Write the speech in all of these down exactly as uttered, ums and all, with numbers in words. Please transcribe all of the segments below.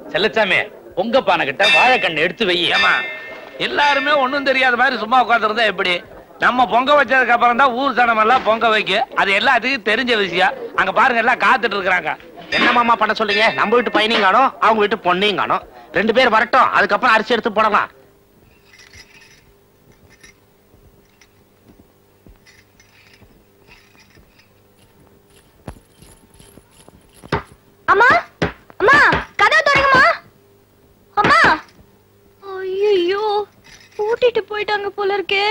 செல்லச்சாமி பொங்க பானை கிட்ட வாழைக்கண்ணு எடுத்து வை. ஏமா எல்லாருமே ஒண்ணும் தெரியாத மாதிரி சும்மா உட்காந்துருந்தா எப்படி? நம்ம பொங்க வச்சதுக்கு அப்புறம் தான் ஊர் சனம் எல்லாம் பொங்க வைக்க. அது எல்லாத்துக்கும் தெரிஞ்ச விஷயம். அங்க பாருங்க எல்லாம் காத்துட்டு இருக்காங்க. என்ன மாமா பண்ண சொல்றீங்க? நம்ம வீட்டு பையனையும் காணோம், அவங்க வீட்டு பொண்ணையும் காணோம். ரெண்டு பேர் வரட்டும், அதுக்கப்புறம் அரிசி எடுத்து போடலாம். அம்மா அம்மா கதவு திறங்கம்மா. அம்மா ஐயோ கூட்டிட்டு போயிட்டாங்க போல இருக்கே.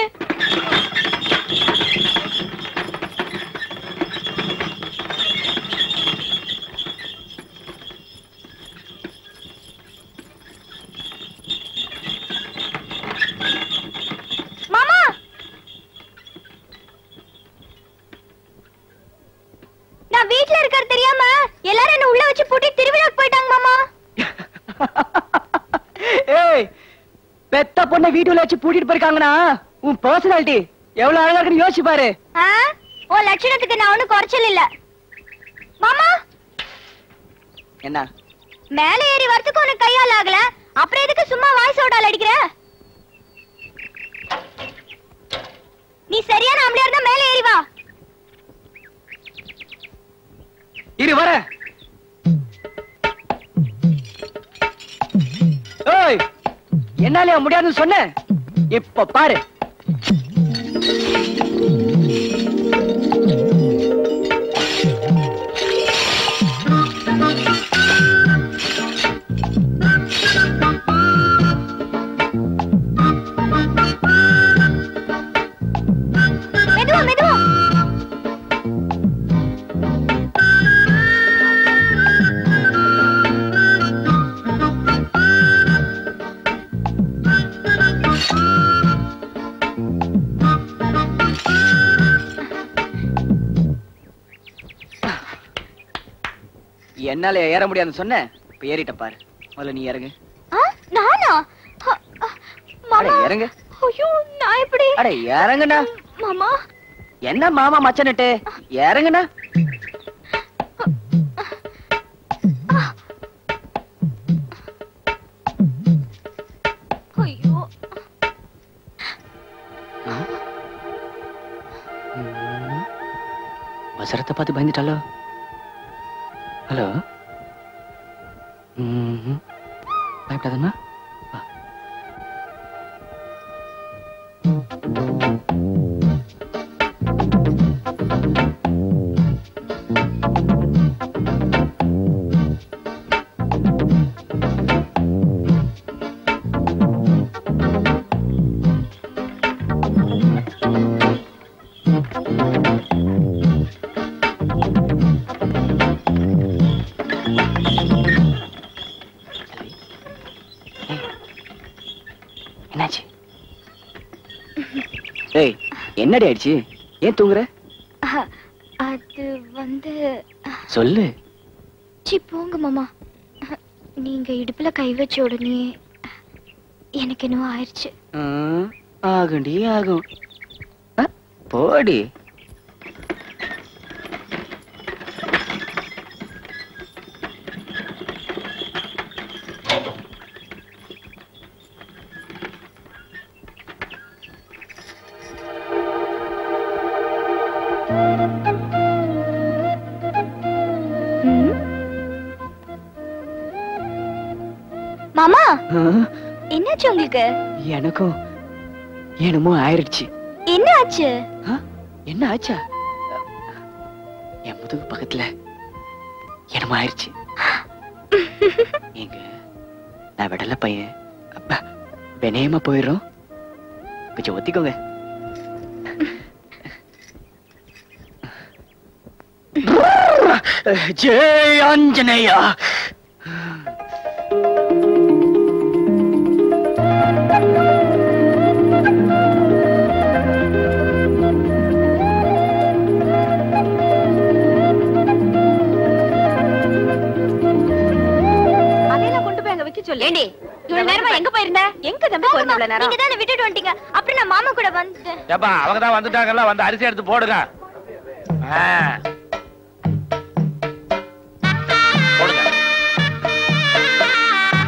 மாமா நான் வீட்ல இருக்கறது தெரியாம எல்லாரும் என்ன உள்ள வச்சு பூட்டி திருவிழாக்கு போயிட்டாங்க மாமா. ஏய் பெத்த பொண்ண வீட்டுல வச்சு பூட்டிட்டு போயிருக்காங்கன்னா உன் பர்சனாலிட்டி எவ்வளவு அழகா இருக்குன்னு யோசிச்சு பாரு. ஓ லட்சணத்துக்கு நான் ஒண்ணும் குறைச்சல் இல்ல மாமா. என்ன மேல ஏறி வரதுக்கு உனக்கு கையால் ஆகல, அப்புறம் எதுக்கு சும்மா வாய்ஸ் ஓடால அடிக்கிற? நீ சரியான ஆம்பளையா இருந்தா மேல ஏறி வா. இரு வர. ஏய் என்னால முடியாதுன்னு சொன்ன, இப்ப பாரு. மெதுவா மெதுவா. என்னால ஏற முடியாதுன்னு சொன்ன, இப்ப ஏறிட்ட பாரு. முதல்ல நீ இறங்கு. நானா? அட இறங்கு. ஐயோ நான் எப்படி? அட இறங்குனா. மாமா என்ன மாமா மச்சன்னுட்டு இறங்குனா. ஐயோ வசரத்தை பார்த்து பயந்துட்டாலோ? ஹலோ, பயப்படாதம்மா. என்னாச்சு? ஏய் என்னடி ஆயிடுச்சு? ஏன் தூங்குற? அது வந்து சொல்லு. சி போங்க மாமா. நீங்க இடுப்புல கை வச்ச உடனே எனக்கு என்னவோ ஆயிடுச்சு. ஆகுண்டி ஆகும். போடி. மாமா என்னாச்சு உங்களுக்கு? எனக்கும் என்னமோ ஆயிடுச்சு. என்ன ஆச்சு? என்ன ஆச்சா? என் முதுகு பக்கத்துல என்னமோ ஆயிடுச்சு. எங்க நான் விடல பையன். அப்பா வினயமா போயிடும். கொஞ்சம் ஒத்திக்கோங்க. ஜெய் ஆஞ்சநேயா. ஏண்டி இவ்வளவு நேரமா எங்க போயிருந்த? எங்க தம்பி போறீங்க இவ்வளவு நேரம்? நீங்க தான விட்டுட்டு வந்துட்டீங்க. அப்புறம் நான் மாமா கூட வந்துட்டேன். ஏப்பா அவங்க தான் வந்துட்டாங்கல்ல, வந்து அரிசி எடுத்து போடுங்க. போடுங்க.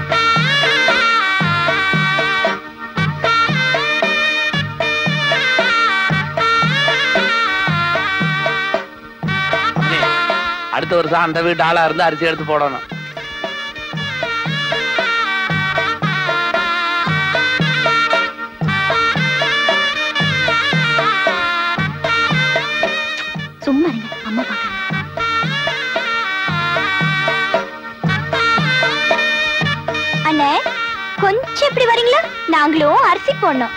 அடுத்த வருஷம் அந்த வீட்டு ஆளா இருந்து அரிசி எடுத்து போடணும். சும்மா இருங்க, அம்மா பாக்க. அண்ணே கொஞ்சம் இப்படி வரீங்களா? நாங்களும் அரிசி போடணும்.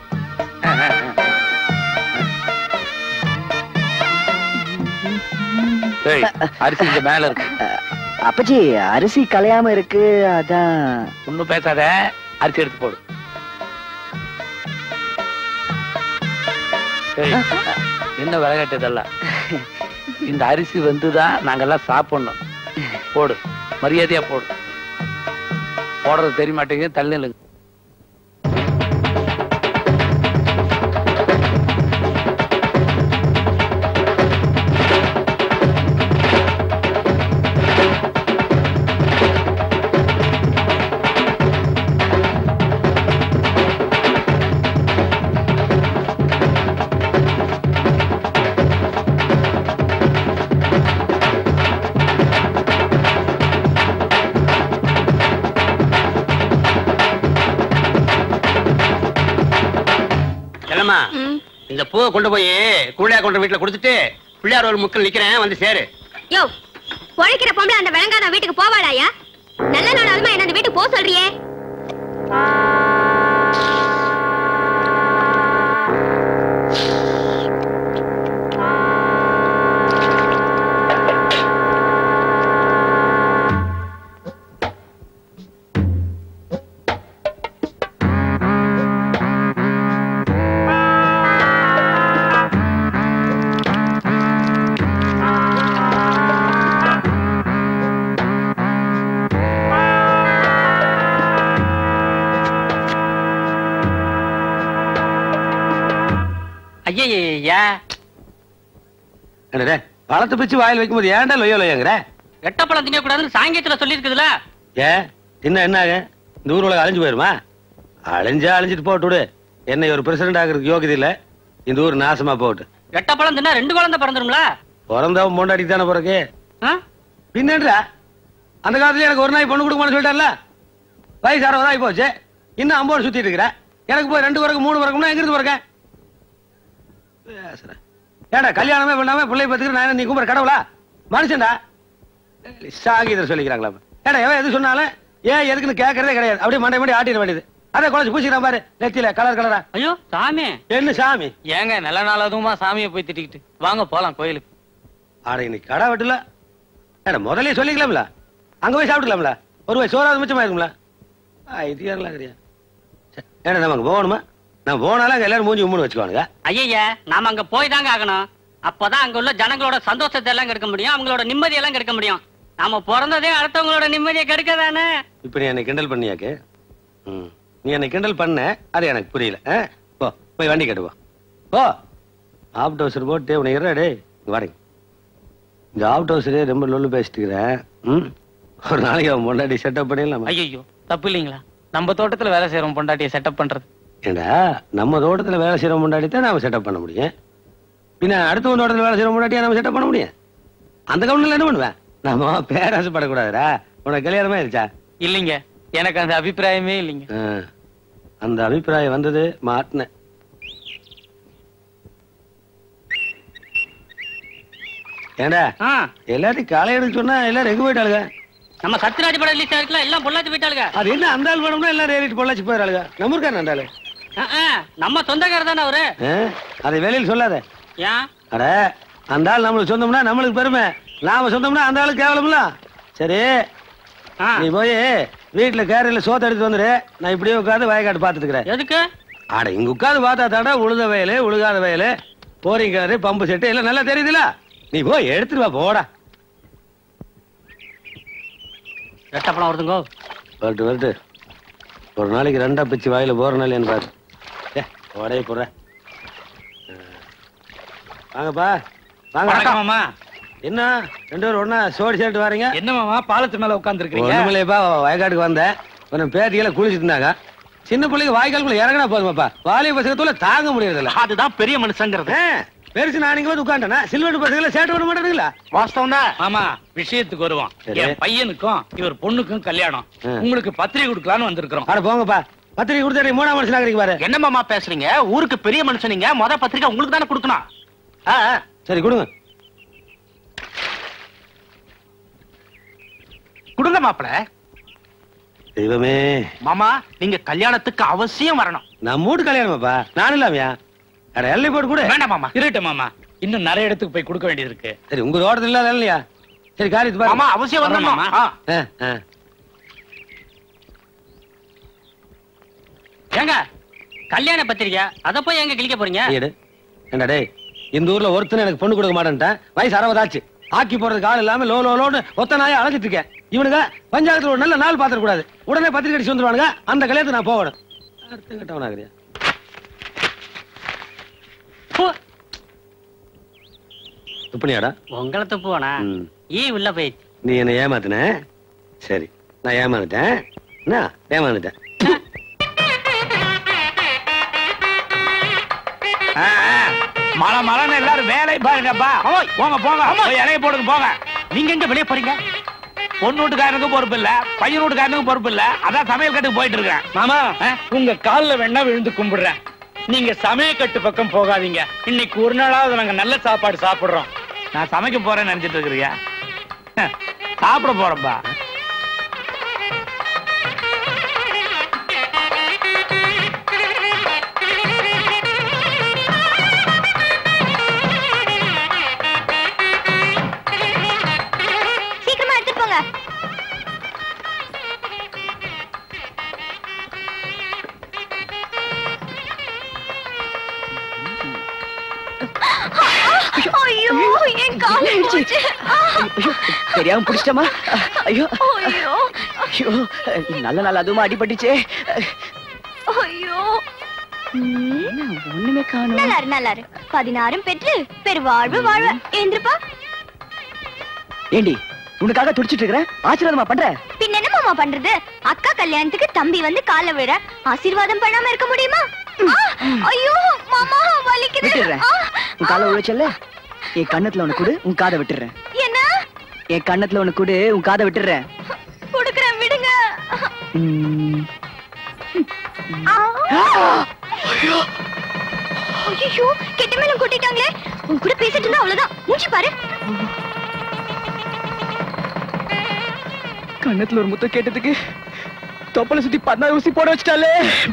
அரிசி இங்க மேல இருக்கு. அப்பச்சி அரிசி கலையாம இருக்கு, அதான். ஒண்ணும் பேசாத, அரிசி எடுத்து போடு. என்ன விளையாட்டுதெல்லாம்? இந்த அரிசி வந்துதான் நாங்கெல்லாம் சாப்பிடணும். போடு, மரியாதையா போடு. போடுறது தெரிய மாட்டேங்குது, தள்ளிலுங்க. இந்த பூவை கொண்டு போய் கூழையா கொண்டு வீட்டுல கொடுத்துட்டு பிள்ளையார் ஒரு முக்கில் நிக்கிறேன், வந்து சேரு. யோ, பொழைக்கிற பொம்பளை அந்த விளங்காத வீட்டுக்கு போவாடாயா? நல்ல நாள் அதுமா என்ன அந்த வீட்டுக்கு போக சொல்றியே? பழத்தை பிச்சு வாயில் வைக்கும் போது ஏன்டா லொய்யோ லொய்யங்கிற? எட்ட பழம் திங்க கூடாதுன்னு சாங்கியத்துல சொல்லி இருக்குதுல. ஏ தின்ன என்ன ஆகும்? இந்த ஊர் உலகம் அழிஞ்சு போயிருமா? அழிஞ்சா அழிஞ்சிட்டு போட்டு. என்னை ஒரு பிரசிடண்ட் ஆகிறதுக்கு யோகியது இல்ல. இந்த ஊர் நாசமா போட்டு. எட்ட பழம் தின்னா ரெண்டு குழந்தை பிறந்துரும்ல. பிறந்தவன் பொண்டாட்டிக்கு தானே பிறகு. பின்னன்றா அந்த காலத்துல எனக்கு ஒரு நாய் பொண்ணு கொடுக்கணும்னு சொல்லிட்டார்ல. வயசு அறுபதாயி போச்சு, இன்னும் ஐம்பது சுத்திட்டு இருக்கிற. எனக்கு போய் ரெண்டு பிறகு மூணு பிறகும்னா எங்கிருந்து பிறக்கேன்? பேசுறேன் ஏடா, கல்யாணமே பண்ணாம பிள்ளை பத்துக்கு நான் நீ கும்புற கடவுளா? மனுஷன்டா சாங்கீதர் சொல்லிக்கிறாங்களா? ஏடா எவன் எது சொன்னாலும் ஏன் எதுக்குன்னு கேட்கறதே கிடையாது. அப்படியே மண்டை மண்டி ஆட்டிட வேண்டியது. அதை குழச்சு பூசிக்கிறான் பாரு நெத்தியில கலர் கலரா. ஐயோ சாமி, என்ன சாமி? ஏங்க நல்ல நாள் அதுவுமா சாமியை போய் திட்டிக்கிட்டு வாங்க போலாம் கோயிலுக்கு. ஆட இன்னைக்கு கடை வெட்டல. ஏடா முதல்ல சொல்லிக்கலாம்ல, அங்க போய் சாப்பிட்டுக்கலாம்ல. ஒரு வயசு சோறாவது மிச்சமா இருக்கும்ல. இது யாரெல்லாம் கிடையாது. ஏடா நமக்கு போகணுமா? நான் போனாலும் அங்க எல்லாரும் மூஞ்சி உம்முன்னு வச்சுக்குவானுங்க. ஐயா நாம அங்க போய் தாங்க ஆகணும். அப்பதான் அங்க உள்ள ஜனங்களோட சந்தோஷத்தை எல்லாம் கெடுக்க முடியும், அவங்களோட நிம்மதி எல்லாம் கெடுக்க முடியும். நாம பிறந்ததே அடுத்தவங்களோட நிம்மதியை கெடுக்கதானே. இப்ப நீ என்னை கிண்டல் பண்ணியாக்கு. நீ என்னை கிண்டல் பண்ண, அது எனக்கு புரியல. போ போய் வண்டி கட்டுவா. போ ஆப்ட் ஹவுசர் போட்டு உன்னை இருடே வாடகை. இந்த ஆப்ட் ஹவுசரே ரொம்ப லொல்லு பேசிட்டு இருக்கிறேன். ஒரு நாளைக்கு அவன் பொண்டாட்டி செட்டப் பண்ணிடலாம். ஐயோ தப்பு இல்லைங்களா? நம்ம தோட்டத்துல வேலை செய்யறோம் பொண்டாட்டியை செட்டப் பண்றது. ஏண்டா நம்ம தோட்டத்துல வேலை செய்யற முன்னாடி தான் நாம செட்டப் பண்ண முடியும். பின்ன அடுத்த தோட்டத்துல வேலை செய்யற முன்னாடியே நம்ம செட்டப் பண்ண முடியும். அந்த கவுன்ல என்ன பண்ணுவேன்? நம்ம பேராசப்படக்கூடாதுடா. உனக்கு கல்யாணமே இருச்சா? இல்லைங்க, எனக்கு அந்த அபிப்பிராயமே இல்லைங்க. அந்த அபிப்பிராயம் வந்தது மாட்டின. ஏண்டா எல்லாத்தையும் காலை எடுத்து சொன்னா எல்லாரும் எங்க போயிட்டாளுங்க? நம்ம சத்யராஜ் படம் ரிலீஸ் ஆயிருக்கல, எல்லாம் பொள்ளாச்சி போயிட்டாளுங்க. அது என்ன அந்த ஆள் படம்னா எல்லாரும் ஏறிட்டு பொள்ளாச்சி போயிடாளுங்க. நம்ம இருக்காரு அந்த ஆளு நம்ம சொந்தக்காரர் தானே அவரு. அதை வெளியில் சொல்லாத. ஏன்? அட அந்த ஆள் நம்மளுக்கு சொந்தம்னா நம்மளுக்கு பெருமை, நாம சொந்தம்னா அந்த ஆளுக்கு கேவலம்ல. சரி நீ போய் வீட்டுல கேரளில சோத்த எடுத்து வந்துரு. நான் இப்படியே உட்காந்து வயக்காட்டு பாத்துட்டு இருக்கிறேன். எதுக்கு? ஆட இங்க உட்காந்து பார்த்தா தாடா உழுத வயலு உழுகாத வயலு போரிங் கிணறு பம்பு செட்டு எல்லாம் நல்லா தெரியுதுல. நீ போய் எடுத்துட்டு வா போடா. எட்ட பழம் வருதுங்கோ. வரட்டு வரட்டு. ஒரு நாளைக்கு ரெண்டா பிச்சு வாயில போறனால என்ன பாரு. உடைய போடுற. வாங்கப்பா வாங்க மாமா. என்ன ரெண்டு பேரும் ஒன்னா சோடி சேர்த்து வரீங்க? என்ன மாமா பாலத்து மேல உட்கார்ந்து இருக்கீங்க? ஒண்ணுமில்லையப்பா, வயக்காட்டுக்கு வந்தேன். கொஞ்சம் பேத்திகளை குளிச்சுட்டு இருந்தாங்க. சின்ன பிள்ளைங்க வாய்க்காலுக்குள்ள இறங்கினா போதுமாப்பா, வாலிய பசங்கத்துல தாங்க முடியறதில்ல. அதுதான் பெரிய மனுஷங்கிறது. பெருசு நான் இங்க வந்து உட்கார்ந்தேனா சில்வர் பசங்கள சேட் பண்ண மாட்டானுங்களா? வாஸ்தவம் தான். ஆமா, விஷயத்துக்கு வருவோம். என் பையனுக்கும் இவர் பொண்ணுக்கும் கல்யாணம். உங்களுக்கு பத்திரிகை கொடுக்கலான்னு வந்திருக்கிறோம். அட போங்கப்பா. பத்திரிகை கொடுத்தா மூணாம் மனுஷனா இருக்கீங்க பாரு. என்ன மாமா பேசுறீங்க? ஊருக்கு பெரிய மனுஷன் நீங்க. முத பத்திரிகை உங்களுக்கு தானே கொடுக்கணும். சரி கொடுங்க. கொடுங்க மாப்பிள. தெய்வமே. மாமா நீங்க கல்யாணத்துக்கு அவசியம் வரணும். நான் மூடு கல்யாணமாப்பா. நான் இல்லாமையா? அட எல்லை போட்டு கூட. வேண்டாம் மாமா. இருட்ட மாமா. இன்னும் நிறைய இடத்துக்கு போய் கொடுக்க வேண்டியது இருக்கு. சரி உங்க ரோட்டத்துல இல்லாத இல்லையா? சரி காரியத்து பாரு. மாமா அவசியம் வரணும் மாமா. ஏங்க கல்யாண பத்திரிக்கை அத போய் எங்க கிளிக்க போறீங்க? ஏண்டா டேய், இந்த ஊர்ல ஒருத்தனை எனக்கு பொண்ணு கொடுக்க மாட்டேன்ட்டேன். வயசு அறுபதாச்சு. ஆக்கி போறதுக்கு ஆள் இல்லாம லோ லோ லோன்னு ஒத்த நாயா அழைச்சிட்டு இருக்கேன். இவனுங்க பஞ்சாயத்துல ஒரு நல்ல நாள் பாத்திர கூடாது. உடனே பத்திரிக்கை அடிச்சு வந்துருவானுங்க. அந்த கல்யாணத்துக்கு நான் போகணும். அடுத்த கட்டவனாகிறியா? துப்பனியாடா? உங்களை துப்புவானா? ஈ உள்ள போயிடுச்சு. நீ என்ன ஏமாத்தின? சரி நான் ஏமாந்துட்டேன். என்ன ஏமாந்துட்டேன். மழை மழைன்னு எல்லாரும் வேலையை பாருங்கப்பா. போங்க போங்க இலைய போடுங்க போங்க. நீங்க எங்க வெளியே போறீங்க? பொண்ணு வீட்டுக்காரனுக்கும் பொறுப்பு இல்ல, பையன் வீட்டுக்காரனுக்கும் பொறுப்பு இல்ல. அதான் சமையல் கட்டுக்கு போயிட்டு இருக்கேன். மாமா உங்க கால்ல வேணா விழுந்து கும்பிடுறேன். நீங்க சமையல் கட்டு பக்கம் போகாதீங்க. இன்னைக்கு ஒரு நாளாவது நாங்க நல்ல சாப்பாடு சாப்பிடுறோம். நான் சமைக்க போறேன்னு நினைச்சிட்டு இருக்கிறியா? சாப்பிட போறேன்பா. சீக்கிரமா எடுத்துட்டு போங்க. ஐயோ என் கால் போச்சு. ஐயோ தெரியாம புடிச்சிட்டமா? ஐயோ ஐயோ ஐயோ நல்ல நாள் அதுமா அடிபட்டுச்சே. ஐயோ ஒண்ணுமே காணோம். நல்லாரு நல்லாரு. பதினாறும் பெற்று பெருவாழ்வு வாழ்வ. ஏந்திருப்பா. ஏண்டி உனக்காக துடிச்சிட்டு இருக்கிறேன். ஆசீர்வாதமா பண்ற? பின்ன என்ன மாமா பண்றது? அக்கா கல்யாணத்துக்கு தம்பி வந்து கால விழ ஆசீர்வாதம் பண்ணாம இருக்க முடியுமா? ஐயோ மாமா வலிக்குது. உன் காலை விழச்சல்ல, என் கண்ணத்துல ஒண்ணு குடு, உன் காதை விட்டுறேன். என்ன? என் கண்ணத்துல ஒண்ணு குடு, உன் காதை விட்டுறேன். குடுக்குறேன் விடுங்க. ஐயோ கெட்ட மேலும் கொட்டிட்டாங்களே. உன் கூட பேசிட்டு இருந்தா அவ்வளவுதான். மூஞ்சி பாரு. கண்ணத்துல ஒரு முத்தம் கேட்டதுக்கு தொப்பலை சுத்தி பதினாறு ஊசி போட வச்சிட்டாலே.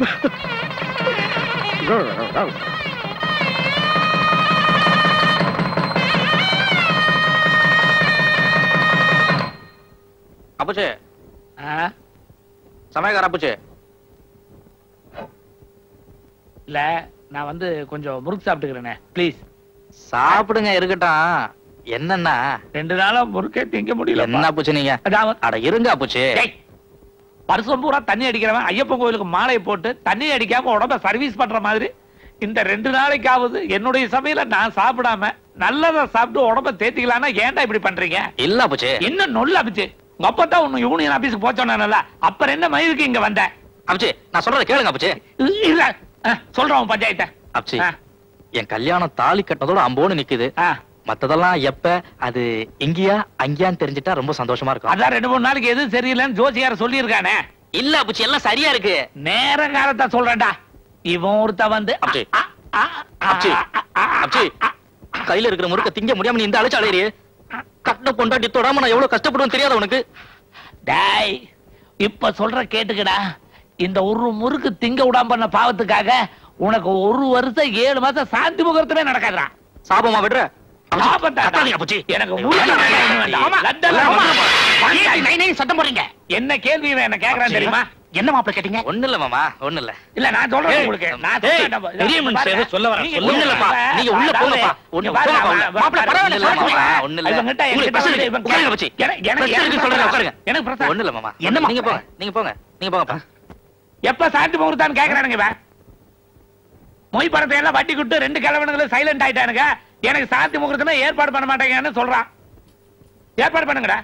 அப்புச்சே சமயக்கார அப்புச்சே. இல்ல நான் வந்து கொஞ்சம் முறுக்கு சாப்பிட்டுக்கிறேனே. ப்ளீஸ் சாப்பிடுங்க. இருக்கட்டும். என்னன்னா ரெண்டு நாளா முறுக்கே திங்க முடியல. என்ன அப்புச்சு நீங்க? அட இருங்க அப்புச்சு. வருஷம் பூரா தண்ணி அடிக்கிறவன் ஐயப்பன் கோயிலுக்கு மாலை போட்டு தண்ணி அடிக்காம உடம்ப சர்வீஸ் பண்ற மாதிரி இந்த ரெண்டு நாளைக்காவது என்னுடைய சமையல நான் சாப்பிடாம நல்லதா சாப்பிட்டு உடம்ப தேத்திக்கலாம்னா ஏன்டா இப்படி பண்றீங்க? இல்ல அப்புச்சு. என்ன நொல்ல அப்புச்சு. உங்க அப்பா தான் ஒண்ணு யூனியன் ஆபீஸ்க்கு போச்சோன்னா அப்புறம் என்ன மயிருக்கு இங்க வந்த? அப்புச்சு நான் சொல்றத கேளுங்க அப்புச்சு. இல்ல சொல்றோம் பஞ்சாயத்தை. அப்புச்சு என் கல்யாணம் தாலி கட்டினதோட அம்போன்னு நிக்குது. மத்ததெல்லாம் எப்ப அது எங்கயா அங்கயான்னு தெரிஞ்சிட்டா ரொம்ப சந்தோஷமா இருக்கும். அதான் ரெண்டு மூணு நாளைக்கு எதுவும் சரியில்லைன்னு ஜோசியார சொல்லி இருக்கானே. இல்ல அப்புச்சு எல்லாம் சரியா இருக்கு. நேர காலத்தை சொல்றேன்டா. இவன் ஒருத்த வந்து கையில இருக்கிற முறுக்க திங்க முடியாம நீ இந்த அழைச்சு அலையிறிய. கட்ட பொண்டாட்டி தொடாம நான் எவ்வளவு கஷ்டப்படுவேன் தெரியாத உனக்கு? டாய் இப்ப சொல்ற கேட்டுக்கடா. இந்த ஒரு முறுக்கு திங்க விடாம பண்ண பாவத்துக்காக உனக்கு ஒரு வருஷம் ஏழு மாசம் சாந்தி முகூர்த்தமே நடக்காதா? சாபமா விடுற? சட்டம் போடுறீங்க. என்ன கேள்வி என்ன கேக்குறான் தெரியுமா? என்ன மாப்பிள கேட்டீங்க? ஒண்ணு இல்ல மாமா ஒண்ணு இல்ல. இல்ல நான் சொல்றேன் உங்களுக்கு. நான் பெரிய மனுஷன் சொல்ல வரேன். ஒண்ணு இல்லப்பா. நீங்க உள்ள போங்கப்பா. ஒண்ணு மாப்பிள பரவாயில்ல மாமா. ஒண்ணு இல்ல. உங்களுக்கு பிரச்சனை இவன் உட்காருங்க வச்சி. எனக்கு சொல்றேன் உட்காருங்க. எனக்கு பிரச்சனை ஒண்ணு இல்ல மாமா. என்ன நீங்க போங்க. நீங்க போங்க. நீங்க போங்கப்பா. எப்ப சாந்தி முகூர்த்தான்னு கேக்குறானுங்க இவன். மொய் பணத்தை எல்லாம் வட்டி கொடுத்து ரெண்டு கிழவனுங்களும் சைலண்ட் ஆயிட்டானுங்க. எனக்கு சாந்தி முகூர்த்தமே ஏற்பாடு பண்ண மாட்டேங்கன்னு சொல்றான். ஏற்பாடு பண்ணுங்கடா.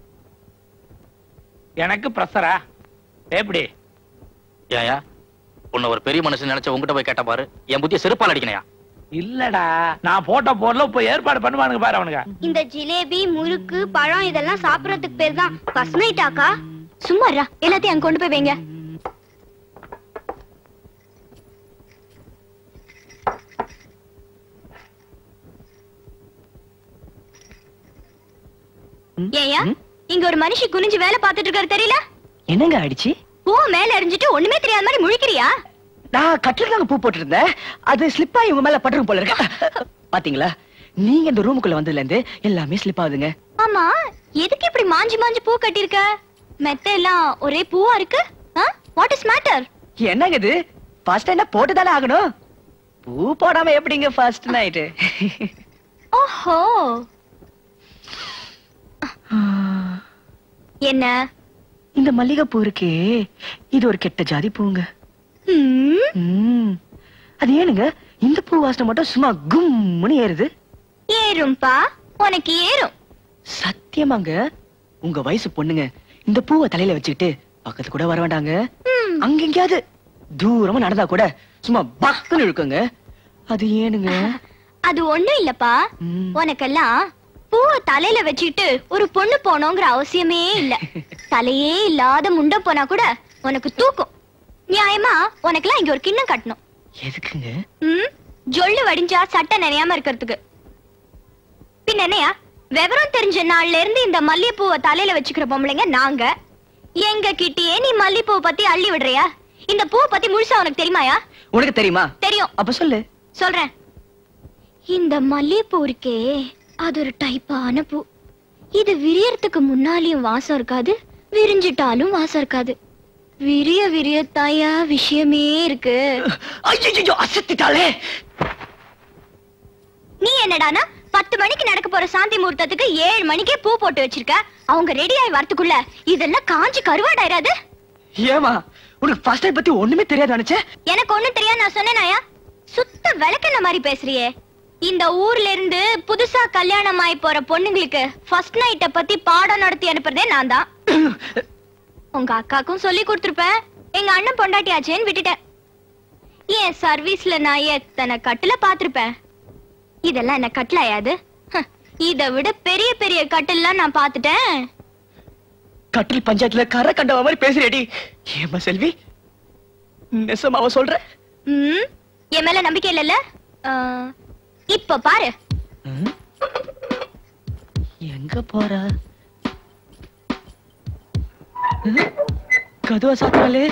எனக்கு பிரஷரா எப்படி? ஏயா உன்னை ஒரு பெரிய மனுஷன் நினைச்ச உங்ககிட்ட போய் கேட்ட பாரு, என் புத்திய செருப்பால் அடிக்கணையா? இல்லடா, நான் போட்ட போர்ல இப்ப ஏற்பாடு பண்ணுவானுங்க பாரு அவனுங்க. இந்த ஜிலேபி, முறுக்கு, பழம் இதெல்லாம் சாப்பிடறதுக்கு பேர் தான் ஃபர்ஸ்ட் நைட் ஆக்கா. சும்மாரா, எல்லாத்தையும் அங்க கொண்டு போய் வைங்க. ஏயா, இங்க ஒரு மனுஷி குனிஞ்சு வேலை பார்த்துட்டு இருக்காரு தெரியல? என்னங்க அடிச்சு? பூ மேல எரிஞ்சிட்டு ஒண்ணுமே தெரியாத மாதிரி முழிக்கிறியா? நான் கட்டிலுக்கு பூ போட்டு இருந்தேன், அது ஸ்லிப் ஆகி உங்க மேல பட்டுரும் போல இருக்கு. பாத்தீங்களா, நீங்க இந்த ரூமுக்குள்ள வந்ததுல இருந்து எல்லாமே ஸ்லிப் ஆகுதுங்க. ஆமா, எதுக்கு இப்படி மாஞ்சி மாஞ்சி பூ கட்டிருக்க? மெத்த எல்லாம் ஒரே பூவா இருக்கு. What is matter? என்னங்க இது, ஃபர்ஸ்ட் என்ன போட்டு தானே ஆகணும், பூ போடாம எப்படிங்க ஃபர்ஸ்ட் நைட்? ஓஹோ, என்ன இந்த மல்லிகை பூ இருக்கே, இது ஒரு கெட்ட ஜாதி பூங்க. அது ஏனுங்க இந்த பூ வாசனை மட்டும் சும்மா கும்முன்னு ஏறுது? ஏறும்பா, உனக்கு ஏறும். சத்தியமாங்க, உங்க வயசு பொண்ணுங்க இந்த பூவை தலையில வச்சுக்கிட்டு பக்கத்து கூட வர வேண்டாங்க. அங்க எங்கயாவது தூரமா நடந்தா கூட சும்மா பக்குன்னு இழுக்குங்க. அது ஏனுங்க? அது ஒண்ணும் இல்லப்பா, உனக்கெல்லாம் பூவை தலையில வச்சுக்கிட்டு ஒரு பொண்ணு போனோங்கிற அவசியமே இல்ல. தலையே இல்லாத முண்டை போனா கூட உனக்கு தூக்கும். நியாயமா உனக்கெல்லாம் இங்க ஒரு கிண்ணம் கட்டணும். எதுக்குங்க? ம், ஜொல்லு வடிஞ்சா சட்டை நினையாம இருக்கிறதுக்கு. பின்ன என்னையா, விவரம் தெரிஞ்ச நாள்ல இருந்து இந்த மல்லிகைப்பூவை தலையில வச்சுக்கிற பொம்பளைங்க நாங்க. எங்க கிட்டயே நீ மல்லிகைப்பூவை பத்தி அள்ளி விடுறியா? இந்த பூவை பத்தி முழுசா உனக்கு தெரியுமாயா? உனக்கு தெரியுமா? தெரியும். அப்ப சொல்லு. சொல்றேன். இந்த மல்லிகைப்பூ இருக்கே, அது ஒரு டைப்பான பூ. இது விரியறதுக்கு முன்னாலேயும் வாசம் இருக்காது, விரிஞ்சிட்டாலும் வாசம் இருக்காது. விரிய விரிய தாயா விஷயமே இருக்கு. ஐயோ, அசத்திட்டாளே. நீ என்னடானா பத்து மணிக்கு நடக்க போற சாந்தி முகூர்த்தத்துக்கு ஏழு மணிக்கே பூ போட்டு வச்சிருக்க. அவங்க ரெடி ஆகி வரதுக்குள்ள இதெல்லாம் காஞ்சி கருவாடாயிராது? ஏமா, உனக்கு ஃபர்ஸ்ட் டைம் பத்தி ஒண்ணுமே தெரியாது நினைச்சேன். எனக்கு ஒண்ணும் தெரியாது நான் சொன்னேனாயா? சுத்த விளக்கென்ன மாதிரி பேசுறியே. இந்த ஊர்ல இருந்து புதுசா கல்யாணம் ஆகி போற பொண்ணுங்களுக்கு ஃபர்ஸ்ட் நைட்ட பத்தி பாடம் நடத்தி அனுப்புறதே நான் தான். உங்க அக்காக்கும் சொல்லி கொடுத்துருப்பேன், எங்க அண்ணன் பொண்டாட்டியாச்சேன்னு விட்டுட்டேன். என் சர்வீஸ்ல நான் எத்தனை கட்டுல பாத்திருப்பேன். இதெல்லாம் என்ன கட்டலாயாது? இதை விட பெரிய பெரிய கட்டெல்லாம் நான் பாத்துட்டேன். கட்டில் பஞ்சாயத்துல கரை கண்டவ மாதிரி பேசுறேடி. ஏமா செல்வி, நெசமாவ சொல்ற? ம், என் மேல நம்பிக்கை இல்லல்ல? இப்ப பாரு. எங்க போற? கதவை சாத்தாலே.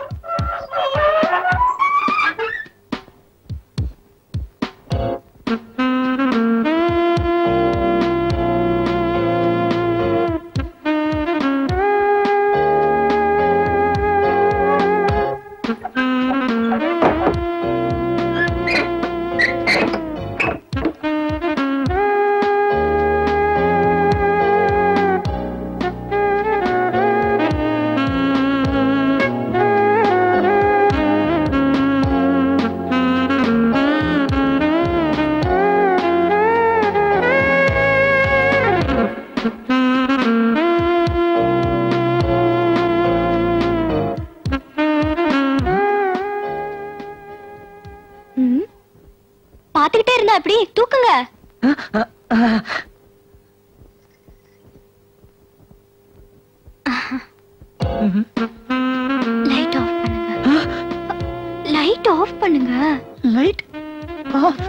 பாத்துக்கிட்டே இருந்தா அப்படி தூக்குங்க. லைட் ஆஃப் பண்ணுங்க. லைட் ஆஃப் பண்ணுங்க. லைட் ஆஃப்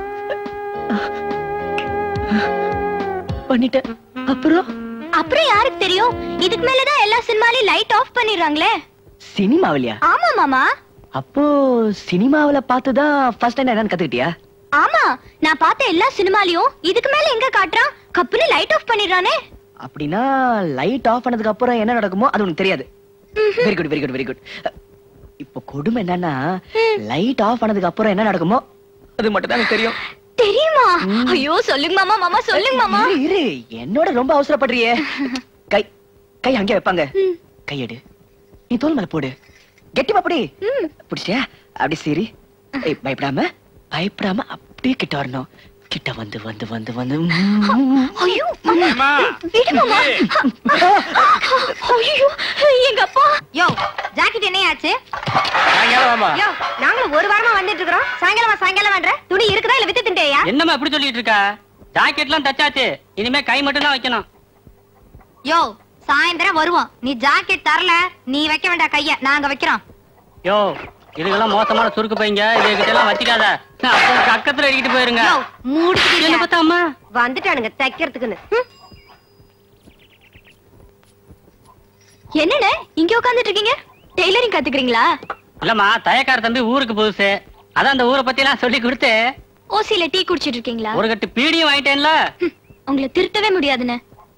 பண்ணிட்ட. அப்புறம் அப்புறம் யாருக்கு தெரியும்? இதுக்கு மேலதான் எல்லா சினிமாலையும் லைட் ஆஃப் பண்ணிடுறாங்களே. சினிமாவிலையா? ஆமா மாமா. அப்போ சினிமாவில பார்த்துதான் ஃபர்ஸ்ட் டைம் என்னன்னு கத்துக்கிட்டியா? ஆமா, நான் பார்த்த எல்லா சினிமாலையும் இதுக்கு மேல எங்க காட்டுறான், கப்புன்னு லைட் ஆஃப் பண்ணிடுறானே. அப்படின்னா லைட் ஆஃப் பண்ணதுக்கு அப்புறம் என்ன நடக்குமோ அது உனக்கு தெரியாது. Very good very good very good. இப்போ கொடுமை என்னன்னா, லைட் ஆஃப் பண்ணதுக்கு அப்புறம் என்ன நடக்குமோ அது மட்டும் தான் எனக்கு தெரியும். தெரியுமா? ஐயோ சொல்லுங்க மாமா. மாமா சொல்லுங்க மாமா. இரு, என்னோட ரொம்ப அவசரப்படுறியே. கை கை அங்கே வைப்பாங்க. கையெடு, நீ தோல் மேல போடு. கெட்டிமா புடி. புடிச்சியா? அப்படி சரி, பயப்படாம பயப்படாம அப்படியே கிட்ட வரணும். கிட்ட வந்து வந்து வந்து வந்து ஐயோ மாமா விடு மாமா. ஐயோ எங்க அப்பா. யோ ஜாக்கெட் என்ன ஆச்சு? வாங்க மாமா. யோ ஒரு வாரமா வந்துட்டு இருக்கோம். சாயங்காலமா சாயங்காலம் வந்தற துணி இருக்குதா இல்ல வித்து தின்டையா? என்னம்மா இப்படி சொல்லிட்டு இருக்க? ஜாக்கெட்லாம் தச்சாச்சு, இனிமே கை மட்டும் தான் வைக்கணும். யோ சாயந்தரம் வருவோம். நீ ஜாக்கெட் தரல, நீ வைக்க வேண்டாம் கைய, நாங்க வைக்கிறோம். யோ இதுக்கெல்லாம் மோசமான சுருக்கு பைங்க, இதுகிட்ட எல்லாம் வச்சுக்காத. பக்கத்துல எடுக்கிட்டு போயிருங்க. மூடிட்டு பார்த்தாமா வந்துட்டானுங்க தைக்கிறதுக்குன்னு. என்னன்னு இங்க உட்கார்ந்துட்டு இருக்கீங்க? டெய்லரிங் கத்துக்கிறீங்களா? இல்லம்மா, தயக்கார தம்பி ஊருக்கு புதுசு, அதான் அந்த ஊரை பத்தி எல்லாம் சொல்லி கொடுத்து. ஓசில டீ குடிச்சிட்டு இருக்கீங்களா? ஒரு கட்டு பீடியும் வாங்கிட்டேன்ல. உங்களை திருத்தவே முடியாதுன்னு.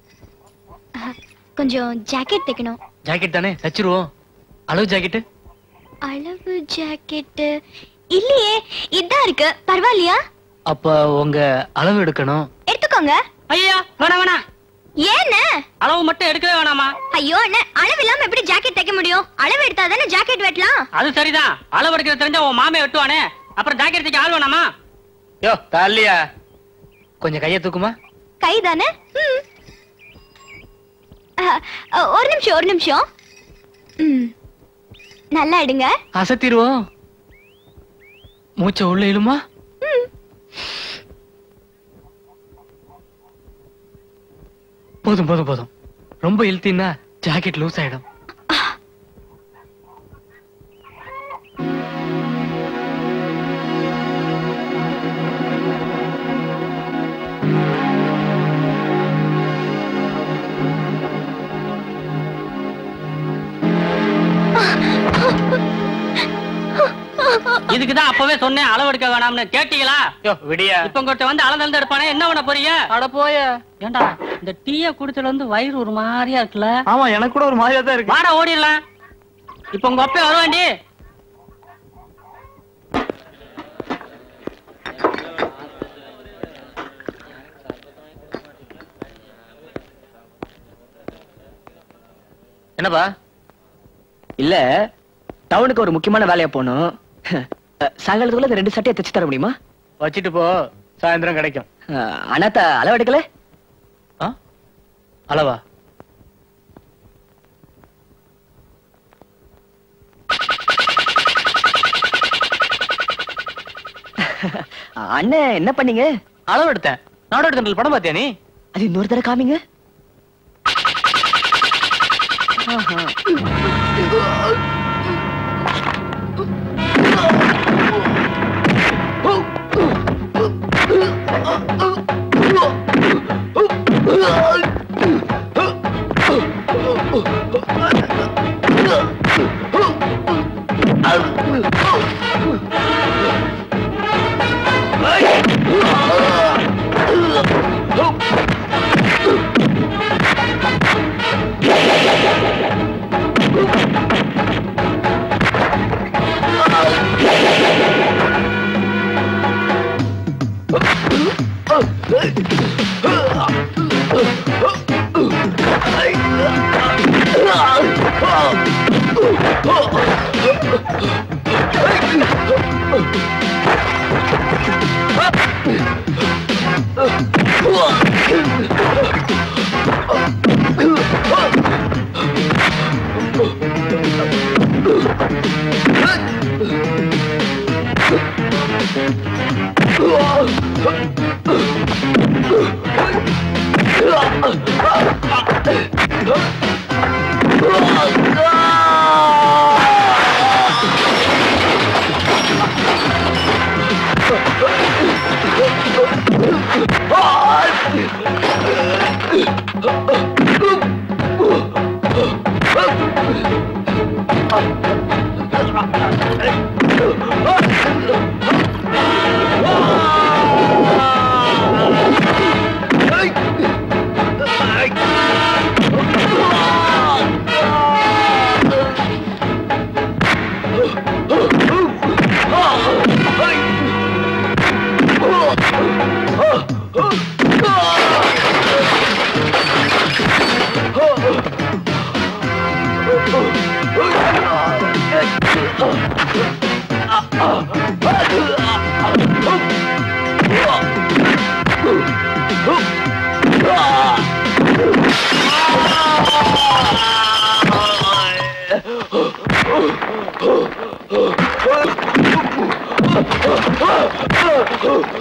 கொஞ்சம் ஜாக்கெட் தைக்கணும். ஜாக்கெட் தானே தச்சிருவோம். அளவு ஜாக்கெட்? அளவு ஜாக்கெட் இல்லையே, இதான் இருக்கு. பரவாயில்லையா? அப்ப உங்க அளவு எடுக்கணும். எடுத்துக்கோங்க. ஐயா வேணாம் வேணாம். ஏன்னு? அளவு மட்டும் எடுக்கவே வேணாமா? ஐயோ அண்ணே, அளவு இல்லாம எப்படி ஜாக்கெட் தைக்க முடியும்? அளவு எடுத்தா தானே ஜாக்கெட் வெட்டலாம். அது சரிதான், அளவு எடுக்கிறது தெரிஞ்சா உன் மாமே வெட்டுவானே, அப்புறம் ஜாக்கெட் தைக்க ஆள் வேணாமா? யோ தாலியா, கொஞ்சம் கைய தூக்குமா. கை தானே. ஒரு நிமிஷம் ஒரு நிமிஷம். ம், நல்லா எடுங்க. அசத்திடுவோம். மூச்சை உள்ள இழுமா. போதும் போதும் போதும். ரொம்ப இழுத்தீங்கன்னா ஜாக்கெட் லூஸ் ஆயிடும். இதுக்குதான் அப்பவே சொன்னேன் அளவு எடுக்க வேணாம்னு, கேட்டீங்களா? யோ விடியா, இப்ப உங்கள்கிட்ட வந்து அளந்து எடுப்பானே, என்ன பண்ண போறீங்க? அட போய. ஏண்டா இந்த டீய குடிச்சல வந்து வயிறு ஒரு மாதிரியா இருக்குல்ல? ஆமா எனக்கு கூட ஒரு மாதிரியா தான் இருக்கு. வாடா ஓடிடலாம். இப்ப உங்க அப்பே வருவாண்டி. என்னப்பா? இல்ல, டவுனுக்கு ஒரு முக்கியமான வேலையா போகணும். சாயங்காலத்துக்குள்ள இந்த ரெண்டு சட்டையை தைச்சு தர முடியுமா? வச்சிட்டு போ, சாயந்தரம் கிடைக்கும். அண்ணாத்த அளவு எடுக்கல? அளவா? அண்ணன் என்ன பண்ணீங்க? அளவு எடுத்தேன். நாடோடி படம் பாத்தியா நீ? அது இன்னொரு தடவை காமிங்க.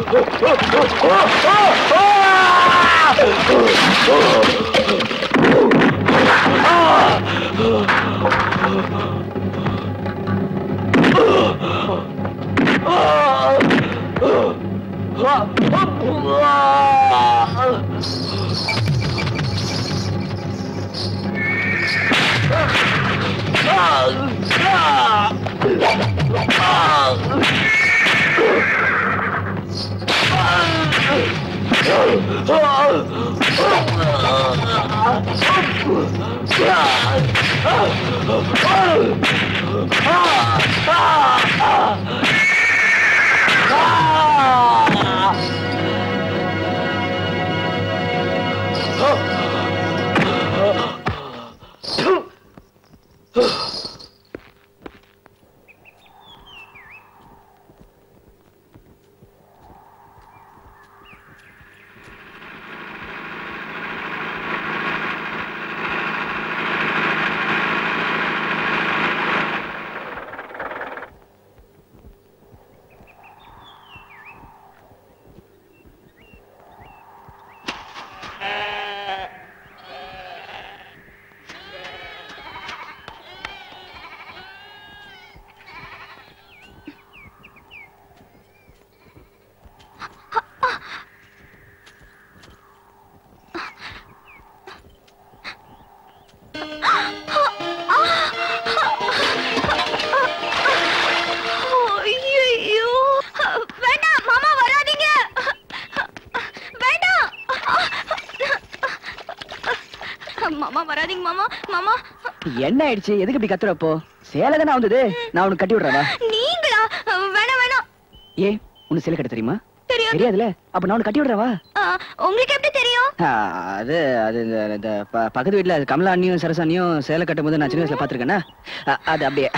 என்ன ஆயிடுச்சு? எதுக்கு இப்படி கத்துறப்போ? சேலை தானே வந்தது, நான் உனக்கு கட்டி விடுறவா? நீங்களா? வேணாம் வேணாம். ஏ உனக்கு சேலை கட்ட தெரியுமா? தெரியாது. தெரியாதுல, அப்ப நான் உனக்கு கட்டி விடுறவா? உங்களுக்கு எப்படி தெரியும்? அது அது இந்த பக்கத்து வீட்டுல கமலா அண்ணியும் சரசா அண்ணியும் சேலை கட்டும் போது நான் சின்ன வயசுல பாத்துருக்கேன்னா அது அப்படியே.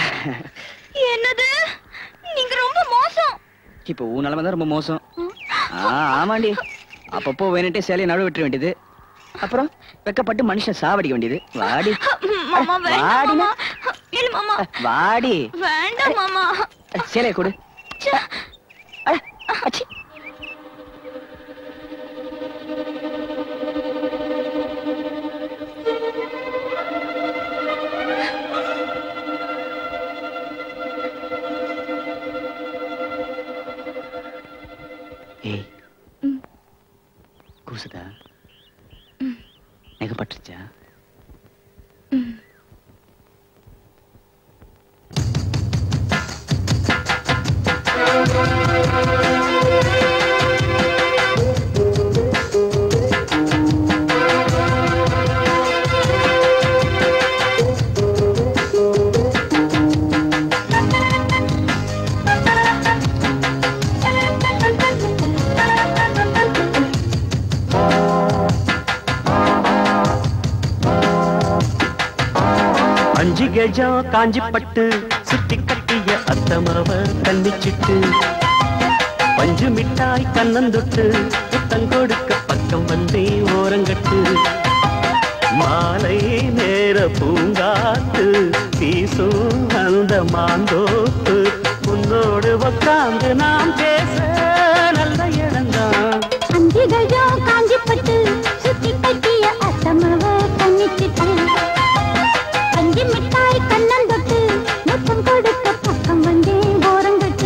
என்னது? நீங்க ரொம்ப மோசம். இப்ப உன் நிலைமை தான் ரொம்ப மோசம். ஆமாண்டி, அப்பப்போ வேணுட்டே சேலையை நடுவு விட்டுற வேண்டியது, அப்புறம் வெக்கப்பட்டு மனுஷன் சாவடிக்க வேண்டியது. வாடி மாமா, வேண்டாம் மாமா. இல்ல மாமா. வாடி. வேண்டாம் மாமா. சேலையை கொடு. அச்சி. ஏய், கூசுதா? நெகப்பட்டுச்சா? அஞ்சு கஜம் காஞ்சி பட்டு சுத்தி கட்டிய அத்தமவ கண்ணிச்சிட்டு பஞ்சு மிட்டாய் கண்ணந்தொட்டு புத்தம் கொடுக்க பக்கம் வந்தே ஓரங்கட்டு மாலை நேர பூங்காத்து வீசும் அந்த மாந்தோப்பு உன்னோடு உக்காந்து நாம் பேச நல்ல இடம்தான். அஞ்சு கஜம் காஞ்சி பட்டு சுத்தி கட்டிய அத்தமவ கண்ணிச்சிட்டு பஞ்சு மிட்டாய் கண்ணந்தொட்டு முத்தம் கொடுக்க பக்கம் வந்தே ஓரங்கட்டு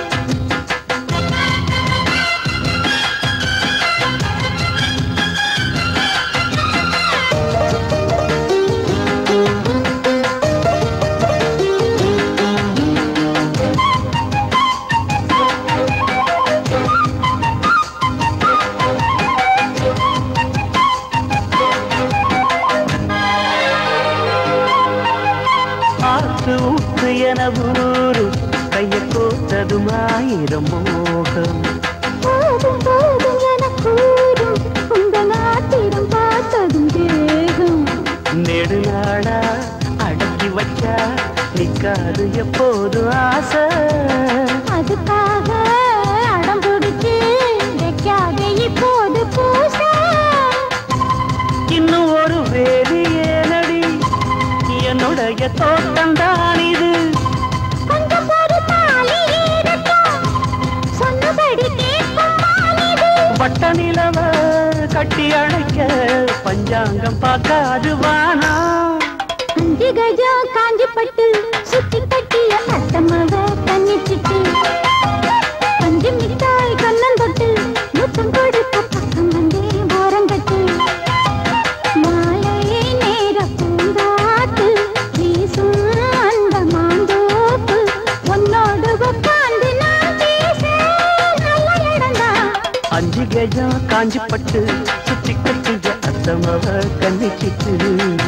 ஊரு கைய கோத்ததும் ஆயிரம் மோகம் போதும் போதும் என கூறும் உங்க நாட்டிடம் பார்த்ததும் தேகம் நெடுநாடா அடக்கி வச்சா நிக்காது எப்போது ஆசை அதுக்காக அடம் பிடிச்சு வைக்காத இப்போது பூச இன்னும் ஒரு வேதி ஏனடி என்னுடைய தோட்டம் தான் இது கொஞ்சம் ஒரு தாலி இருக்கும் சொன்னபடி கேட்குமா பட்ட நிலவ கட்டி அழைக்க பஞ்சாங்கம் பார்க்காது வானா. அஞ்சு கஜம் காஞ்சி பட்டு சுத்தி கட்டிய அத்தமவ தன்னிச்சிட்டு பஞ்சு மிட்டாய் கண்ணன் தொட்டு முத்தம் கொடுத்த பக்கம் வந்தே ஓரங்கட்டு. மாலை நேர பூங்காத்து வீசும் அந்த மாந்தோப்பு உன்னோடு உட்கார்ந்து நான் பேச நல்ல இடம்தான். அஞ்சு கஜம் காஞ்சி பட்டு சுத்தி கட்டிய அத்தமவ கண்ணிச்சிட்டு.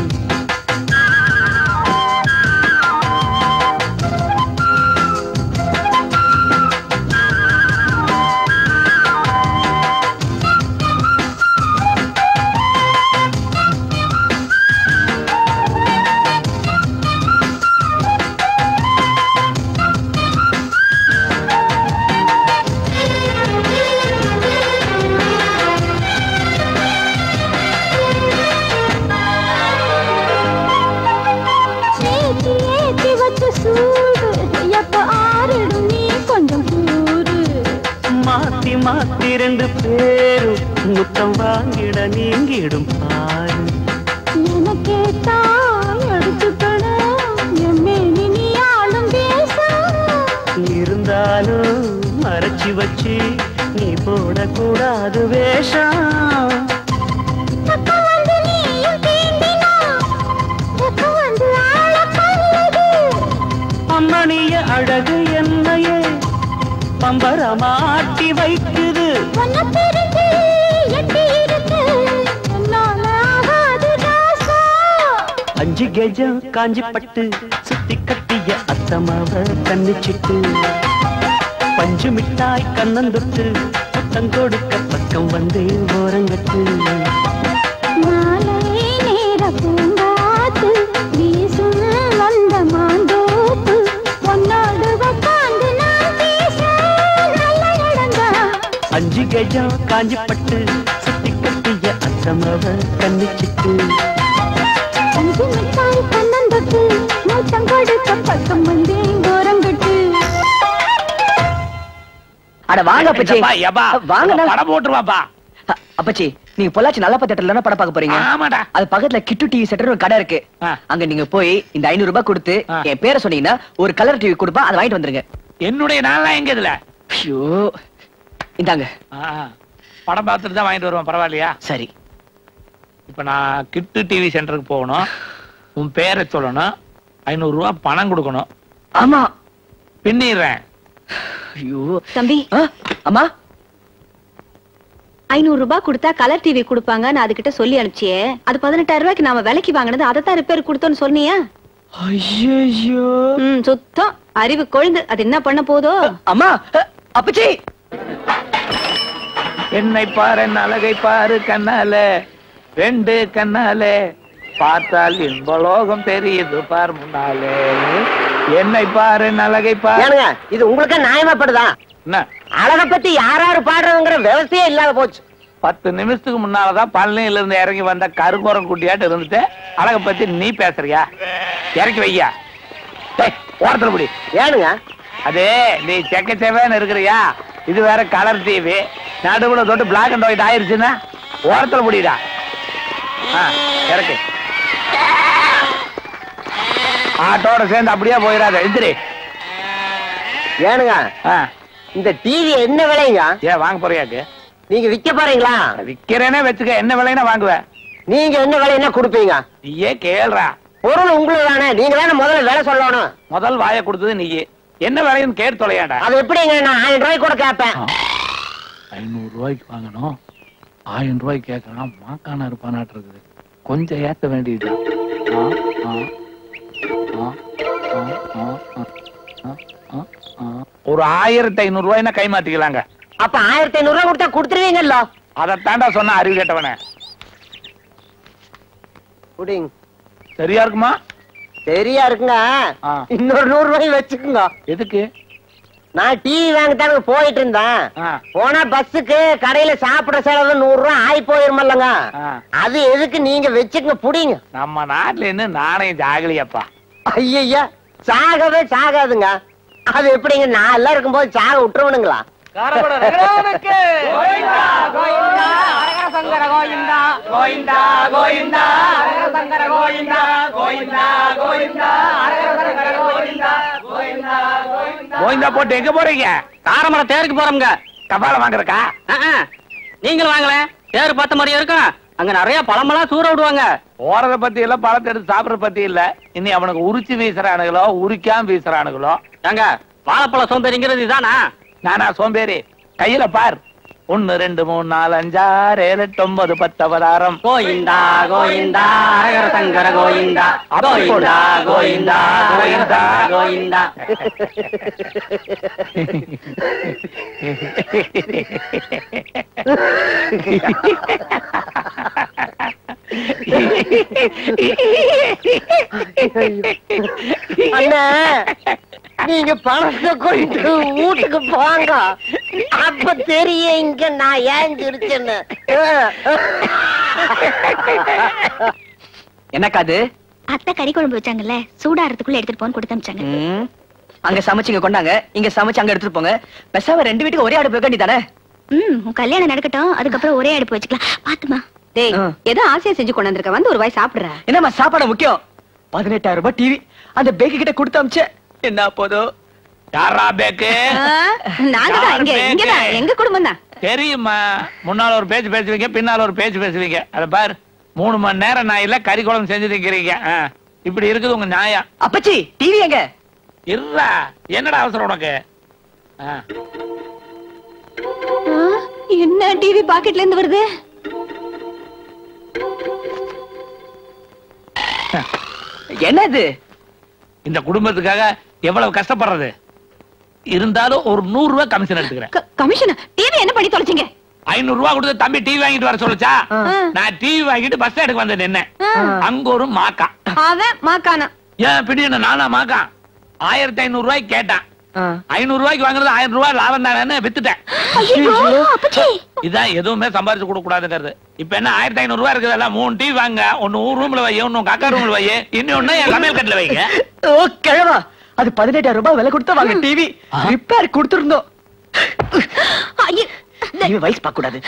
மாத்தி மாத்தி ரெண்டு பேரும் முத்தம் வாங்கிட நீங்கிடும் பாரு. எனக்கேட்டா எடுத்துக்கணும் எம்மேனி நீ ஆளும் தேசம். இருந்தாலும் மறைச்சி வச்சு நீ போடக்கூடாது வேஷம். பக்கம் வந்து நீயும் தீண்டினா பக்கம் வந்து ஆளப்பள்ளது. அம்மணிய அழகு என்னையே பம்பரமாட்டி வைக்குது. உன்னை பிரிஞ்சு எட்டி இருக்கு என்னால ஆகாது தாசா. அஞ்சு கஜம் காஞ்சி பட்டு சுத்தி கட்டிய அத்தமாவ கண்ணிச்சிட்டு பஞ்சு மிட்டாய் கண்ணந்தொட்டு முத்தம் கொடுக்க பக்கம் வந்து ஓரங்கட்டு. மாலை நேர பூங்காத்து வீசும் வந்த மாந்தோப்பு உன்னோடு உட்கார்ந்து நான் பேச நல்ல இடம்தான். அஞ்சு கஜம் காஞ்சி பட்டு சுத்தி கட்டிய அத்தமாவ கண்ணிச்சிட்டு அஞ்சு மிட்டாய் கண்ணந்தொட்டு முத்தம் கொடுக்க பக்கம் வந்து ஓரங்கட்டு. அட வாங்க அப்பச்சி. வாங்க படம் போட்டுருவாப்பா. அப்பச்சி நீங்க பொள்ளாச்சி நல்ல பத்திரத்துல படம் பார்க்க போறீங்க. ஆமாடா. அது பக்கத்துல கிட்டு டிவி செட்டர் ஒரு கடை இருக்கு. அங்க நீங்க போய் இந்த ஐநூறு ரூபாய் கொடுத்து என் பேரை சொன்னீங்கன்னா ஒரு கலர் டிவி கொடுப்பா, அதை வாங்கிட்டு வந்துருங்க. என்னுடைய நாள்லாம் எங்க இதுல? ஐயோ இந்தாங்க. படம் பார்த்துட்டு தான் வாங்கிட்டு வருவேன். பரவாயில்லையா? சரி. இப்ப நான் கிட்டு டிவி சென்டருக்கு போகணும். உன் பேரை சொல்லணும். ஐநூறு ரூபாய் பணம் கொடுக்கணும். ஆமா பின்னிடுறேன். ஐயோ தம்பி. அம்மா ஐநூறு ரூபாய் கொடுத்தா கலர் டிவி கொடுப்பாங்க. நான் அதுகிட்ட சொல்லி அனுப்பிச்சியே. அது பதினெட்டாயிரம் ரூபாய்க்கு நாம விலைக்கு வாங்கினது. அதை தான் ரிப்பேர் கொடுத்தோன்னு சொன்னியா? ஐயோ சுத்தம் அறிவு கொழுந்து. அது என்ன பண்ண போதோ? அம்மா அப்பச்சி. என்னை பாரு அழகை பாரு கண்ணால ரெண்டு கண்ணாலே பார்த்தால் இன்பலோகம் தெரியுது பார் முன்னாலே. என்னை பாரு அழகை பாரு. இது உங்களுக்கு நியாயமாப்படுதா? அழக பத்தி யாராரு பாடுறதுங்கிற விவசாயே இல்லாத போச்சு. பத்து நிமிஷத்துக்கு முன்னாலதான் பழனியில இருந்து இறங்கி வந்த கருங்குரம் குட்டியாட்டு இருந்துட்டு அழக பத்தி நீ பேசுறியா? இறக்கி வையா. ஓரத்துல முடி. ஏனுங்க அது நீ செக்க செவேன்னு இருக்கிறியா? இது வேற கலர் டிவி. நடுவுல தொட்டு பிளாக் அண்ட் ஒயிட் ஆயிருச்சுன்னா ஓரத்துல முடிடா. இறக்கு. ஆட்டோட சேர்ந்து அப்படியே போயிடாத. எந்திரி. ஏனுங்க இந்த டிவி என்ன விலைங்க? ஏன் வாங்க போறியாக்கு? நீங்க விக்க போறீங்களா? விக்கிறேனே வச்சுக்க. என்ன விலைன்னா வாங்குவேன். நீங்க என்ன விலைன்னா கொடுப்பீங்க? நீயே கேள்றா. பொருள் உங்களுக்கு தானே. நீங்க தானே முதல்ல விலை சொல்லணும். முதல் வாயை கொடுத்தது நீயே. என்ன விலைன்னு கேட்டு தொலையாடா. அது எப்படிங்க? நான் ஆயிரம் ரூபாய்க்கு கூட கேட்பேன். ஐநூறு ரூபாய்க்கு வாங்கணும். ஆயிரம் ரூபாய்க்கு கேட்கணும். மாக்கான இருப்பானாட்டு இருக்குது. கொஞ்சம் ஏத்த வேண்டியது. ஒரு ஆயிரத்தி ஐநூறு ரூபாய்னா கை மாத்திக்கலாங்க. அப்ப ஆயிரத்தி ஐநூறு ரூபாய் கொடுத்தா கொடுத்துருவீங்கல்ல? அதை தாண்டா சொன்ன அறிவு கேட்டவனே. சரியா இருக்குமா? சரியா இருக்குங்க. இன்னொரு நூறு ரூபாய் வச்சுக்குங்க. எதுக்கு? நான் டிவி வாங்கத்தானு போயிட்டு இருந்தேன். போனா பஸ்ஸுக்கு கடையில சாப்பிட செலவு நூறு ரூபாய் ஆயி போயிருமல்லங்க. அது எதுக்கு நீங்க வச்சுக்கங்க. புடிங்க. நம்ம நாட்டுல என்ன நாணயம் ஜாகலியாப்பா. ஐயா சாகவே சாகாதுங்க. அது எப்படிங்க? நான் எல்லாம் இருக்கும்போது சாக விட்டுருவனுங்களா? காரமட ரங்கநாதனுக்கு கோவிந்தா கோவிந்தா அரகர சங்கர கோவிந்தா கோவிந்தா கோவிந்தா அரகர சங்கர கோவிந்தா கோவிந்தா கோவிந்தா அரகர சங்கர கோவிந்தா கோவிந்தா கோவிந்தா. கோவிந்தா போட்டு எங்க போறீங்க? காரமட தேருக்கு போறோம்ங்க. கபால வாங்குறக்கா? நீங்களும் வாங்கல, தேர் பார்த்த மாதிரியா இருக்கும். அங்க நிறைய பழமெல்லாம் சூற விடுவாங்க. போறத பத்தி இல்ல, பழத்தை எடுத்து சாப்பிடற பத்தி இல்ல. இனி அவனுக்கு உரிச்சு வீசுறானுங்களோ உரிக்காம வீசுறானுங்களோ. அங்க வாழைப்பழம் சோம்பேறிங்கிறது இதானா? நானா சோம்பேறி? கையில பார், ஒன்னு ரெண்டு மூணு நாலு அஞ்சாறு ஏழு எட்டு ஒன்பது பத்து அவதாரம். கோயிந்தா கோயிந்தா அரகர சங்கர கோயிந்தா கோயிந்தா கோயிந்தா கோயிந்தா கோயிந்தா. அண்ணா, நீங்க பணத்தை கொண்டு வீட்டுக்கு போங்க, அப்ப தெரிய இங்க நான் ஏன் சிரிச்சேன்னு. என்னக்கா அது? அத்தை கறி குழம்பு வச்சாங்கல்ல, சூடாறதுக்குள்ள எடுத்துட்டு போன்னு கொடுத்து அனுப்பிச்சாங்க. அங்க சமைச்சிங்க கொண்டாங்க, இங்க சமைச்சு அங்க எடுத்துட்டு போங்க. பெசாம ரெண்டு வீட்டுக்கு ஒரே அடுப்பு வைக்க வேண்டியதானே? ம், உன் கல்யாணம் நடக்கட்டும், அதுக்கப்புறம் ஒரே அடுப்பு வச்சுக்கலாம். பாத்துமா. டேய், ஏதோ ஆசையா செஞ்சு கொண்டு வந்திருக்க, வந்து ஒரு வாய் சாப்பிடுற. என்னம்மா சாப்பாடு முக்கியம்? பதினெட்டாயிரம் ரூபாய் டிவி அந்த பேக்கு கிட்ட கொடுத்து அமிச்ச என்ன போதும்? யாரா பேக்கு? நாங்கதான், இங்க இங்கதான் எங்க குடும்பம் தான். தெரியுமா, முன்னால ஒரு பேச்சு பேசுவீங்க, பின்னால ஒரு பேச்சு பேசுவீங்க. அத பாரு, மூணு மணி நேரம் நான் இல்ல கறி குழம்பு செஞ்சு திங்கிறீங்க. இப்படி இருக்குது உங்க நியாயம். அப்பச்சி டிவி எங்க? இருடா, என்னடா அவசரம் உனக்கு? என்ன டிவி பாக்கெட்ல இருந்து வருது? என்னது? இந்த குடும்பத்துக்காக எவ்வளவு கஷ்டப்படுறது, இருந்தாலும் ஒரு நூறு ரூபாய் கமிஷன் எடுத்துக்கிறேன். கமிஷன்? டிவி என்ன பண்ணி தொலைச்சிங்க? ஐநூறு ரூபாய் கொடுத்து தம்பி டிவி வாங்கிட்டு வர சொல்லுச்சா, நான் டிவி வாங்கிட்டு பஸ் ஸ்டாண்டுக்கு வந்து நின்னேன். அங்க ஒரு மாக்கா, அவன் மாக்கானா? ஏன் பிடி என்ன நானா மாக்கா? ஆயிரத்தி ஐநூறு ரூபாய்க்கு கேட்டான். ஐநூறு ரூபாய்க்கு வாங்குறது ஆயிரம் ரூபாய் லாபம் தானே வித்துட்டேன். இதான் எதுவுமே சம்பாதிச்சு கொடுக்க கூடாதுங்கிறது. இப்ப என்ன ஆயிரத்தி ஐநூறு ரூபாய் இருக்குதுல்ல, மூணு டிவி வாங்க, ஒன்னு ஊர் ரூம்ல வை, ஒன்னு காக்கா ரூம்ல வை, இன்னொன்னு என் சமையல் கட்டுல வைங்க. ஓ கிழவா, அது பதினெட்டாயிரம் ரூபாய் விலை கொடுத்தா வாங்க டிவி. ரிப்பேர் கொடுத்திருந்தோம். வயசு பார்க்க கூடாது.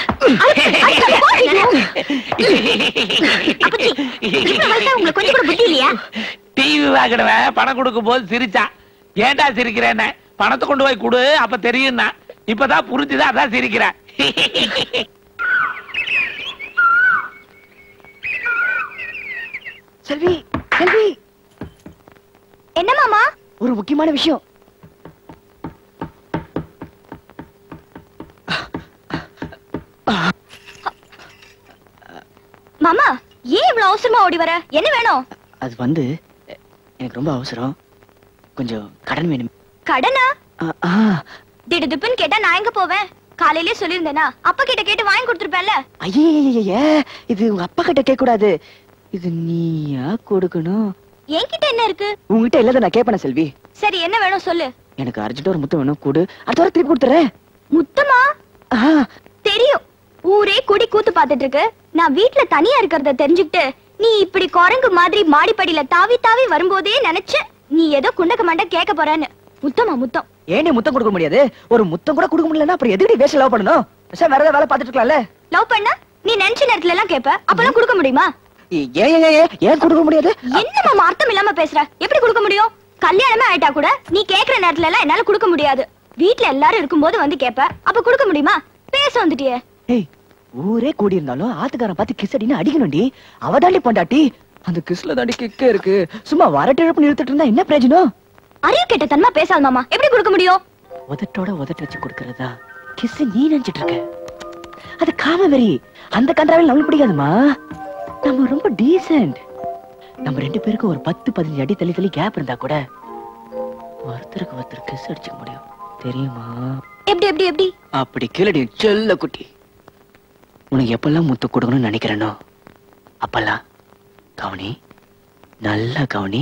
டிவி வாங்கிடுவேன், பணம் கொடுக்கும் போது சிரிச்சா, ஏண்டா சிரிக்கிறேன்னு, பணத்தை கொண்டு போய் கொடு அப்ப தெரியும். இப்பதான் புரிஞ்சுதான் அதான் சிரிக்கிறேன். செல்வி, செல்வி, என்ன மாமா? ஒரு முக்கியமான விஷயம். மாமா, ஏன் இவ்வளவு அவசரமா ஓடி வர? என்ன வேணும்? அது வந்து எனக்கு ரொம்ப அவசரம், கொஞ்சம் கடன் வேணும். கடனா? திடுதுப்புன்னு கேட்டா நான் எங்க போவேன்? காலையிலே சொல்லிருந்தேனா, அப்பா கிட்ட கேட்டு வாங்கி கொடுத்துருப்பேன்ல. ஐயே, இது உங்க அப்பா கிட்ட கேட்க கூடாது, இது நீயா கொடுக்கணும். என்கிட்ட என்ன இருக்கு? உங்ககிட்ட இல்லத நான் கேட்பேன் செல்வி. சரி, என்ன வேணும் சொல்லு. எனக்கு அர்ஜென்ட் ஒரு முத்தம் வேணும், கூடு. அடுத்த வாரம் திருப்பி கொடுத்துறேன். முத்தமா? தெரியும், ஊரே குடி கூத்து பாத்துட்டு இருக்கு. நான் வீட்டுல தனியா இருக்கிறத தெரிஞ்சுக்கிட்டு நீ இப்படி குரங்கு மாதிரி மாடிப்படியில தாவி தாவி வரும்போதே நினைச்ச நீ ஏதோ குண்டக்க மண்ட கேட்க போறேன்னு. முத்தமா முத்தம்? ஏன் முத்தம் கொடுக்க முடியாது? ஒரு முத்தம் கூட கொடுக்க முடியலன்னா அப்புறம் எதுக்கு வேஸ்ட் லவ் பண்ணணும்? வேற ஏதாவது வேலை பார்த்துட்டு இருக்கலாம்ல. லவ் பண்ணா நீ நினைச்ச நேரத்துல எல்லாம் கேப்ப, அப்பெல்லாம் கொடுக்க முடியுமா? ஏன் ஏன் கொடுக்க முடியாது? என்ன மாமா அர்த்தம் இல்லாம பேசுற? எப்படி கொடுக்க முடியும்? கல்யாணமே ஆயிட்டா கூட நீ கேக்குற நேரத்துல எல்லாம் என்னால கொடுக்க முடியாது. வீட்டுல எல்லாரும் இருக்கும்போது வந்து கேப்ப, அப்ப கொடுக்க முடியுமா? பேச வந்துட்டியே. ஏய், ஊரே கூடி இருந்தாலும் ஆத்துக்காரன் பார்த்து கிஸ் அடின்னு அடிக்கணும்டி. அவதாண்டி பொண்டாட்டி, அந்த கிஸ்ல தாண்டி கிக்கே இருக்கு. சும்மா வரட்டு இழப்பு நிறுத்திட்டு இருந்தா என்ன பிரயோஜனம்? அறிவு கேட்ட தன்மா பேசாத மாமா, எப்படி கொடுக்க முடியும்? உதட்டோட உதட்டு வச்சு கொடுக்கறதா கிஸ் நீ நினைச்சிட்டு இருக்க? அது காமவெறி. அந்த கண்டாவில் நம்மளுக்கு பிடிக்காதுமா. நம்ம ரொம்ப டீசென்ட். நம்ம ரெண்டு பேருக்கும் ஒரு பத்து பதினஞ்சு அடி தள்ளி தள்ளி கேப் இருந்தா கூட ஒருத்தருக்கு ஒருத்தர் கிஸ் அடிச்சுக்க முடியும், தெரியுமா? எப்படி எப்படி எப்படி? அப்படி கேளடி செல்ல குட்டி. உனக்கு எப்பெல்லாம் முத்து கொடுக்கணும்னு நினைக்கிறேனோ அப்பெல்லாம் கவனி, நல்ல கவனி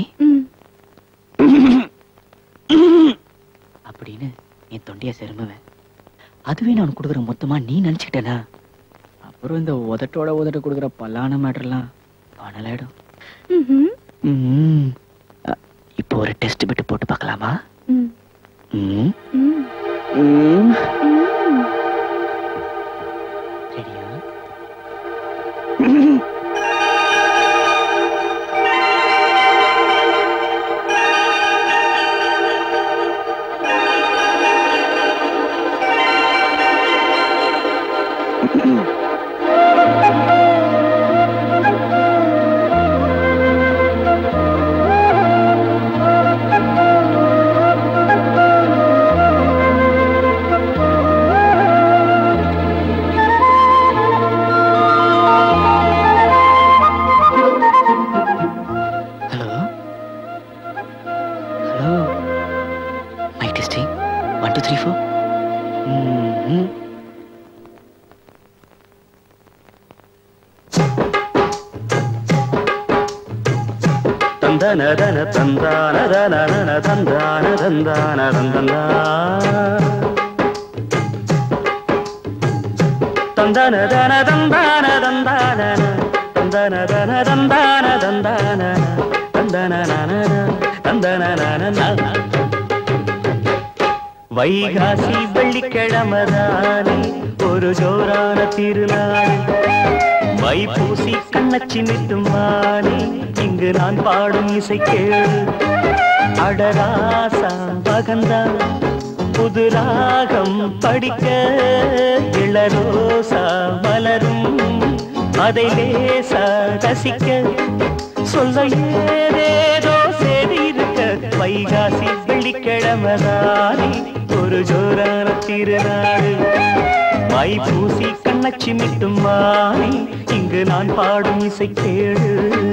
அப்படின்னு என் தொண்டைய செருமுவேன். அதுவே நான் கொடுக்குற மொத்தமா நீ நினைச்சுக்கிட்டேனா அப்புறம் இந்த உதட்டோட உதட்ட கொடுக்குற பல்லான மேட்டர்லாம் பணலாயிடும். இப்போ ஒரு டெஸ்ட் பிட்டு போட்டு பார்க்கலாமா? ம் ம் ம் டூ த்ரீ ஃபோர். தந்தன தன தந்தான தன தந்தான தந்தான தந்தனா தந்தன தன தந்தான தந்தான தந்தன தன தந்தான தந்தான தந்தன தந்தன. வைகாசி வெள்ளிக்கிழமதானே ஒரு ஜோரான திருநாள். வைப்பூசி கண்ணச்சி நிட்டும் வானே இங்கு நான் பாடும் இசை கேளு. அடராசா பகந்தா புது ராகம் படிக்க இளரோசா மலரும் அதை லேசா ரசிக்க சொல்ல ஏதேதோ சேதி இருக்க. வைகாசி வெள்ளிக்கிழமதானே ஒரு ஜோரான திருநாள். வைப்பூசி கண்ணச்சி மிட்டும் வானே இங்கு நான் பாடும் இசை கேளு.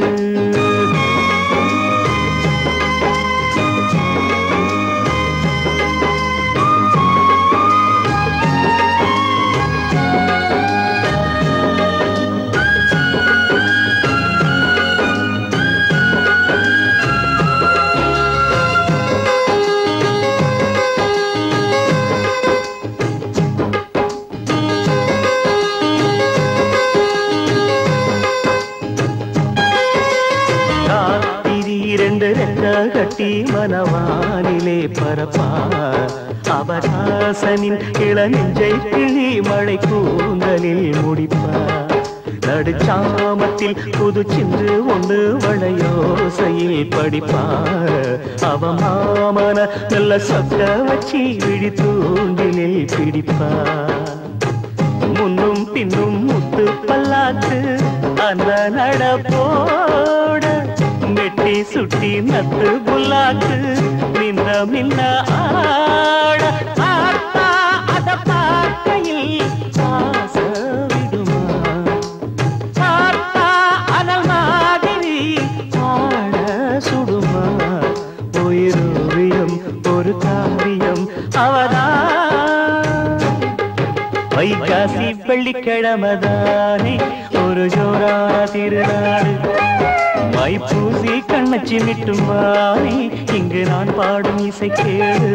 கட்டி மனவானிலே பரப்பா அவராசனின் இளநெஞ்சை கிளி மழை கூந்தலில் முடிப்பா. நடுச்சாமத்தில் புது சின்று ஒன்று வளையோசையில் படிப்பா. அவ மாமன நல்ல சொக்க வச்சி விழி தூண்டிலில் பிடிப்பா. முன்னும் பின்னும் முத்து பல்லாக்கு அந்த நடப்போட மெட்டி சுட்டி நத்து புல்லாக்கு மின்ன மின்ன ஆட. பார்த்தா அத பார்க்கையில் ஆச விடுமா. பார்த்தா அனல் மாதிரி ஆட சுடுமா. உயிரோவியம் ஒரு காவியம் அவதான். வைகாசி வெள்ளிக்கிழமதானே ஒரு ஜோரான திருநாடு. வைப்பூசி கண்ணச்சி மிட்டும் வானே இங்கு நான் பாடும் இசை கேளு.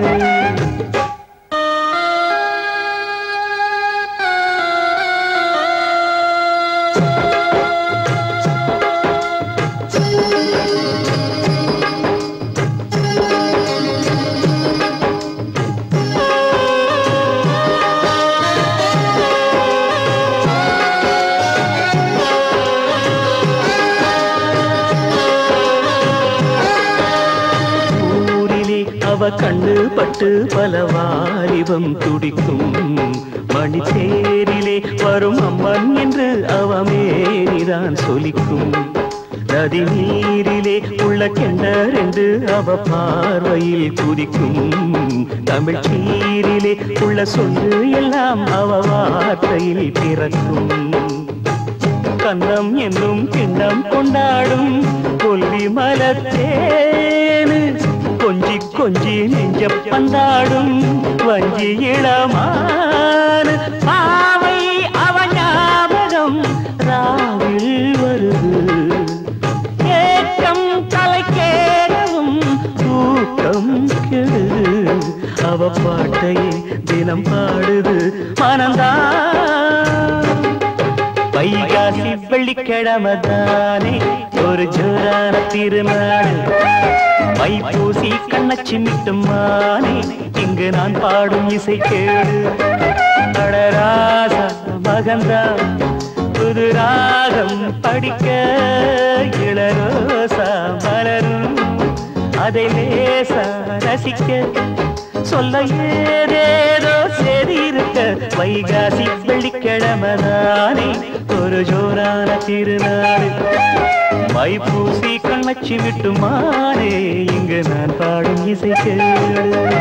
அவ கண்ணு பட்டு பல வாலிபம் துடிக்கும். மணி தேரிலே வரும் அம்மன் என்று அவமேனிதான் சொலிக்கும். நதி நீரிலே உள்ள கிணறென்று அவ பார்வையில் குதிக்கும். தமிழ் சீரிலே உள்ள சொல்லு எல்லாம் அவ வார்த்தையில் பிறக்கும். கண்ணம் என்னும் கிண்ணம் கொண்டாடும் கொல்லி மலத்தேனு கொஞ்சி கொஞ்சி நெஞ்ச பந்தாடும் வஞ்சி இளமான. பாவை அவ ஞாபகம் ராவில் வருது. ஏக்கம் தலைக்கேறவும் தூக்கம் கெடுது. அவ பாட்டையே தினம் பாடுது மனந்தான். வைகாசி வெள்ளிக்கிழமதானே ஒரு ஜோரான திருநாடு. வைப்பூசி கண்ணச்சி மிட்டும் மானே இங்கு நான் பாடும் இசை கேளு. அடராசா மகந்தா புது ராகம் படிக்க இளரோசா மலரும் அதை லேசா ரசிக்க சொல்ல ஏதேதோ சேதி இருக்க. வைகாசி வெள்ளிக்கிழமதானே ஒரு ஜோரான திருநாடு. வைப்பூசி கண்ணச்சி விட்டுமானே இங்கு நான் பாடும் இசை கேளு.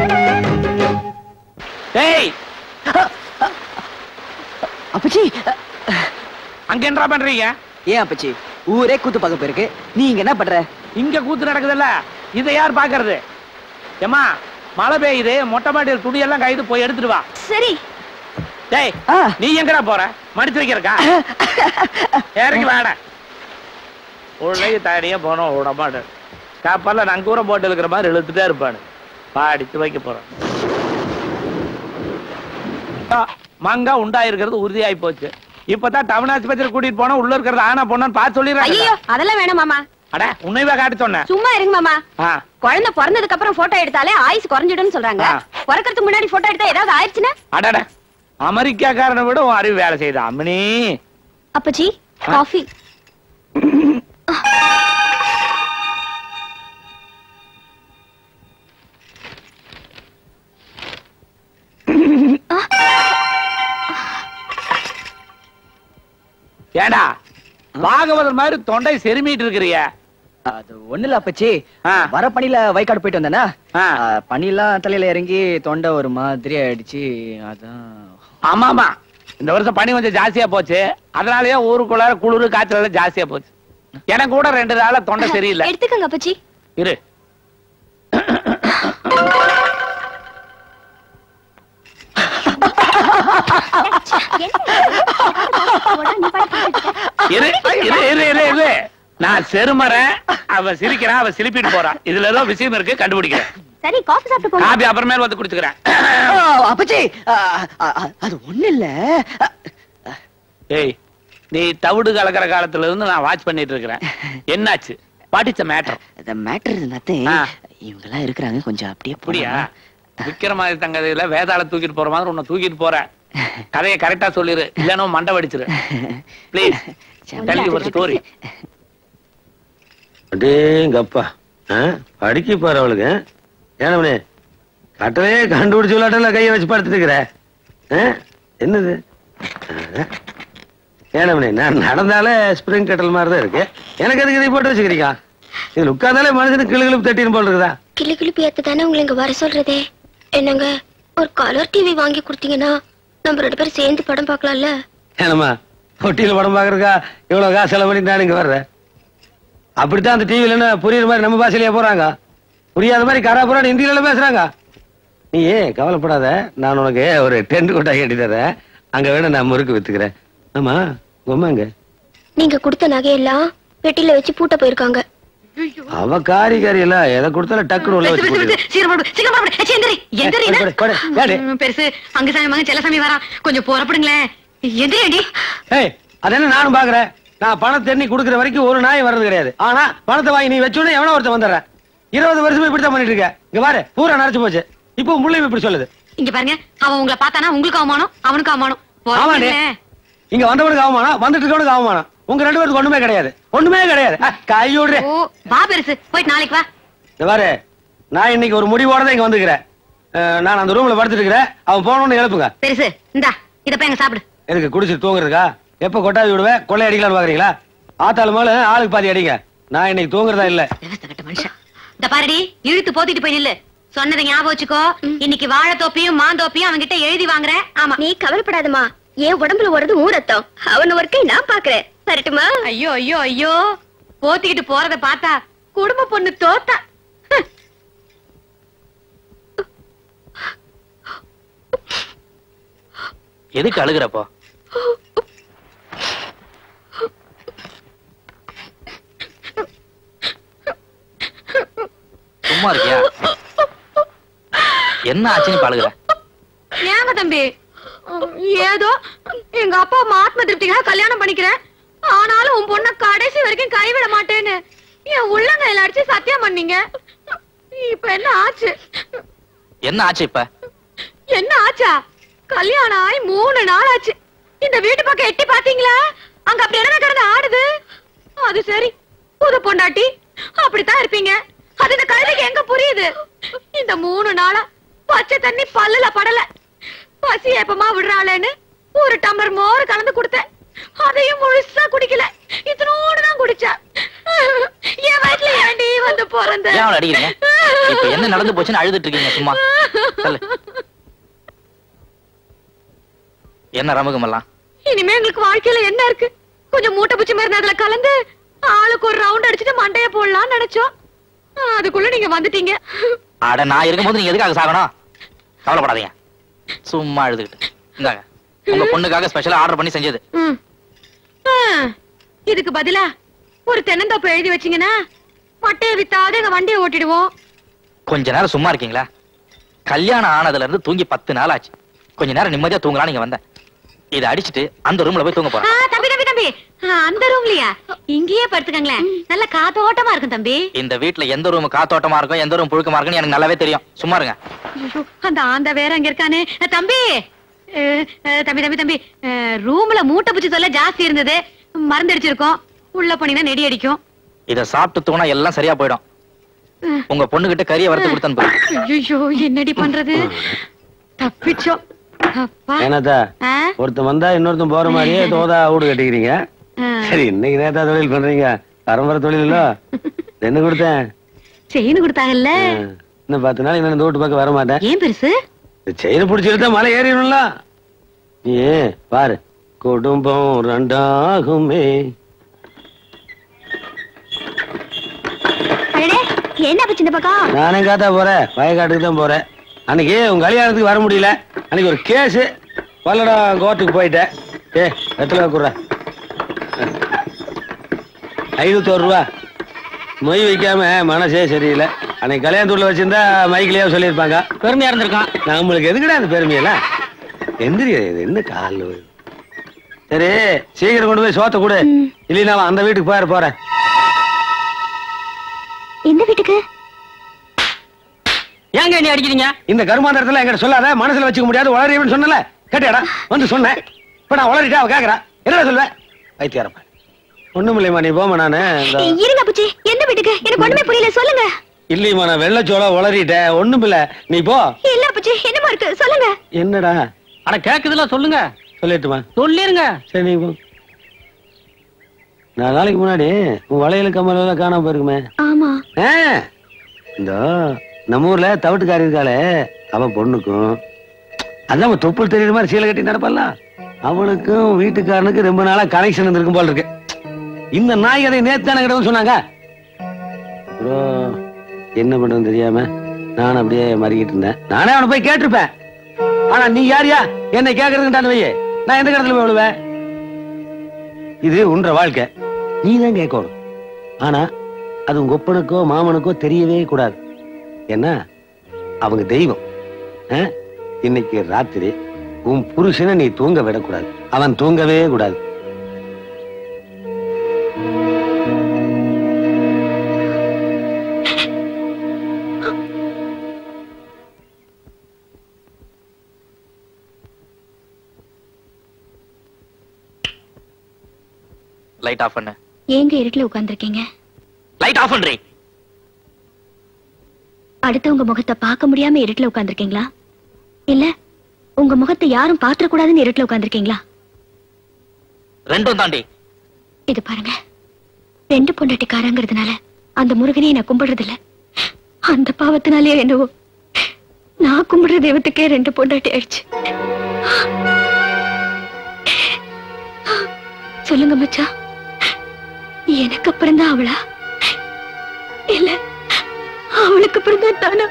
டேய் அப்பச்சி அங்க என்ன பண்றீங்க? ஏன் அப்பச்சி ஊரே கூத்து பார்க்க போயிருக்கு, நீங்க என்ன பண்ற? இங்க கூத்து நடக்குதுல்ல, இதை யார் பாக்குறது? ஏமா மழை பெய்யுது, மொட்டை மாடியில் துணி எல்லாம் கைது போய் எடுத்துட்டு வா. சரி. டேய், நீ எங்கடா போற? மடிச்சு வைக்கிறக்கா? இறங்கி வாட. உள்ளே தாடியே போனோம் விடமாடு. காப்பால நங்கூர போட்டு இருக்கிற மாதிரி இழுத்துட்டே இருப்பானு. பாடித்து வைக்க போறேன். மங்கா உண்டாயிருக்கிறது உறுதியாகி போச்சு. இப்பதான் டவுன் ஆஸ்பத்திரி கூட்டிட்டு போனா உள்ள இருக்கிறது ஆனா பொண்ணு பார்த்து சொல்லிடுறாங்க. ஐயோ அதெல்லாம் வேணாம் மாமா. அட உன்னைவா காட்ட சொன்னேன். சும்மா இருங்க மாமா. குழந்தை பிறந்ததுக்கு அப்புறம் போட்டோ எடுத்தாலே ஆயுசு குறைஞ்சிடும்னு சொல்றாங்க. பிறக்கிறதுக்கு முன்னாடி போட்டோ எடுத்தா ஏதாவது ஆயிடுச்சுன்னா? அடட அமெரிக்காக்காரனை விட உன் அறிவு வேலை செய்யுது அம்மனி. அப்பச்சி காஃபி. ஏடா பாகவதர் மாதிரி தொண்டை செருமிட்டு இருக்கிறிய? அது ஒண்ணு இல்ல அப்பச்சி, வர பணியில வயக்காடு போயிட்டு வந்தேனா, பனியெல்லாம் தலையில இறங்கி தொண்டை ஒரு மாதிரி ஆயிடுச்சு. அதான். ஆமா ஆமா, இந்த வருஷம் பனி கொஞ்சம் ஜாஸ்தியா போச்சு. அதனாலயே ஊருக்குள்ள குளிர் காய்ச்சல் ஜாஸ்தியா போச்சு. எனக்கு கூட ரெண்டு நாளா தொண்டை சரியில்லை. எடுத்துக்கங்க அப்பச்சி. இரு. இரு இரு இரு இரு இரு. நான் செருமறேன், அவ சிரிக்கிறான், அவ சிலிப்பிட்டு போறான். இதுல ஏதோ விஷயம் இருக்கு, கண்டுபிடிக்கிறேன். சரி காபி சாப்பிட்டு போங்க. காபி அப்புறமே வந்து குடிச்சுக்கிறேன். அப்பச்சி அது ஒண்ணு இல்ல. ஏய், நீ தவிடு கலக்கிற காலத்துல இருந்து நான் வாட்ச் பண்ணிட்டு இருக்கிறேன். என்னாச்சு? படிச்ச மேட்டர். இந்த மேட்டர் நத்தேன். இவங்க எல்லாம் இருக்கிறாங்க, கொஞ்சம் அப்படியே புரியா? விக்கிரமாதி தங்கதில வேதாள தூக்கிட்டு போற மாதிரி உன்னை தூக்கிட்டு போறேன். கதையை கரெக்டா சொல்லிரு, இல்லன்னா மண்டை வடிச்சிரு. Please tell your story. அடேங்கப்பா, படிக்க பாரு அவளுக்கு. ஏனே கட்டளையே கண்டுபிடிச்சு விளையாட்டுல கையை வச்சு படுத்துட்டு இருக்கிற என்னது? ஏனே நான் நடந்தாலே ஸ்பிரிங் கட்டல் மாதிரிதான் இருக்கு. எனக்கு அதுக்கு இதை போட்டு வச்சுக்கிறீங்க. இது உட்கார்ந்தாலே மனுஷனுக்கு கிளு கிளிப்பு தட்டின்னு போல் இருக்குதா? கிளு கிளிப்பு ஏத்து தானே உங்களை இங்க வர சொல்றதே. என்னங்க ஒரு கலர் டிவி வாங்கி கொடுத்தீங்கன்னா நம்ம ரெண்டு பேரும் சேர்ந்து படம் பார்க்கலாம்ல? ஏனம்மா ஒட்டியில படம் பாக்குறக்கா இவ்வளவு காசு செலவு பண்ணி நான் இங்க வர்றேன். அப்படித்தான் அந்த டிவில புரியுற மாதிரி நம்ம பாஷையிலேயே போறாங்க, புரியாத மாதிரி கராபுரான்னு ஹிந்தியில பேசுறாங்க. நீ ஏன் கவலைப்படாத, நான் உனக்கு ஒரு டென்ட் கோட்டா கட்டி தரேன். அங்க வேணா நான் முறுக்கு வித்துக்கிறேன். ஆமா உமாங்க நீங்க கொடுத்த நகையெல்லாம் பெட்டியில வச்சு பூட்ட போயிருக்காங்க. அவ காரி காரி எல்லாம் எதை கொடுத்தாலும் டக்குனு உள்ள வச்சு பெருசு அங்க சாமி செல்ல சாமி வரா, கொஞ்சம் போறப்படுங்களேன். எந்திரி. அது என்ன நானும் பாக்குறேன். நான் பணத்தை எண்ணி கொடுக்குற வரைக்கும் ஒரு நாய் வர்றது கிடையாது. ஆனா பணத்தை வாங்கி நீ வச்சோன்னு எவனோ ஒருத்தன் வந்துடுறேன். இருபது வருஷமா இப்படித்தான் பண்ணிட்டு இருக்க. இங்க பாரு பூரா நரைச்சு போச்சு. இப்போ முள்ளையும் இப்படி சொல்லுது. இங்க பாருங்க, அவன் உங்களை பார்த்தானா உங்களுக்கு அவமானம், அவனுக்கு அவமானம். இங்க வந்தவனுக்கு அவமானம், வந்துட்டு இருக்கவனுக்கு அவமானம். உங்க ரெண்டு பேருக்கு ஒண்ணுமே கிடையாது, ஒண்ணுமே கிடையாது. கையோடு வா பெருசு, போயிட்டு நாளைக்கு வா. இங்க பாரு, நான் இன்னைக்கு ஒரு முடிவோட தான் இங்க வந்துக்கிறேன். நான் அந்த ரூம்ல படுத்துட்டு இருக்கிறேன். அவன் போனோன்னு எழுப்புங்க. பெருசு இந்தா இத போய் சாப்பிடு. எதுக்கு குடிச்சிட்டு தூங்குறதுக்கா? எப்ப கொட்டாவி விடுவேன், கொள்ளை அடிக்கலாம்னு பாக்குறீங்களா? ஆத்தாள் மேல ஆளுக்கு பாதி அடிங்க. நான் இன்னைக்கு தூங்குறதா இல்ல. மனுஷன் இந்த பாருடி, இழுத்து போத்திட்டு போய் நில்லு. சொன்னதை ஞாபகம் வச்சுக்கோ. இன்னைக்கு வாழைத்தோப்பியும் மாந்தோப்பியும் அவன்கிட்ட எழுதி வாங்குறேன். ஆமா நீ கவலைப்படாதமா, என் உடம்புல ஓடுறது ஊ ரத்தம். அவன் ஒர்க்கை நான் பாக்குறேன். வரட்டுமா? ஐயோ ஐயோ ஐயோ, போத்திக்கிட்டு போறத பார்த்தா குடும்ப பொண்ணு தோத்தா. எதுக்கு அழுகுறப்போ? சும்மா இருக்கியா? என்ன ஆச்சுன்னு அழுகுற? ஏங்க தம்பி, ஏதோ எங்க அப்பா ஆத்ம திருப்திக்காக கல்யாணம் பண்ணிக்கிறேன், ஆனாலும் உன் பொண்ண கடைசி வரைக்கும் கைவிட மாட்டேன்னு என் உள்ளங்கையில அடிச்சு சத்தியம் பண்ணீங்க. இப்ப என்ன ஆச்சு? என்ன ஆச்சு இப்ப? என்ன ஆச்சா? கல்யாணம் ஆகி மூணு நாள் ஆச்சு. இந்த வீட்டு பக்கம் எட்டி பாத்தீங்களா? அங்க அப்படி என்ன கிடந்து ஆடுது. அது சரி, புது பொண்டாட்டி அப்படித்தான் இருப்பீங்க. அது இந்த கழுதைக்கு எங்க புரியுது? இந்த மூணு நாளா பச்சை தண்ணி பல்லுல படல. பசி எப்பமா விடுறாளேன்னு ஒரு டம்ளர் மோர் கலந்து கொடுத்தேன். அதையும் முழுசா குடிக்கல, இத்தனோடு தான் குடிச்சா. என் வயிற்றுல ஏண்டி வந்து பிறந்த? ஏன் அவளை அடிக்கிறீங்க? இப்ப என்ன நடந்து போச்சுன்னு அழுதுட்டு இருக்கீங்க சும்மா? என்ன ரமகம் எல்லாம்? இனிமே எங்களுக்கு வாழ்க்கையில என்ன இருக்கு? கொஞ்சம் மூட்டை பூச்சி மருந்து அதுல கலந்து ஆளுக்கு ஒரு ரவுண்ட் அடிச்சுட்டு மண்டைய போடலாம்னு நினைச்சோம். அதுக்குள்ள நீங்க வந்துட்டீங்க. அட நான் இருக்கும்போது நீங்க எதுக்காக சாகணும்? கவலைப்படாதீங்க, சும்மா எழுதுகிட்டு. இந்தாங்க உங்க பொண்ணுக்காக ஸ்பெஷலா ஆர்டர் பண்ணி செஞ்சது. இதுக்கு பதிலா ஒரு தென்னந்தோப்பு எழுதி வச்சீங்கன்னா மட்டையை வித்தாவது எங்க வண்டியை ஓட்டிடுவோம். கொஞ்ச நேரம் சும்மா இருக்கீங்களா? கல்யாணம் ஆனதுல இருந்து தூங்கி பத்து நாள் ஆச்சு. கொஞ்ச நேரம் நிம்மதியா தூங்கலாம் நீங்க வந்தேன். இதை அடிச்சுட்டு அந்த ரூம்ல போய் தூங்க போறேன். தம்பி தம்பி தம்பி அந்த ரூம்லயா? இங்கேயே படுத்துக்கங்களேன், நல்ல காத்தோட்டமா இருக்கும் தம்பி. இந்த வீட்டுல எந்த ரூம் காத்தோட்டமா இருக்கும் எந்த ரூம் புழுக்கமா இருக்குன்னு எனக்கு நல்லாவே தெரியும். சும்மா இருங்க. அந்த ஆந்த வேற அங்க இருக்கானே. தம்பி தம்பி தம்பி தம்பி ரூம்ல மூட்டை பூச்சி சொல்ல ஜாஸ்தி இருந்தது, மருந்தடிச்சிருக்கோம். உள்ள போனீங்கன்னா நெடி அடிக்கும். இத சாப்பிட்டு தூங்கினா எல்லாம் சரியா போயிடும். உங்க பொண்ணு கிட்ட கறியை வறுத்து கொடுத்தேன். ஐயோ என்னடி பண்றது? தப்பிச்சோம். என்னதா ஒருத்தன் வந்தா இன்னொருத்தன் போற மாதிரியே தோதா ஊடு கட்டிக்கிறீங்க. சரி இன்னைக்கு நேத்தா தொழில் பண்றீங்க, பரம்பரை தொழில் இல்ல. என்ன கொடுத்தேன்? செயின் கொடுத்தாங்கல்ல. இன்னும் பத்து நாள் இந்த வீட்டு பக்கம் வர மாட்டேன். ஏன் பெருசு? செயின் பிடிச்சிருந்தா மலை ஏறிடும்ல. ஏ பாரு குடும்பம் ரெண்டாகுமே. என்ன பச்சு இந்த பக்கம்? நானே காத்தா போறேன், வயக்காட்டுக்கு தான் போறேன். அன்னைக்கு உங்க கல்யாணத்துக்கு வர முடியல, அன்னைக்கு ஒரு கேஸ் பல்லடா கோர்ட்டுக்கு போயிட்டேன். ஏ எத்தனை குடுற? ஐநூத்தோரு ரூபா. மொய் வைக்காம மனசே சரியில்லை. அன்னைக்கு கல்யாணத்துல வச்சிருந்தா மைக்கிலேயே சொல்லியிருப்பாங்க, பெருமையா இருந்திருக்கான். நம்மளுக்கு எதுக்குடா அந்த பெருமையெல்லாம்? எந்திரியா என்ன கால்? சரி சீக்கிரம் கொண்டு போய் சோத்த கொடு, இல்லைன்னா அந்த வீட்டுக்கு போயிட போறேன். இந்த வீட்டுக்கு ஏங்க நீ அடிக்கிறீங்க? இந்த கருமாந்திரத்துல என்கிட்ட சொல்லாத, மனசுல வச்சுக்க முடியாது, வளரியவன் சொன்னல. கேட்டியாடா? வந்து சொன்னேன். இப்ப நான் வளரிட்டா அவ கேக்குறா, என்னடா சொல்லுவேன்? வைத்தியாரப்ப ஒண்ணும் இல்லையம்மா, நீ போமா. நானு இருங்க புச்சி, எந்த வீட்டுக்கு? எனக்கு ஒண்ணுமே புரியல, சொல்லுங்க. இல்லையம்மா நான் வெள்ளச்சோள வளரிட்டேன், ஒண்ணும் இல்ல, நீ போ. இல்ல புச்சி, என்னமா இருக்கு சொல்லுங்க. என்னடா? அட கேக்குதுல, சொல்லுங்க. சொல்லிட்டுமா? சொல்லிருங்க. சரி நீ போ. நான் நாளைக்கு முன்னாடி உன் வளையல கம்மல காணாம போயிருக்குமே. ஆமா. இந்த நம்ம ஊர்ல தவிட்டுக்காரி இருக்காளே, அவ பொண்ணுக்கும் அதான் தொப்புள் தெரியுற மாதிரி சீலை கட்டி நடப்பல, அவனுக்கும் வீட்டுக்காரனுக்கு ரொம்ப நாளா கனெக்ஷன் இருந்திருக்கும் போல இருக்கு. இந்த நாய் அதை நேத்தான கிட்ட சொன்னாங்க. அப்புறம் என்ன பண்றது தெரியாம நான் அப்படியே மறிக்கிட்டு இருந்தேன். நானே அவனை போய் கேட்டிருப்பேன். ஆனா நீ யாரியா என்னை கேட்கறதுன்னு வையே, நான் எந்த இடத்துல போய் விழுவேன்? இது உன்ற வாழ்க்கை, நீ தான் கேட்கணும். ஆனா அது உங்க ஒப்பனுக்கோ மாமனுக்கோ தெரியவே கூடாது. என்ன அவங்க தெய்வம். இன்னைக்கு ராத்திரி உன் புருஷனை நீ தூங்க விடக்கூடாது, அவன் தூங்கவே கூடாது. லைட் ஆஃப் பண்ணு. ஏங்க இருட்டுல உட்கார்ந்திருக்கீங்க? லைட் ஆஃப் பண்றேன். அடுத்தவங்க முகத்தை பார்க்க முடியாம இருட்டுல உட்கார்ந்திருக்கீங்களா, இல்ல உங்க முகத்தை யாரும் பாத்திர கூடாதுன்னு இருட்டுல உட்கார்ந்திருக்கீங்களா? ரெண்டும் தாண்டி. இது பாருங்க, ரெண்டு பொண்டாட்டிக்காரங்கிறதுனால அந்த முருகனையை நான் கும்பிடுறது இல்ல. அந்த பாவத்தினாலே என்னவோ நான் கும்பிடுற தெய்வத்துக்கே ரெண்டு பொண்டாட்டி ஆயிடுச்சு. சொல்லுங்க மச்சா, எனக்கு அப்புறம் தான் அவளா, இல்ல அவளுக்கு அப்புறம் தான் தானா?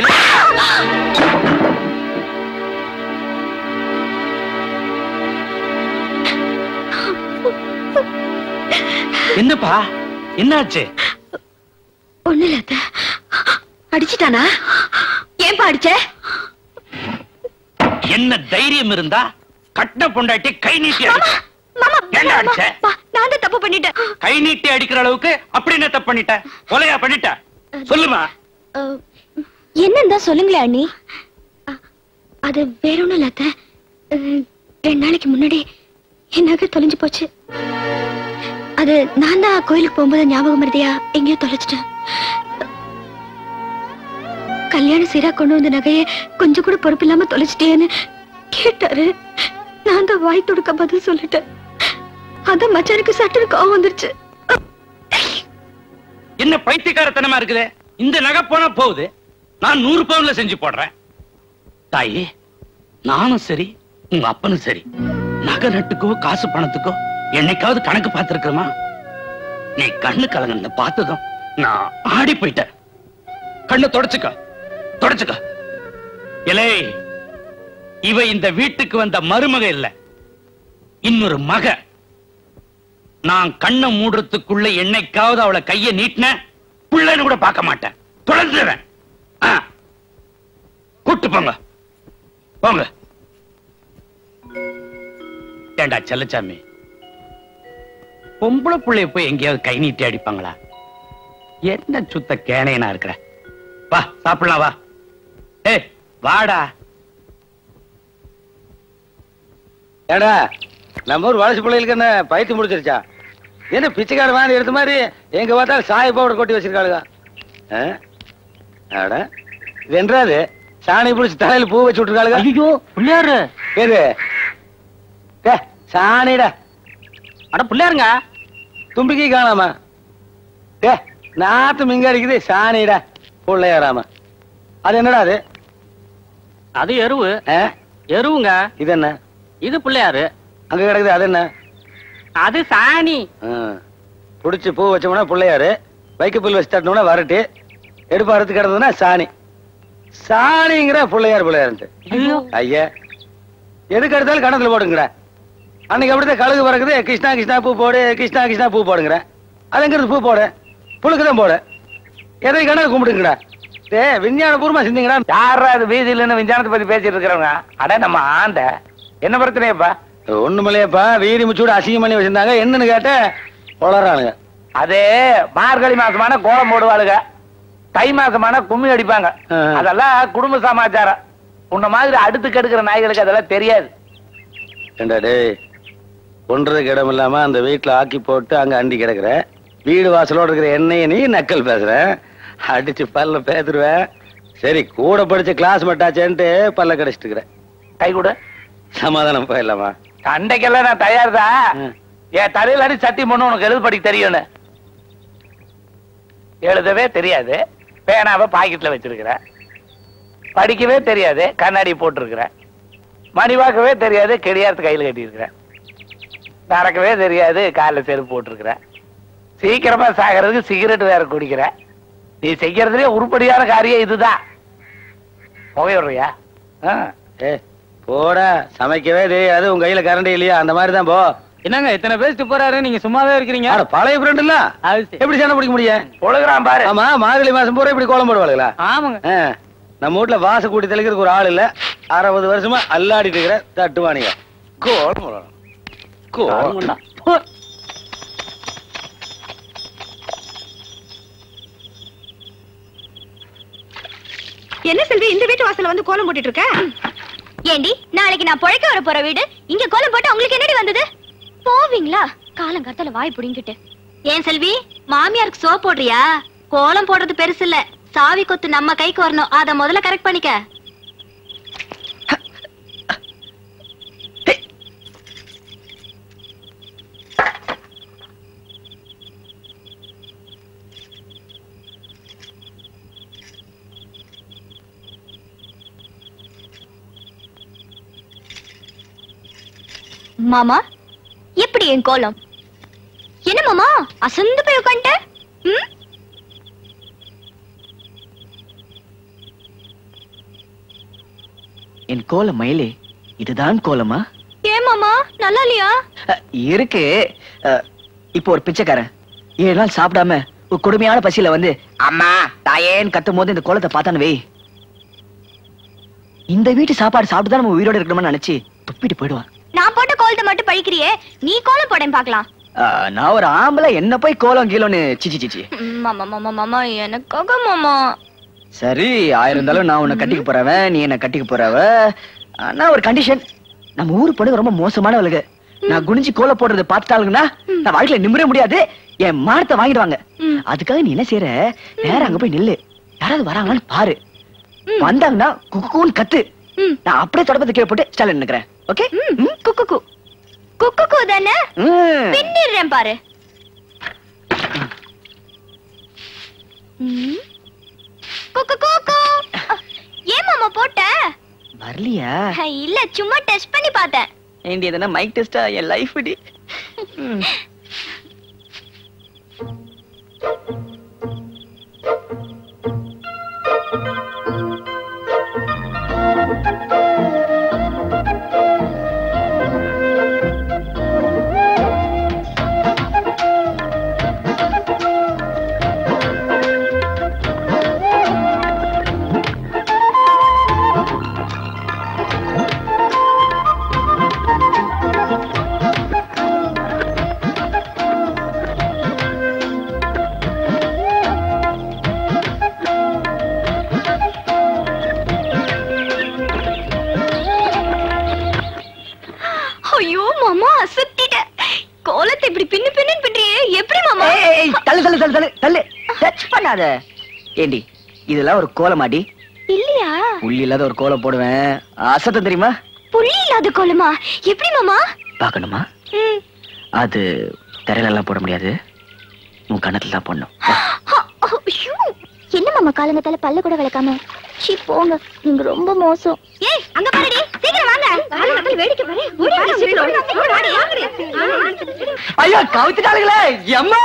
என்னப்பா என்னாச்சு? ஒண்ணு இல்ல. அடிச்சுட்டானா? ஏன்பா அடிச்ச? என்ன தைரியம் இருந்தா கட்ட பொண்டாட்டி கை நீட்டி அடிச்ச. நான் தான் தப்பு பண்ணிட்டேன். கை நீட்டி அடிக்கிற அளவுக்கு அப்படி என்ன தப்பு பண்ணிட்ட? கொலையா பண்ணிட்ட? சொல்லுமா. என்னன்னு தான் சொல்லுங்களே அண்ணி. அது வேற ஒண்ணும் இல்ல. ரெண்டு நாளைக்கு முன்னாடி என் நகை தொலைஞ்சு போச்சு. அது நான் தான் கோயிலுக்கு போகும்போது ஞாபகம் மருதியா எங்கேயோ தொலைச்சிட்டேன். கல்யாண சீரா கொண்டு வந்த நகையை கொஞ்சம் கூட பொறுப்பு இல்லாம தொலைச்சிட்டேன்னு கேட்டாரு. நான் தான் வாய் துடுக்க பதில் சொல்லிட்டேன். அதான் மச்சானுக்கு சட்டுன்னு கோவம் வந்துருச்சு. என்ன பைத்தியக்காரத்தனமா இருக்குது? இந்த நகை போனா போகுது, நான் நூறு பவுன்ல செஞ்சு போடுறேன். தாயே, நானும் சரி உங்க அப்பனும் சரி நகை நட்டுக்கோ காசு பணத்துக்கோ என்னைக்காவது கணக்கு பார்த்திருக்கிறோமா? நீ கண்ணு கலங்க பார்த்ததும் நான் ஆடி போயிட்டேன். கண்ணு தொடச்சுக்க தொடச்சுக்க. இலே, இவ இந்த வீட்டுக்கு வந்த மருமக இல்ல, இன்னொரு மக. நான் கண்ணை மூடுறதுக்குள்ள என்னைக்காவது அவளை கைய நீட்டின பிள்ளைன்னு கூட பார்க்க மாட்டேன், தொடர்ந்துறேன். கூட்டு போங்க போங்க. ஏண்டா செல்லச்சாமி, பொம்பளை பிள்ளைய போய் எங்கேயாவது கை நீட்டி அடிப்பாங்களா? என்ன சுத்த கேனையனா இருக்கிற? வா சாப்பிடலாம் வா. ஏ வாடா. ஏடா நம்ம ஊர் வளர்ச்சி பிள்ளைகளுக்கு என்ன பயிற்சி முடிச்சிருச்சா? என்ன பிச்சைக்கார வாங்கி எடுத்த மாதிரி எங்க பார்த்தாலும் சாய பவுடர் கொட்டி வச்சிருக்காளுங்க. வென்றாது சாணி பிடிச்சி தலையில பூ வச்சு விட்டுருக்காளுங்க. ஐயோ பிள்ளையாரு எது சாணிடா? அட பிள்ளையாருங்க, தும்பிக்கை காணாமா? ஏ நாத்து மிங்க அடிக்குது சாணிடா பிள்ளையாராமா. அது என்னடா அது? அது எருவு. எருவுங்க. இது என்ன? இது பிள்ளையாரு. அங்க கிடக்குது அது என்ன? அது சாணி. புடிச்சு பூ வச்சோம்னா பிள்ளையாரு, வைக்க புல் வச்சு தட்டணும்னா வரட்டு, எடுப்பு அறுத்து கிடந்ததுன்னா சாணி. சாணிங்கிற பிள்ளையார் பிள்ளையாருன்ட்டு. ஐயா எதுக்கு எடுத்தாலும் கணத்துல போடுங்கிற. அன்னைக்கு அப்படித்தான் கழுகு பறக்குது, கிருஷ்ணா கிருஷ்ணா பூ போடு, கிருஷ்ணா கிருஷ்ணா பூ போடுங்கிற. அதுங்கிறது பூ போடு, புழுக்குதான் போடு, எதை கணக்கு கும்பிடுங்கடா. ஏ விஞ்ஞான பூர்வமா சிந்திங்கடா. யாரா அது வீதியில விஞ்ஞானத்தை பத்தி பேசிட்டு இருக்கிறவங்க? அட நம்ம ஆண்ட என்ன பிரச்சனையப்பா? ஒண்ணுமில்லையப்பா, வீதி முச்சூடு அசிங்கம் பண்ணி வச்சிருந்தாங்க. என்னன்னு கேட்ட வளர்றானுங்க. அதே மார்கழி மாசமான கோலம் போடுவாளுங்க, தை மாசமான கும்மி அடிப்பாங்க. அதெல்லாம் குடும்ப சமாச்சாரம். உன்ன மாதிரி அடுத்து கெடுக்கிற நாய்களுக்கு அதெல்லாம் தெரியாது. ஏண்டா டேய், ஒன்றதுக்கு இடம் இல்லாம அந்த வீட்டுல ஆக்கி போட்டு அங்க அண்டி கிடக்குற, வீடு வாசலோட இருக்கிற என்னைய நீ நக்கல் பேசுற, அடிச்சு பல்ல பேத்துருவேன். சரி கூட படிச்ச கிளாஸ் மட்டாச்சேன்ட்டு பல்ல கடிச்சிட்டு இருக்கிற. கை கூட சமாதானம் போயிடலாமா? சண்டைக்கெல்லாம் நான் தயார் தான். என் தலையில அடி சத்தியம் பண்ணு உனக்கு எழுது படிக்க தெரியும்னு. எழுதவே தெரியாது, பேனாவை பாக்கெட்ல வச்சிருக்கிற. படிக்கவே தெரியாது, கண்ணாடி போட்டிருக்கிற. மணிவாக்கவே தெரியாது, கெடியாரத்து கையில் கட்டியிருக்கிற. நடக்கவே தெரியாது, காலில் செருப்பு போட்டிருக்கிற. சீக்கிரமா சாகிறதுக்கு சிகரெட் வேற குடிக்கிற. நீ செய்யறதுலே உருப்படியான காரியம் இதுதான். புகையிடுறியா? ஏ போடா, சமைக்கவே தெரியாது, உங்க கையில கரண்ட் இல்லையா? அந்த மாதிரி தான் போ. என்னங்க இத்தனை பேசிட்டு போறாரு, நீங்க சும்மாவே இருக்கிறீங்க? பழைய ஃப்ரெண்ட் இல்ல, எப்படி சண்டை பிடிக்க முடியும்? ஒழுகுறான் பாரு. ஆமா, மார்கழி மாசம் பூரா இப்படி கோலம் போடுவாளுங்களா? ஆமாங்க. நம்ம வீட்டுல வாச கூட்டி தெளிக்கிறதுக்கு ஒரு ஆள் இல்ல, அறுபது வருஷமா அல்லாடிட்டு இருக்கிற தட்டுவானிங்க. கோலம் போடணும். கோலம் என்ன செல்வி இந்த வீட்டு வாசல்ல வந்து கோலம் போட்டுட்டு இருக்க? ஏண்டி நாளைக்கு நான் பொழைக்க வர போற வீடு இங்க கோலம் போட்டு உங்களுக்கு என்னடி வந்தது? போவீங்களா காலங்கடத்தல வாய் புடிங்கிட்டு? ஏன் செல்வி, மாமியாருக்கு சோப் போடுறியா? கோலம் போடுறது பெருசு இல்ல, சாவி கொத்து நம்ம கைக்கு வரணும், அத முதல்ல கரெக்ட் பண்ணிக்க. மாமா எப்படி என் கோலம்? என்ன மாமா அசந்து போய் உட்காந்துட்ட? என் கோலம் மயிலே, இதுதான் கோலமா? ஏன் மாமா நல்லா இல்லையா? இருக்கு. இப்போ ஒரு பிச்சைக்காரன் ஏழு நாள் சாப்பிடாம ஒரு கொடுமையான பசியில வந்து அம்மா தாயேன்னு கத்தும் போது இந்த கோலத்தை பார்த்தானு வை, இந்த வீட்டு சாப்பாடு சாப்பிட்டுதான் நம்ம உயிரோட இருக்கணும்னு நினைச்சு துப்பிட்டு போயிடுவான். நான் போட்ட கோலத்தை மட்டும் பழிக்கிறியே, நீ கோலம் போட பாக்கலாம். நான் ஒரு ஆம்பளை, என்ன போய் கோலம் கீழோன்னு சிச்சி சிச்சி. மாமா மாமா மாமா எனக்காக மாமா. சரி ஆயிரம் இருந்தாலும் நான் உன்னை கட்டிக்க போறவன், நீ என்ன கட்டிக்க போறவ. நான் ஒரு கண்டிஷன், நம்ம ஊரு பொண்ணு ரொம்ப மோசமானவளுக்கு. நான் குனிஞ்சு கோல போடுறது பார்த்துட்டாளுங்கன்னா நான் வாழ்க்கையில நிமிர முடியாது, என் மானத்தை வாங்கிடுவாங்க. அதுக்காக நீ என்ன செய்யற, நேரம் அங்க போய் நில்லு, யாராவது வராங்களான்னு பாரு. வந்தாங்கன்னா குக்குன்னு கத்து, நான் அப்படியே தொடப்பத்தை கீழே போட்டு ஸ்டாலின் நினைக்கிறேன். ஓகே? குக்கு குக்கு கு தானே, பின்னிடுறேன் பாரு. குக்கு குக்கு. ஏன் மாமா போட்ட? வரலையா? இல்ல சும்மா டெஸ்ட் பண்ணி பார்த்தேன். ஏண்டி எதனா மைக் டெஸ்டா? என் லைஃப் டி. அசத்திட்ட. கோலத்தை இப்படி பின்னு பின்னு பின்றியே எப்படி மாமா? ஏய் தள்ளு தள்ளு தள்ளு தள்ளு தள்ளு. டச் பண்ணாத. ஏண்டி இதெல்லாம் ஒரு கோலமாடி? இல்லையா? புள்ளி இல்லாத ஒரு கோலம் போடுவேன். அசத்தம் தெரியுமா? புள்ளி இல்லாத கோலமா? எப்படி மாமா? பாக்கணுமா? அது தரையில எல்லாம் போட முடியாது. உன் கண்ணத்துல தான் போடணும். என்ன மாமா காலங்கத்தால பல்ல கூட விளக்காம? சீ போங்க, நீங்க ரொம்ப மோசம். ஏய் அங்க பாருடி, சீக்கிரம் வாங்க. காலங்கத்தால வேடிக்கை பாரு. ஓடி வா சீக்கிரம். ஓடி வாங்க. ஐயோ கவுத்துட்டாங்களே அம்மா.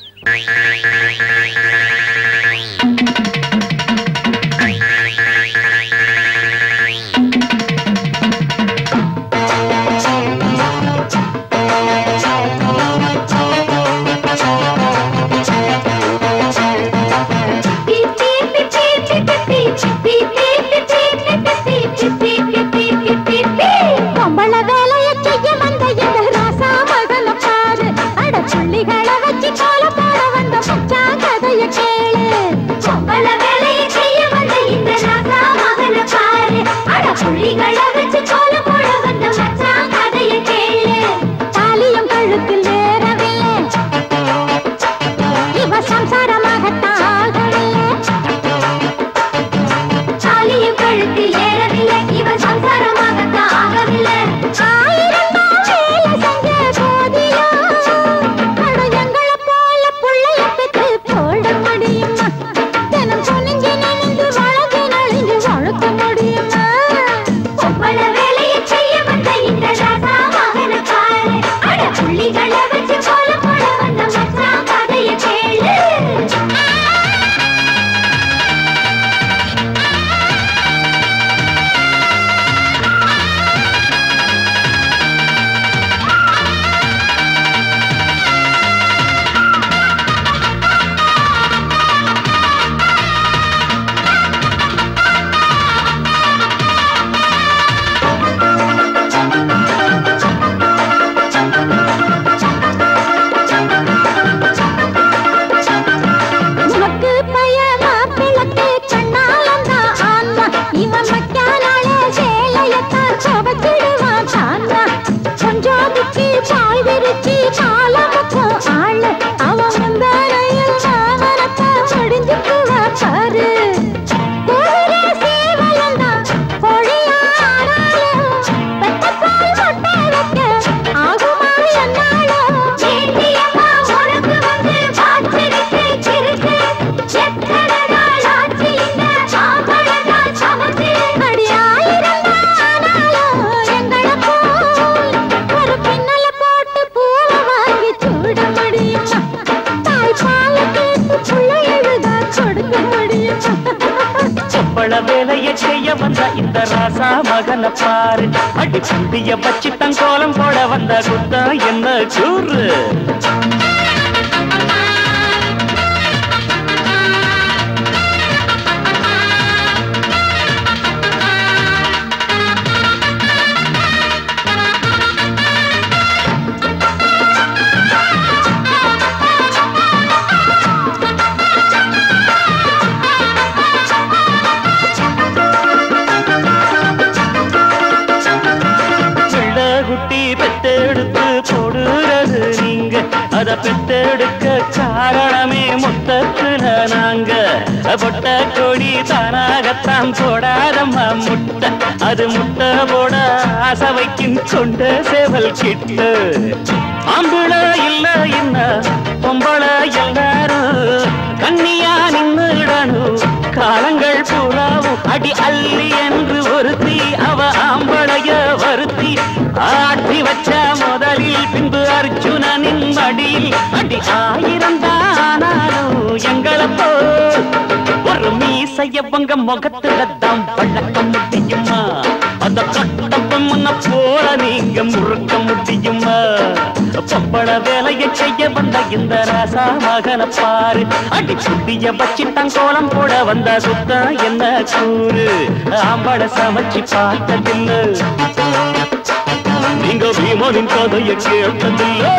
பொம்பள வேலைய செய்ய வந்த இந்த ராசா மகன பாரு. அட புள்ளிகளை வச்சு கோல போட வந்த மச்சான் கதைய கேளு. பொம்பள வேலைய செய்ய வந்த இந்த ராசா மகன பாரு. அட புள்ளிகளை வச்சு கோல போட வந்த மச்சான் கதைய கேளு. தாலியும் கழுத்தில் ஏறவில்லை, இவ சம்சாரமாகத்தான் ஆகவில்லை. தாலியும் கழுத்தில் ஏறவில்லை, இவ சம்சாரமாகத்தான் ஆகவில்லை. ஆயிரம் வேலை செஞ்ச போதிலும் அட எங்களை போல புள்ளைய பெற்று போட முடியுமா? தினம் குனிஞ்சு நினைந்து வளர்ந்து நலிஞ்சு வளர்க்க முடியுமா? பொம்பள வேலையை செய்ய வந்த இந்த ராசா மகன பாரு. அட புள்ளிகளை வச்சு கோல போட வந்த மச்சான் கதைய கேளு. உனக்கு பையன் மாப்பிளக்கு கண்ணாலந்தான் ஆன்மா. இவன் மக்கானாலே சேலையத்தான் சவச்சிடுவான் தானா. கொஞ்சோதிக்கு பாய் விரிச்சி பாலமுக்கும் ஆளு. அவன் முந்தானையில் மாமரத்தான் முடிஞ்சுக்குவா பாரு. கோவிலே சேவலந்தான் பொழியானாலும் பெத்தப்பால் மொட்டை வைக்க ஆகுமா என்னாலும்? ஏண்டியம்மா உனக்கு வந்து பாத்திருக்கு சிறுக்கு. எத்தனை நாள் ஆச்சு இந்த மாம்பழந்தான் சமத்து. அடி ஆயிரம் ஆனாலும் எங்களை போல் ஒரு பின்னல போட்டு பூவை வாங்கி சூட முடியுமா? தாய் பால கேட்டு புள்ள எழுதா கொடுக்க முடியுமா? பொம்பள வேலைய செய்ய வந்த இந்த ராசா மகன பாரு. அடி புண்டிய வச்சு தன் கோலம் போட வந்த குத்தா என்ன கூறு? பிள்ளை குட்டி பெத்தெடுத்து போடுறது நீங்க. அத பெத்தெடுக்க காரணமே மொத்தத்துல நாங்க. பொட்ட கொடி தானாகத்தான் போடாதம்மா முட்டை. அது முட்டை போட ஆசை வைக்கும் கொண்ட சேவல் கிட்ட. ஆம்பளை இல்ல என்ன பொம்பளை எல்லாரும் கண்ணியா நின்னுடணும். காலங்கள் பூராவும் அடி அள்ளி என்று ஒருத்தி அவ ஆம்பளைய வருத்தி ஆட்டி வச்ச முதலில் பின்பு அர்ஜுனனின் மடியில் அடி ஆயிரம் தானாலும் எங்களை போல் ஒரு மீசையவங்க முகத்துல தான் வளர்க்க முடியுமா? அத கட்டப்பம் முன்ன போல நீங்க முறுக்க முடியுமா? பொம்பள வேலையை செய்ய வந்த இந்த ராசா மகன பாரு. அடி குட்டிய வச்சு தன் கோலம் போட வந்த சுத்தா என்ன கூறு? ஆம்பளை சமைச்சு பார்த்ததில்லை, நீங்க பீமனின் கதையை கேட்டதில்லை.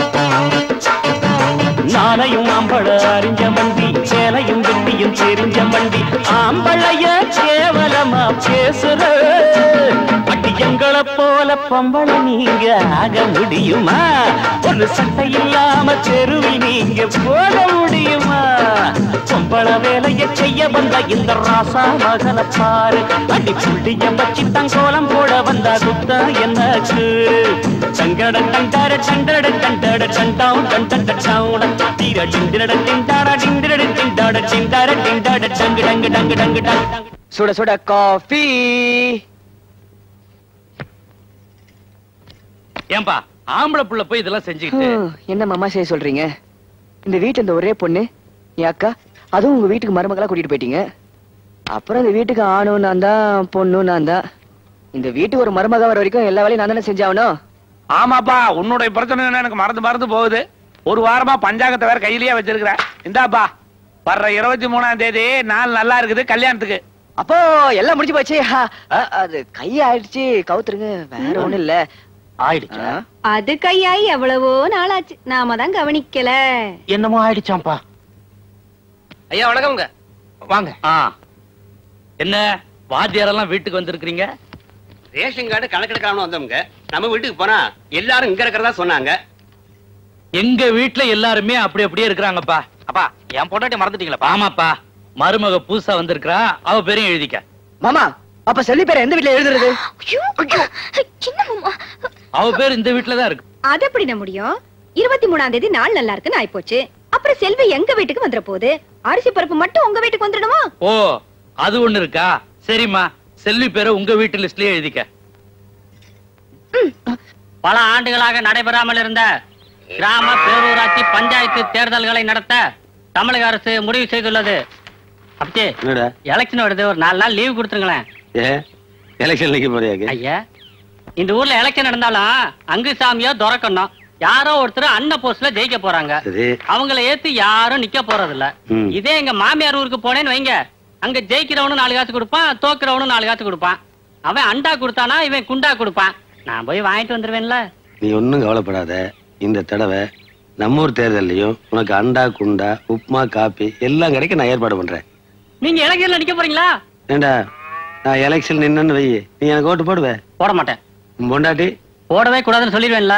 நாளையும் ஆம்பள அறிஞ்ச மண்டி, சேலையும் வெட்டியும் தெரிஞ்ச மண்டி. ஆம்பளைய கேவலமா பேசுற அடி எங்களை போல பொம்பளை நீங்க ஆக முடியுமா? ஒரு சட்டை இல்லாம தெருவில் நீங்க போக முடியுமா? பொம்பளை வேலையை செய்ய வந்த இந்த ராசா மகனை பாரு, அடி புள்ளிய வச்சு தங்கோலம் போட வந்தா குத்தா என்னாச்சு? டங்கட டண்டட டண்டட டண்டட டண்டாம் டண்டட டவுன தீர டிண்டட டிண்டட டிண்டட டிண்டட டிண்டட டிண்டட டங்கு டங்கு டங்கு டங்கு டங்கு. சுட சுட காஃபி. ஏன்பா ஆம்பளை புள்ள போய் இதெல்லாம் செஞ்சுக்கிட்டு என்ன மாமா செய்ய சொல்றீங்க? இந்த வீட்டுல இந்த ஒரே பொண்ணு என் அக்கா, அதுவும் உங்க வீட்டுக்கு மருமகளா கூட்டிட்டு போயிட்டீங்க. அப்புறம் இந்த வீட்டுக்கு ஆணும் நான் தான், பொண்ணும் நான் தான். இந்த வீட்டுக்கு ஒரு மருமக வர வரைக்கும் எல்லா வேலையும் நான் தானே செஞ்சாகணும். ஆமாப்பா, உன்னுடைய பிரச்சனை எனக்கு மறந்து மறந்து போகுது. ஒரு வாரமா பஞ்சாங்கத்தை வேற கையிலேயே வச்சிருக்கிறேன். இந்தாப்பா, வர்ற இருபத்தி மூணாம் தேதி நாள் நல்லா இருக்குது கல்யாணத்துக்கு. அப்போ எல்லாம் முடிஞ்சு போச்சு. அது கை ஆயிடுச்சு, கவுத்துருங்க, வேற ஒண்ணும் இல்ல. ஆயிடுச்சா? அது கையாயி எவ்வளவோ நாளாச்சு, நாம தான் கவனிக்கல. என்னமோ ஆயிடுச்சாம்பா. ஐயா வணக்கம்ங்க. வாங்க. என்ன வாத்தியாரெல்லாம் வீட்டுக்கு வந்திருக்கிறீங்க? ரேஷன் கார்டு கணக்கெடுக்காம வந்தவங்க நம்ம வீட்டுக்கு போனா எல்லாரும் இங்க இருக்கிறதா சொன்னாங்க. எங்க வீட்டுல எல்லாருமே அப்படி அப்படியே இருக்கிறாங்கப்பா. அப்பா என் பொண்டாட்டி மறந்துட்டீங்களா? ஆமாப்பா, மருமக புதுசா வந்திருக்கிறா, அவ பேரையும் எழுதிக்க. மாமா, அப்ப செல்வி பேரை எந்த வீட்டுல எழுதுறது? அவ பேர் இந்த வீட்டுலதான் இருக்கு. அது எப்படி முடியும்? இருபத்தி மூணாம் தேதி நாள் நல்லா இருக்குன்னு ஆயிப்போச்சு. அப்புறம் செல்வி எங்க வீட்டுக்கு வந்துட போகுது, அரிசி பருப்பு மட்டும் உங்க வீட்டுக்கு வந்துடுமா? ஓ, அது ஒண்ணு இருக்கா? சரிம்மா, செல்வி பேரை உங்க வீட்டு லிஸ்ட்லயே எழுதிக்க. பல ஆண்டுகளாக நடைபெறாமல் இருந்த கிராம பேரூராட்சி பஞ்சாயத்து தேர்தல்களை நடத்த தமிழக அரசு முடிவு செய்துள்ளது. அப்படியே எலெக்ஷன் வருது, ஒரு நாலு நாள் லீவ் கொடுத்துருங்களேன். எலெக்ஷன் நிக்க போறியா? ஐயா, இந்த ஊர்ல எலெக்ஷன் நடந்தாலும் அங்கு சாமியோ துறக்கணும். யாரோ ஒருத்தர் அண்ண போஸ்ட்ல ஜெயிக்க போறாங்க, அவங்கள ஏத்து யாரும் நிக்க போறது இல்ல. இதே எங்க மாமியார் ஊருக்கு போனேன்னு வைங்க, அங்க ஜெயிக்கிறவனு நாலு காசு கொடுப்பான், தோக்குறவனு நாலு காசு கொடுப்பான். அவன் அண்டா கொடுத்தானா இவன் குண்டா கொடுப்பான். நான் போய் வாங்கிட்டு வந்துருவேன்ல. நீ ஒன்னும் கவலைப்படாத. இந்த தடவை நம்ம ஊர் தேர்தலையும் உனக்கு அண்டா குண்டா உப்மா காப்பி எல்லாம் கிடைக்க நான் ஏற்பாடு பண்றேன். நீங்க எலெக்ஷன்ல நிக்க போறீங்களா? ஏண்டா, நான் எலெக்ஷன் நின்னு வை, நீ எனக்கு ஓட்டு போடுவ? போட மாட்டேன். பொண்டாட்டி போடவே கூடாதுன்னு சொல்லிடுவேன்ல.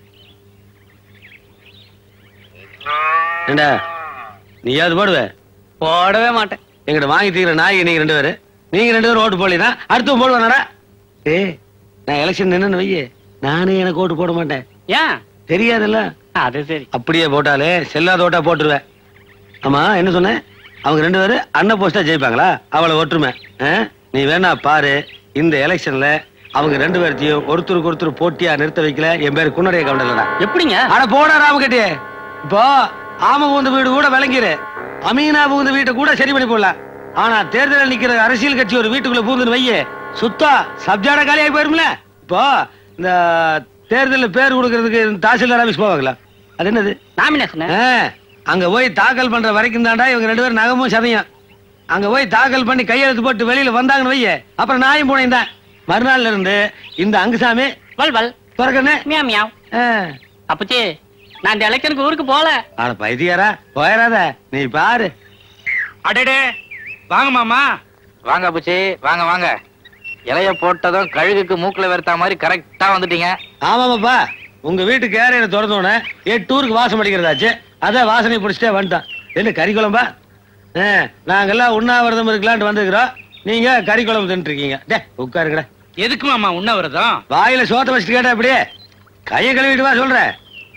ஏண்டா, நீயாவது போடுவ? போடவே மாட்டேன். எங்கிட்ட வாங்கி தீக்கிற நாய்க்கு நீங்க ரெண்டு பேரு, நீங்க ரெண்டு பேரும் ஓட்டு போடலனா அடுத்து போடுவானடா. ஏ, நான் எலெக்ஷன் நின்னு வை, நானே எனக்கு ஓட்டு போட மாட்டேன். ஏன் தெரியாதுல்ல? அது சரி. அப்படியே போட்டாலே செல்லாத ஓட்டா போட்டுருவேன். ஆமா, என்ன சொன்ன? அவங்க ரெண்டு பேரும் அண்ணன் போஸ்டா ஜெயிப்பாங்களா? அவளை ஒற்றுமை. நீ வேணா பாரு, இந்த எலெக்ஷன்ல அவங்க ரெண்டு பேர்த்தையும் ஒருத்தருக்கு ஒருத்தர் போட்டியா நிறுத்த வைக்கல. என் பேரு குன்னடைய கவுண்டலடா. எப்படிங்க? ஆனா போடா ராமகட்டியே, இப்போ ஆம புகுந்த வீடு கூட விளங்கிரு, அமீனா புகுந்த வீட்டை கூட சரி பண்ணி போடலாம். ஆனா தேர்தலில் நிக்கிற அரசியல் கட்சி ஒரு வீட்டுக்குள்ள புகுந்துன்னு வையே, சுத்தா சப்ஜாட காலியாகி போயிரும்ல. இப்போ இந்த தேர்தலில் பேர் கொடுக்கறதுக்கு தாசில்தார் ஆபீஸ் போவாங்களா? அது என்னது? நாமினேஷன். அங்க போய் தாக்கல் பண்ற வரைக்கும் தாண்டா இவங்க ரெண்டு பேரும் நகமும் சதையும். அங்க போய் தாக்கல் பண்ணி கையெழுத்து போட்டு வெளியில வந்தாங்கன்னு வையே, அப்புறம் நாயும் பூனையும் தான். மறுநாள்ல இருந்து இந்த அங்குசாமி வல் வல் துறக்கண்ணே மியாவ் மியாவ். அப்பச்சி, நான் இந்த எலெக்ஷனுக்கு ஊருக்கு போல. ஆனா பைத்தியாரா, போயிடாத, நீ பாரு. அடடே, வாங்க மாமா. வாங்க அப்பச்சி, வாங்க வாங்க. இலைய போட்டதும் கழுகுக்கு மூக்குல வெறுத்தா மாதிரி கரெக்டா வந்துட்டீங்க. ஆமாமாப்பா, உங்க வீட்டுக்கு ஏறையில திறந்தோடனே எட்டு ஊருக்கு வாசம் அடிக்கிறதாச்சு, அதான் வாசனை பிடிச்சிட்டே வந்துட்டான். என்ன கறி குழம்பா? நாங்கெல்லாம் உண்ணாவிரதம் இருக்கலான்ட்டு வந்துருக்கிறோம், நீங்க கறி குழம்பு தின்ட்டு இருக்கீங்க. டே உட்காருங்கடா. எதுக்கு மாமா உண்ணாவிரதம்? வாயில சோத்த வச்சுட்டு கேட்டா அப்படியே கையை கழுவிட்டு வா சொல்றேன்.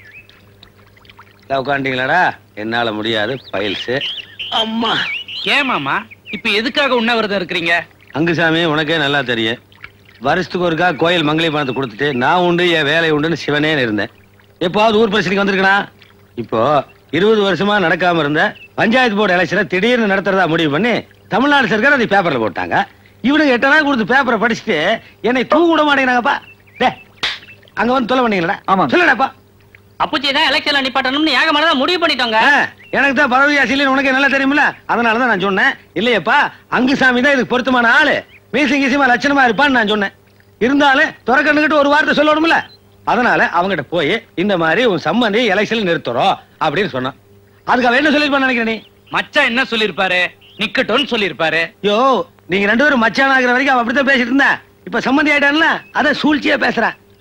உட்காந்துட்டீங்களாடா? என்னால முடியாது, பைல்ஸ். அம்மா. ஏன் மாமா இப்ப எதுக்காக உண்ணாவிரதம் இருக்கிறீங்க? அங்குசாமி, உனக்கே நல்லா தெரியும், வருஷத்துக்கு ஒருக்கா கோயில் மங்களி பணத்தை கொடுத்துட்டு நான் உண்டு என் வேலை உண்டுன்னு சிவனே இருந்தேன். எப்பாவது ஊர் பிரச்சனைக்கு வந்திருக்கனா? இப்போ இருபது வருஷமா நடக்காம இருந்த பஞ்சாயத்து போர்டு எலெக்ஷனை திடீர்னு நடத்துறதா முடிவு பண்ணி தமிழ்நாடு சர்க்கார் அதை பேப்பர்ல போட்டாங்க. இவனுக்கு எட்டு நாள் கொடுத்து பேப்பரை படிச்சுட்டு என்னை தூங்க விட மாட்டேங்கிறாங்கப்பா. டே, அங்க வந்து தொலை பண்ணீங்களா? ஆமா, சொல்லடாப்பா. அப்பச்சி தான் எலெக்ஷன்ல நிப்பாட்டணும்னு ஏகமானதான் முடிவு பண்ணிட்டோங்க. எனக்கு தான் பதவி ஆசையில உனக்கு நல்லா தெரியுமில்ல, அதனாலதான் நான் சொன்னேன். இல்லையப்பா, அங்குசாமி தான் இதுக்கு பொருத்தமான ஆளு, மீசிங் கீசியமா லட்சணமா இருப்பான்னு நான் சொன்னேன். இருந்தாலும் துறக்கண்ணுகிட்ட ஒரு வார்த்தை சொல்லணும்ல, அதனால அவங்ககிட்ட போய் இந்த மாதிரி உன் சம்பந்தி எலெக்ஷன் நிறுத்துறோம் அப்படின்னு சொன்னான். அதுக்கு அவன் என்ன சொல்லிருப்பான்னு நினைக்கிறேன்? நீ மச்சான் என்ன சொல்லிருப்பாரு? நிக்கட்டும்னு சொல்லிருப்பாரு. யோ, நீங்க ரெண்டு பேரும் மச்சான் ஆகிற வரைக்கும் அவன் அப்படித்தான் பேசிட்டு இருந்தா, இப்ப சம்பந்தி ஆயிட்டான்ல, அத சூழ்ச்சியா பேசுறான்.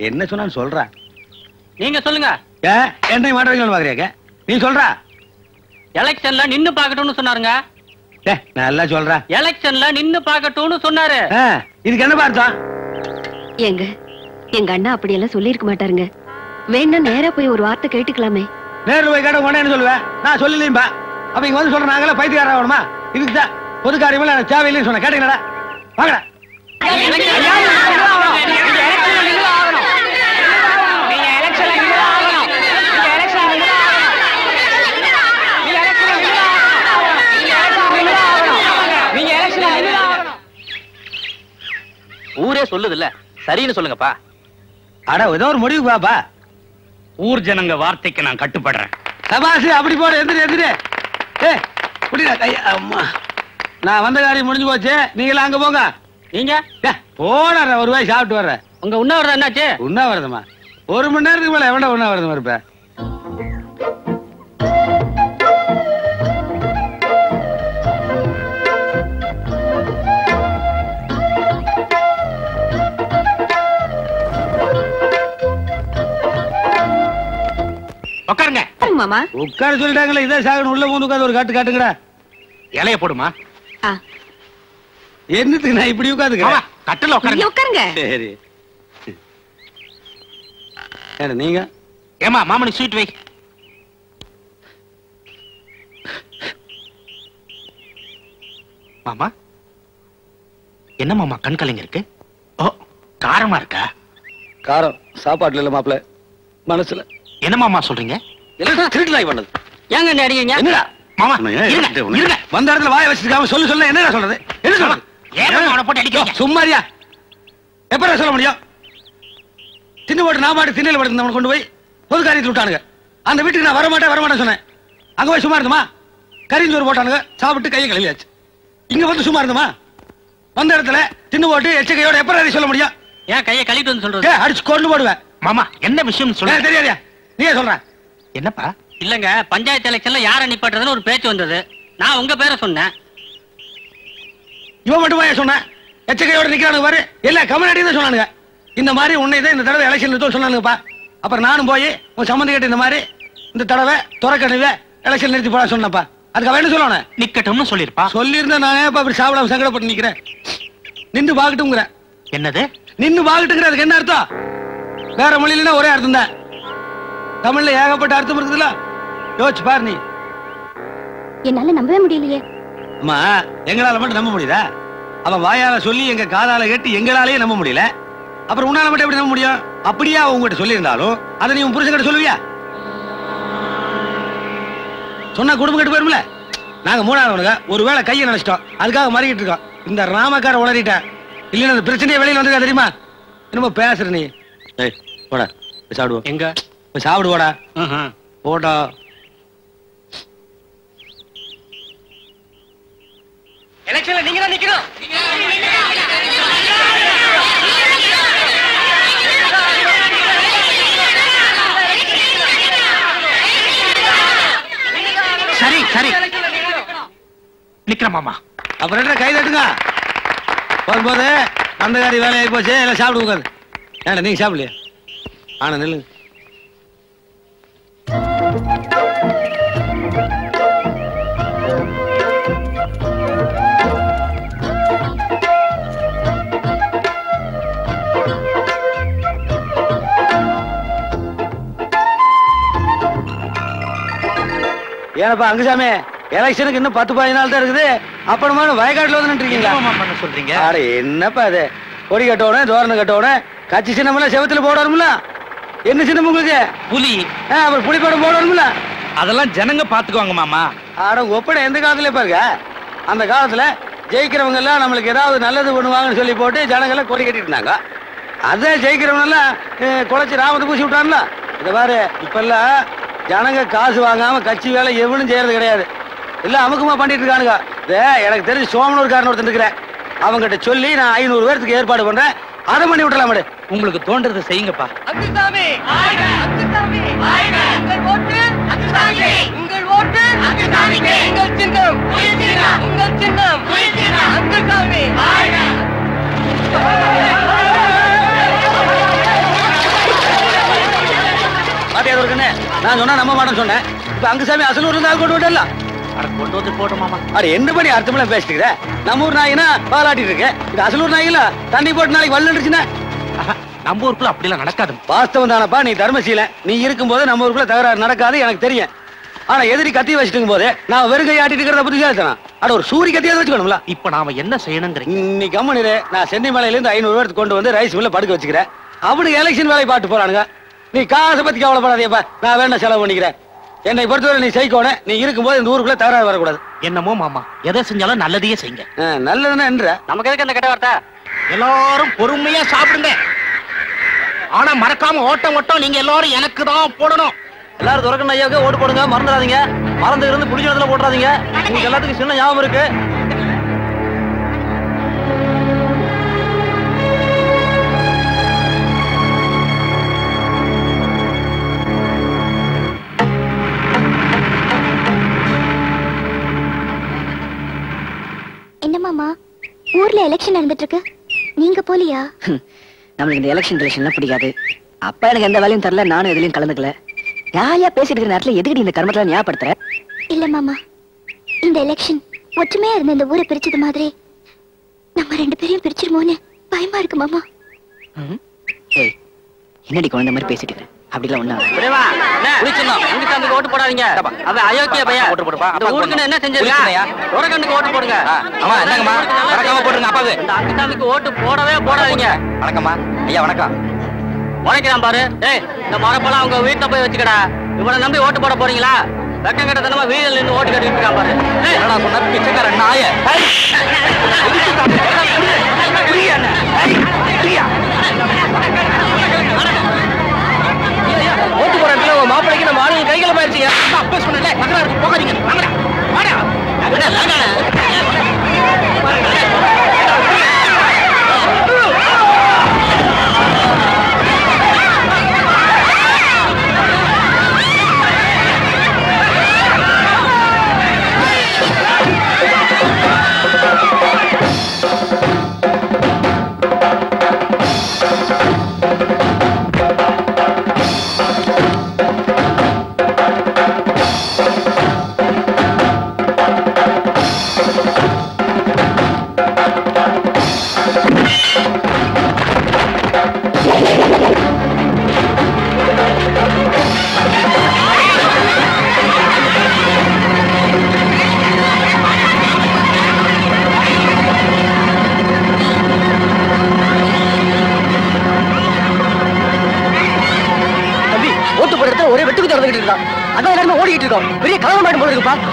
என்ன சொன்னான்னு சொல்றா. நீங்க சொல்லுங்க. ஏ என்ன மாட்டீங்கன்னு பாக்குறியாக்க? நீ சொல்றா. எலெக்ஷன்ல நின்னு பாக்கட்டும்னு சொன்னாருங்க. ஏ நல்லா சொல்றா. எலெக்ஷன்ல நின்னு பாக்கட்டும்னு சொன்னாரு. இதுக்கு என்ன பார்த்தோம்? எங்க எங்க அண்ணா அப்படி எல்லாம் சொல்லிருக்க மாட்டாருங்க. வேணா நேரா போய் ஒரு வார்த்தை கேட்டுக்கலாமே. நேரில் போய் கேட்ட உடனே சொல்லுவேன். நான் சொல்லலையும்பா. அப்ப இங்க வந்து சொல்ற நாங்களே பைத்தியக்காரா வேணுமா? இதுக்கு தான் பொது காரியமெல்லாம் எனக்கு தேவையில்லைன்னு சொன்னேன். கேட்டீங்களா? வாங்கடா. ஊரே சொல்லுது இல்ல, சரின்னு சொல்லுங்கப்பா. அட ஏதோ ஒரு முடிவு பாப்பா. ஊர் ஜனங்க வார்த்தைக்கு நான் கட்டுப்படுறேன். சபாசு அப்படி போட எந்திரி எந்திரி. ஏ புடிடா கை. அம்மா நான் வந்த காரியம் முடிஞ்சு போச்சு. நீங்களா அங்க போங்க. நீங்க போன ஒரு ரூபாய் சாப்பிட்டு வர்ற. உங்க உண்ணாவிரதம் என்னாச்சு? உண்ணாவிரதமா? ஒரு மணி நேரத்துக்கு மேல எவன்டா உண்ணாவிரதம் இருப்ப? உட்காருங்க. மாமா உட்கார சொல்லிட்டாங்களே, இதே சாகணும். உள்ள மூணு உட்காந்து ஒரு காட்டு காட்டுங்கடா. இலைய போடுமா? என்னத்துக்கு நான் இப்படி உட்காந்துக்கிறேன்? கட்டில உட்காருங்க. உட்காருங்க. சரி. நீங்க ஏமா மாமனி ஸ்வீட் வை. மாமா என்ன மாமா கண் கலைங்க இருக்கு? ஓ காரமா இருக்கா? காரம் சாப்பாட்டுல இல்ல மாப்பிள்ள, மனசுல. என்ன மாமா சொல்றீங்க? திருட்டு நாய் பண்ணது. ஏங்க அடிக்கீங்க? என்னடா மாமா இருங்க. வந்த இடத்துல வாய வச்சிருக்காம சொல்லு சொல்ல என்ன சொல்றது? என்ன சொல்றது? ஏன் போட்டு அடிக்கிறீங்க? சும்மாரியா? எப்ப சொல்ல முடியும்? தின்னு போட்டு நான் பாட்டு திண்ணையில படுத்து கொண்டு போய் பொது காரியத்தில் விட்டானுங்க. அந்த வீட்டுக்கு நான் வரமாட்டேன் வரமாட்டேன் சொன்னேன். அங்க போய் சும்மா இருந்தோமா? கறிஞ்சோறு போட்டானுங்க, சாப்பிட்டு கையை கழுவியாச்சு. இங்க வந்து சும்மா இருந்தோமா? வந்த இடத்துல தின்னு போட்டு எச்சக்கையோட எப்ப சொல்ல முடியும்? ஏன் கையை கழிட்டு வந்து சொல்றது? அடிச்சு கொண்டு போடுவேன். மாமா என்ன விஷயம் சொல்லுங்க. தெரியாதியா? நீயே சொல்ற. என்னப்பா? இல்லங்க, பஞ்சாயத்து எலெக்ஷன்ல யாரை நிப்பாட்டுறதுன்னு ஒரு பேச்சு வந்தது. நான் உங்க பேரை சொன்னேன். இவன் மட்டும் சொன்ன எச்சக்கையோட நிக்கிறானுங்க பாரு. எல்லா கம்யூனிட்டி தான் சொன்னானுங்க. இந்த மாதிரி உன்னை தான் இந்த தடவை எலெக்ஷன் நிறுத்த சொன்னானுங்கப்பா. அப்புறம் நானும் போய் உன் சம்பந்தி கேட்டு இந்த மாதிரி இந்த தடவை துறக்கணிவே எலெக்ஷன் நிறுத்தி போட சொன்னப்பா. அதுக்கு அவன் என்ன சொல்லணும்? நிக்கட்டும்னு சொல்லிருப்பா. சொல்லியிருந்தா நான் ஏன் அப்படி சாப்பிடாம சங்கடப்பட்டு நிக்கிறேன்? நின்று பாக்கட்டுங்கிற. என்னது நின்னு பாக்கட்டுங்கிற? அதுக்கு என்ன அர்த்தம்? வேற மொழியில ஒரே அர்த்தம் தான். தமிழ்ல ஏகப்பட்ட அர்த்தம் இருக்குதுல்ல. யோசிச்சு பாரு நீ. என்னால நம்பவே முடியலையே. அம்மா எங்களால மட்டும் நம்ப முடியுதா? அவன் வாயால சொல்லி எங்க காதால கேட்டு எங்களாலேயே நம்ப முடியல. அப்புறம் உன்னால மட்டும் எப்படி நம்ப முடியும்? அப்படியே உங்ககிட்ட சொல்லி இருந்தாலும் அதை நீ உன் புருஷன் கிட்ட சொல்லுவியா? சொன்னா குடும்பம் கெட்டு போயிருமில்ல. நாங்க மூணாவதுங்க ஒருவேளை கையை நினைச்சிட்டோம், அதுக்காக மாறிக்கிட்டு இருக்கோம். இந்த ராமக்கார உளறிட்டேன். இல்லைன்னா அந்த பிரச்சனையே வெளியில வந்திருக்கா தெரியுமா? என்னமோ பேசுற நீ. ஏய் போடா சாப்பிடுவோம். எங்க சாப்பிடுவோடா. போட்டா எலெக்ஷன்ல நீங்க தான் நிக்கணும். சரி சரி நிக்கிறேன் மாமா. அப்புறம் என்ன கை தட்டுங்க. வரும்போது அந்த காரி வேலையாகி போச்சு. எல்லாம் சாப்பிடு உட்காது. ஏன்னா நீங்க சாப்பிடலையா? ஆனா நில்லுங்க. ஏனப்பா அங்குசாமி, எலெக்ஷனுக்கு இன்னும் பத்து பதினஞ்சு நாள் தான் இருக்குது. அப்புறமா வயக்காட்டுல வந்து நின்றுருக்கீங்களா? சொல்றீங்க. அட என்னப்பா அது? கொடி கட்டணும், தோரணம் கட்டணும், கட்சி சின்னமெல்லாம் செவத்துல போடணும்ல. என்ன சின்னம் உங்களுக்கு? புலி. அப்புறம் புலிப்படம் போடணும்ல. அதெல்லாம் ஜனங்க பாத்துக்குவாங்க மாமா. ஆட ஒப்படை எந்த காலத்துல பாருங்க. அந்த காலத்துல ஜெயிக்கிறவங்க எல்லாம் நம்மளுக்கு ஏதாவது நல்லது பண்ணுவாங்கன்னு சொல்லி போட்டு ஜனங்களை கொடி கட்டிட்டு இருந்தாங்க. அதே ஜெயிக்கிறவங்க எல்லாம் குறைச்சி ராமத்தை பூசி விட்டான்ல. இதை பாரு, இப்ப எல்லாம் ஜனங்க காசு வாங்காம கட்சி வேலை எவனும் செய்யறது கிடையாது. இல்ல அமுக்கமா பண்ணிட்டு இருக்கானுங்க. எனக்கு தெரிஞ்சு சோமனூர்காரன் ஒருத்தர் இருக்கிறேன். அவங்ககிட்ட சொல்லி நான் ஐநூறு பேருக்கு ஏற்பாடு பண்றேன். அதை பண்ணி விட்டலாம். உங்களுக்கு தோன்றதை செய்யுங்கப்பா. அங்குசாமி அங்குசாமி உங்கள் ஓட்டு அங்குசாமி, உங்கள் ஓட்டு அங்குசாமி, உங்கள் சின்னம் உங்கள் சின்னம் அங்குசாமி. நான் சொன்னா நம்ப மாட்டேன்னு சொன்னேன். இப்ப அங்குசாமி அசலூர்ல இருந்து ஆள் கொண்டு விடல. அட கொண்டு வந்து போட்டோம் மாமா. அட என்ன பண்ணி அர்த்தமெல்லாம் பேசிட்டு நம்ம ஊர் நாயினா பாலாட்டிட்டு இருக்கு. இது அசலூர் நாயில தண்ணி போட்டு நாளைக்கு வல்லுச்சுன்னா நம்ம ஊருக்குள்ள அப்படிலாம் நடக்காது. வாஸ்தவம் தானப்பா, நீ தர்மசீல. நீ இருக்கும்போது நம்ம ஊருக்குள்ள தகராறு நடக்காது எனக்கு தெரியும். ஆனா எதிரி கத்தி வச்சுட்டு போது நான் வெறுங்கை ஆட்டிட்டு இருக்கிறத பத்தி கேட்கணும். அட ஒரு சூரிய கத்தியாவது வச்சுக்கணும்ல. இப்ப நாம என்ன செய்யணுங்கிறீங்க? நீ கம்மனிரு. நான் சென்னை மலையில இருந்து ஐநூறு பேருக்கு கொண்டு வந்து ரைஸ் மில்ல படுக்க வச்சுக்கிறேன். அவனுக்கு எலெக்ஷன் வேலையை பாட்டு போறானுங்க. நீ காசை பத்தி கவலைப்படாதேப்பா, நான் வேணா செலவு பண்ணிக்கிறேன். என்னை பொறுத்தவரை நீ செய்கோன. நீ இருக்கும்போது இந்த ஊருக்குள்ள தகராறு வரக்கூடாது. என்னமோ மாமா, எதை செஞ்சாலும் நல்லதையே செய்யுங்க. நல்லதுன்னா என்ற நமக்கு எதுக்கு அந்த கெட்ட வார்த்தை? எல்லாரும் பொறுமையா சாப்பிடுங்க. ஆனா மறக்காம ஓட்டம் ஓட்டம் நீங்க எல்லாரும் எனக்கு தான் போடணும். எல்லாரும் துறக்கணும் ஐயாவுக்கு ஓட்டு போடுங்க, மறந்துடாதீங்க. மறந்து இருந்து புடிச்ச இடத்துல போட்டுறாதீங்க. உங்களுக்கு எல்லாத்துக்கும் சின்ன ஞாபகம் இருக்கு. என்ன மாமா, ஊர்ல எலெக்ஷன் நடந்துட்டு இருக்கு, நீங்க போலியா? நம்மளுக்கு இந்த எலெக்ஷன் எலெக்ஷன்லாம் பிடிக்காது. அப்பா எனக்கு எந்த வேலையும் தரல, நானும் எதுலயும் கலந்துக்கல. யாயா பேசிட்டு இருக்கிற நேரத்துல எதுக்கு இந்த கர்மத்தை ஞாபகப்படுத்துற? இல்ல மாமா, இந்த எலெக்ஷன் ஒற்றுமையா இருந்த இந்த ஊரை பிரிச்சது மாதிரி நம்ம ரெண்டு பேரையும் பிரிச்சிருமோன்னு பயமா இருக்கு மாமா. ஏய், என்னடி குழந்தை மாதிரி பேசிட்டு இருக்க? அப்படிலாம் ஒண்ணா ஓட்டு போடாதீங்க. அவன் அயோக்கிய பையன். ஓட்டு போடுப்பா. இந்த ஊருக்கு என்ன செஞ்சிருக்கா? உரகண்டுக்கு ஓட்டு போடுங்க. ஆமா, என்னங்கம்மா வணக்கமா போடுங்க. அப்பாவுக்கு இந்த அங்குசாமிக்கு ஓட்டு போடவே போடாதீங்க. வணக்கம்மா. ஐயா வணக்கம். உழைக்கிறான் பாரு. ஏய், இந்த மரப்பெல்லாம் அவங்க வீட்டுல போய் வச்சுக்கடா. இவனை நம்பி ஓட்டு போட போறீங்களா? வெக்கம் கட்டத்தனமா வீதியில் நின்று ஓட்டு கட்டிட்டு இருக்கான் பாரு. என்னடா சொன்ன பிச்சைக்கார நாய? ஓட்டு போற இடத்துல உங்க மாப்பிளைக்கு நம்ம ஆளுங்க கைகளை போயிருச்சுங்க. அப்ப சொன்னல மகனா போகாதீங்க. வாங்கடா வாடா. ஒரே வெட்டுக்கு தொடர்ந்துகிட்டு இருக்கான். அதான் எல்லாருமே ஓடிக்கிட்டு இருக்கோம். பெரிய கலவரம் ஆயிடும் போல இருக்குப்பா.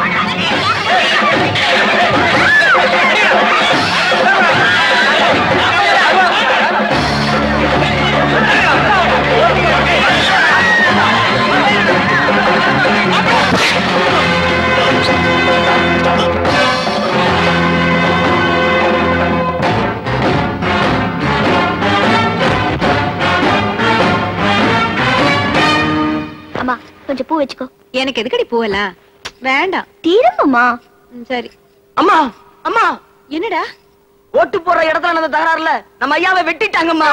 கொஞ்சம் பூ வச்சுக்கோ. எனக்கு எதுக்கடி பூவெல்லாம் வேண்டாம். தீரம்மா. சரி. அம்மா அம்மா, என்னடா? ஓட்டு போற இடத்துல நடந்த தகராறுல நம்ம ஐயாவை வெட்டிட்டாங்கம்மா.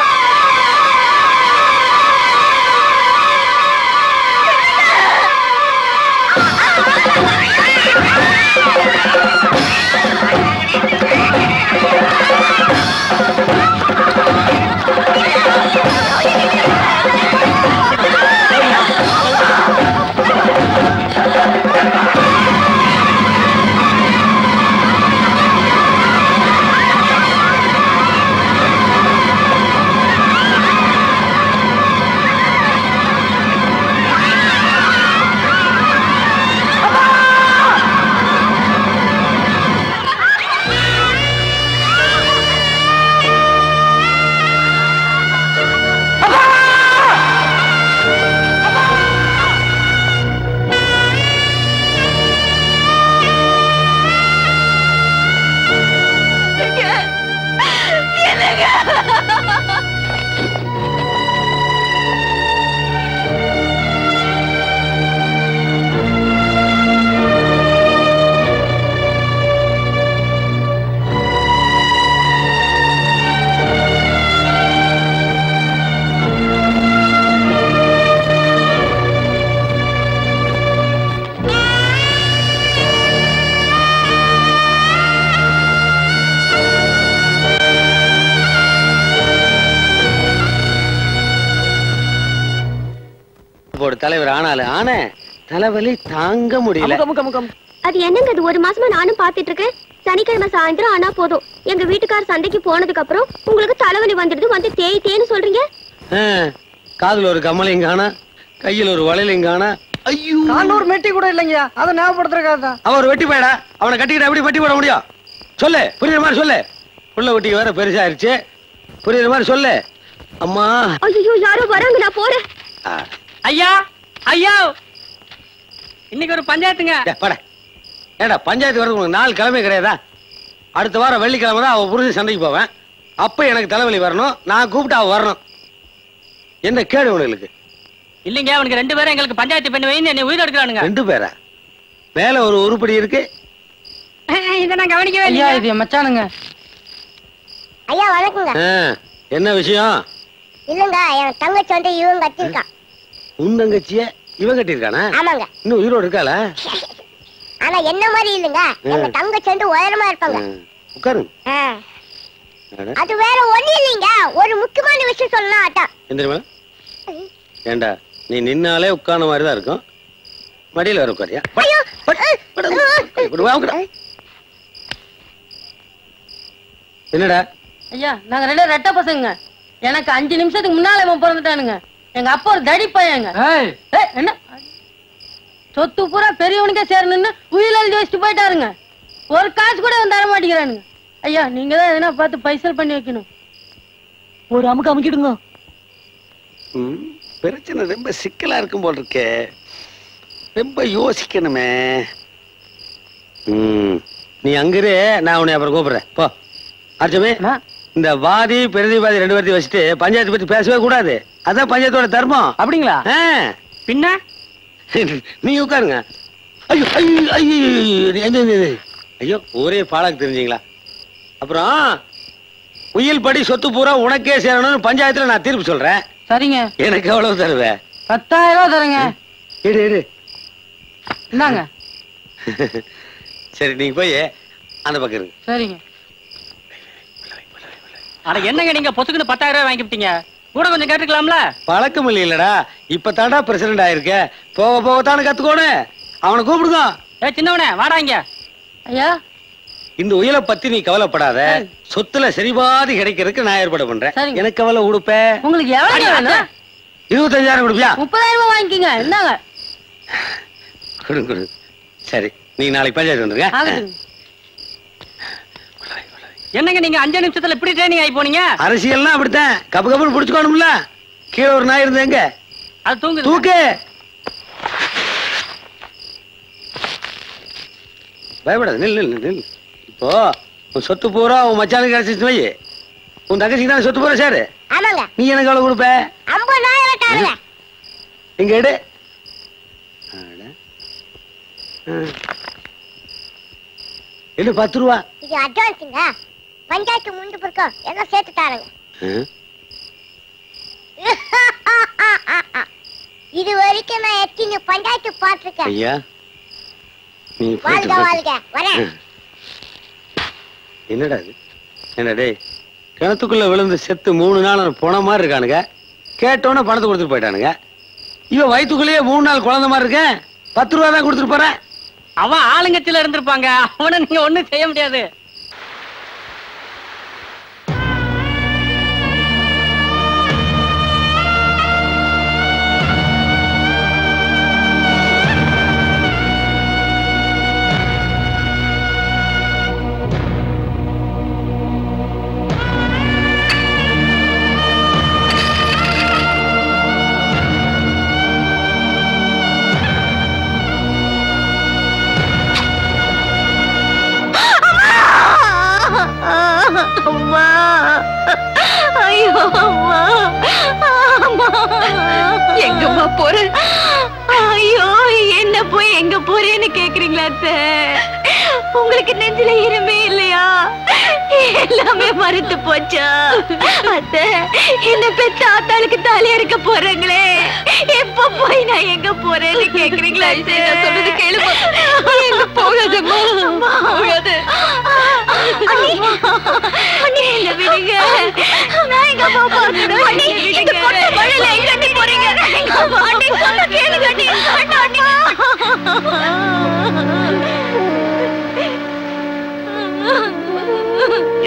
போடு தலைவர் ஆனாலு ஆனே தலைவலி தாங்க முடியல. அது என்னங்க அது ஒரு மாசமா நானும் பாத்துட்டு இருக்கேன். சனிக்கிழமை சாயந்தரம் ஆனா போதும் எங்க வீட்டுக்கார சந்தைக்கு போனதுக்கு அப்புறம் உங்களுக்கு தலைவலி வந்துடுது வந்து தேய் தேன்னு சொல்றீங்க. காதுல ஒரு கம்மலையும் காணா கையில ஒரு வளையலையும் காணா. ஐயோ காலூர் மெட்டி கூட இல்லைங்க. அதை ஞாபகப்படுத்துறதா அவன் ஒரு வெட்டி போயடா. அவனை கட்டிக்கிட்ட எப்படி வெட்டி போட முடியும் சொல்லு. புரியுற மாதிரி சொல்லு. புள்ள வெட்டிக்கு வேற பெருசாயிருச்சு. புரியுற மாதிரி சொல்லு. அம்மா ஐயோ யாரோ வராங்க நான் போறேன். ஐயா ஐயா இன்னைக்கு ஒரு பஞ்சாயத்துங்க. பட ஏடா பஞ்சாயத்து வரது உங்களுக்கு நாலு கிழமை கிடையாதா? அடுத்த வாரம் வெள்ளிக்கிழமை தான் அவன் புரிஞ்சு சண்டைக்கு போவேன். அப்ப எனக்கு தலைவலி வரணும். நான் கூப்பிட்டு அவ வரணும். என்ன கேடு உனக்கு? இல்லைங்க அவனுக்கு ரெண்டு பேரும் எங்களுக்கு பஞ்சாயத்து பண்ணி வைன்னு என்னை உயிர் எடுக்கிறானுங்க. ரெண்டு பேரா? மேல ஒரு உருப்படி இருக்கு. இதை நான் கவனிக்கவே இல்லையா. இது மச்சானுங்க. ஐயா வணக்கங்க. என்ன விஷயம்? இல்லங்க என் தங்கச்சி வந்து இவன் கட்டிருக்கான். உன் தங்கச்சிய இவன் கட்டிருக்கானா? ஆமாங்க. இன்னும் உயிரோடு இருக்காளா? ஆனா என்ன மாதிரி இல்லங்க. எங்க தங்கச்சி வந்து உயரமா இருப்பாங்க. உட்காருங்க. அது வேற ஒண்ணு இல்லைங்க. ஒரு முக்கியமான விஷயம் சொல்லலாம் ஆட்டா. எந்திரமா ஏண்டா நீ நின்னாலே உட்கார்ந்த மாதிரி தான் இருக்கும். மடியில வர உட்காரியா? என்னடா? ஐயா நாங்க ரெண்டு ரெட்ட பசங்க. எனக்கு அஞ்சு நிமிஷத்துக்கு முன்னால இவன் பிறந்துட்டானுங்க. எங்க அப்பா ஒரு தடி பையங்க. என்ன சொத்து பூரா பெரியவனுக்கே சேரணுன்னு உயிர் எழுதி வச்சுட்டு போயிட்டாருங்க. ஒரு காசு கூட வந்து தர மாட்டேங்கிறானுங்க. ஐயா நீங்க தான் எதனா பார்த்து பைசல் பண்ணி வைக்கணும். ஒரு அமுக்கு அமுக்கிடுங்க. பிரச்சனை ரொம்ப சிக்கலா இருக்கும் போல் இருக்கே. ரொம்ப யோசிக்கணுமே. ம் நீ அங்கிரு. நான் உன்னை அப்புறம் கூப்பிடுறேன். போ அர்ச்சமே. இந்த வாதி பிரதிவாதி ரெண்டு பேர்த்தையும் வச்சுட்டு பஞ்சாயத்து பத்தி பேசவே கூடாது. அதான் பஞ்சாயத்தோட தர்மம். அப்படிங்களா? பின்ன நீங்க உட்காருங்க. ஐயோ ஐயோ ஐயோ ஒரே பாலாக்கு தெரிஞ்சீங்களா? அப்புறம் உயில் படி சொத்து பூரா உனக்கே சேரணும்னு பஞ்சாயத்துல நான் தீர்ப்பு சொல்றேன். சரிங்க. எனக்கு எவ்வளவு தருவேன்? பத்தாயிரம் ரூபாய் தருங்க. இரு இரு இந்தாங்க. சரி நீங்க போய் அந்த பக்கம் இருங்க. சரிங்க. அட என்னங்க நீங்க பொசுக்குன்னு பத்தாயிரம் ரூபாய் வாங்கிட்டீங்க. கூட கொஞ்சம் கேட்டுக்கலாம்ல. பழக்கம் இல்லடா. இப்ப தாண்டா பிரசிடண்ட் ஆயிருக்க. போக போகத்தானே கத்துக்கோணும். அவனை கூப்பிடுங்க. ஏ சின்னவனே வாடா இங்க. ஐயா இந்த உயிரை பத்தி நீ கவலைப்படாத. சொத்துல சரிபாதி கிடைக்கிறதுக்கு நான் ஏற்பாடு பண்றேன். எனக்கு கவலை உடுப்ப. உங்களுக்கு எவ்வளவு வேணும்? இருபத்தஞ்சாயிரம் கொடுப்பியா? முப்பதாயிரம் ரூபாய் வாங்கிக்கங்க. என்னங்க கொடுங்க கொடு. சரி நீங்க நாளைக்கு பஞ்சாயத்து வந்துருங்க. என்னங்க நீங்க அஞ்சு நிமிஷத்துல இப்படி ட்ரைனிங் ஆகி போனீங்க? அரசியல்னா அப்படித்தான். கப்பு கப்புன்னு புடிச்சுக்கணும்ல. கீழே ஒரு நாய் இருந்தேங்க. அது தூங்கு தூக்கு. பயப்படாது. நில் நில் நில். இப்போ உன் சொத்து பூரா உன் மச்சானுக்கு கிடைச்சிச்சு வை. உன் தங்கச்சிக்கு தான் சொத்து பூரா சாரு. ஆமாங்க. நீ எனக்கு எவ்வளவு கொடுப்ப? ஐம்பதாயிரம் தாருங்க. இங்க எடு. எடு பத்து ரூபா. இது அட்வான்ஸுங்க. பஞ்சாயத்து முண்டு பிறக்கும் எல்லாம் சேர்த்து தாருங்க. இது வரைக்கும் நான் எத்தனை பஞ்சாயத்து பார்த்திருக்கேன். ஐயா நீ வாழ்க வாழ்க. வரேன். என்னடா இது? என்ன டேய் கிணத்துக்குள்ள விழுந்து செத்து மூணு நாள் போன மாதிரி இருக்கானுங்க. கேட்டோன்னே பணத்தை கொடுத்துட்டு போயிட்டானுங்க. இவன் வயிற்றுக்குள்ளேயே மூணு நாள் குழந்தை மாதிரி இருக்கேன். பத்து ரூபா தான் கொடுத்துட்டு போறேன். அவன் ஆளுங்கட்சியில இருந்திருப்பாங்க. அவனை நீங்க ஒண்ணும் செய்ய முடியாது. அம்மா ஐயோ அம்மா அம்மா எங்கம்மா போற? ஐயோ என்ன போய் எங்க போறேன்னு கேக்குறீங்களா அத்தை? உங்களுக்கு நெஞ்சில ஈரமே இல்லையா? எல்லாமே மறுத்து போச்சா அத்தை? என்ன பெத்த ஆத்தாளுக்கு தாலி இருக்க போறாங்களே, எப்ப போய் நான் எங்க போறேன்னு கேக்குறீங்களா? சொல்றது கேளு. எங்க போகாதம்மா, போகாத. என்ன விடுங்க, நான் எங்க அம்மா பார்க்கணும். இந்த பொண்ணு மழையில எங்க போறீங்க?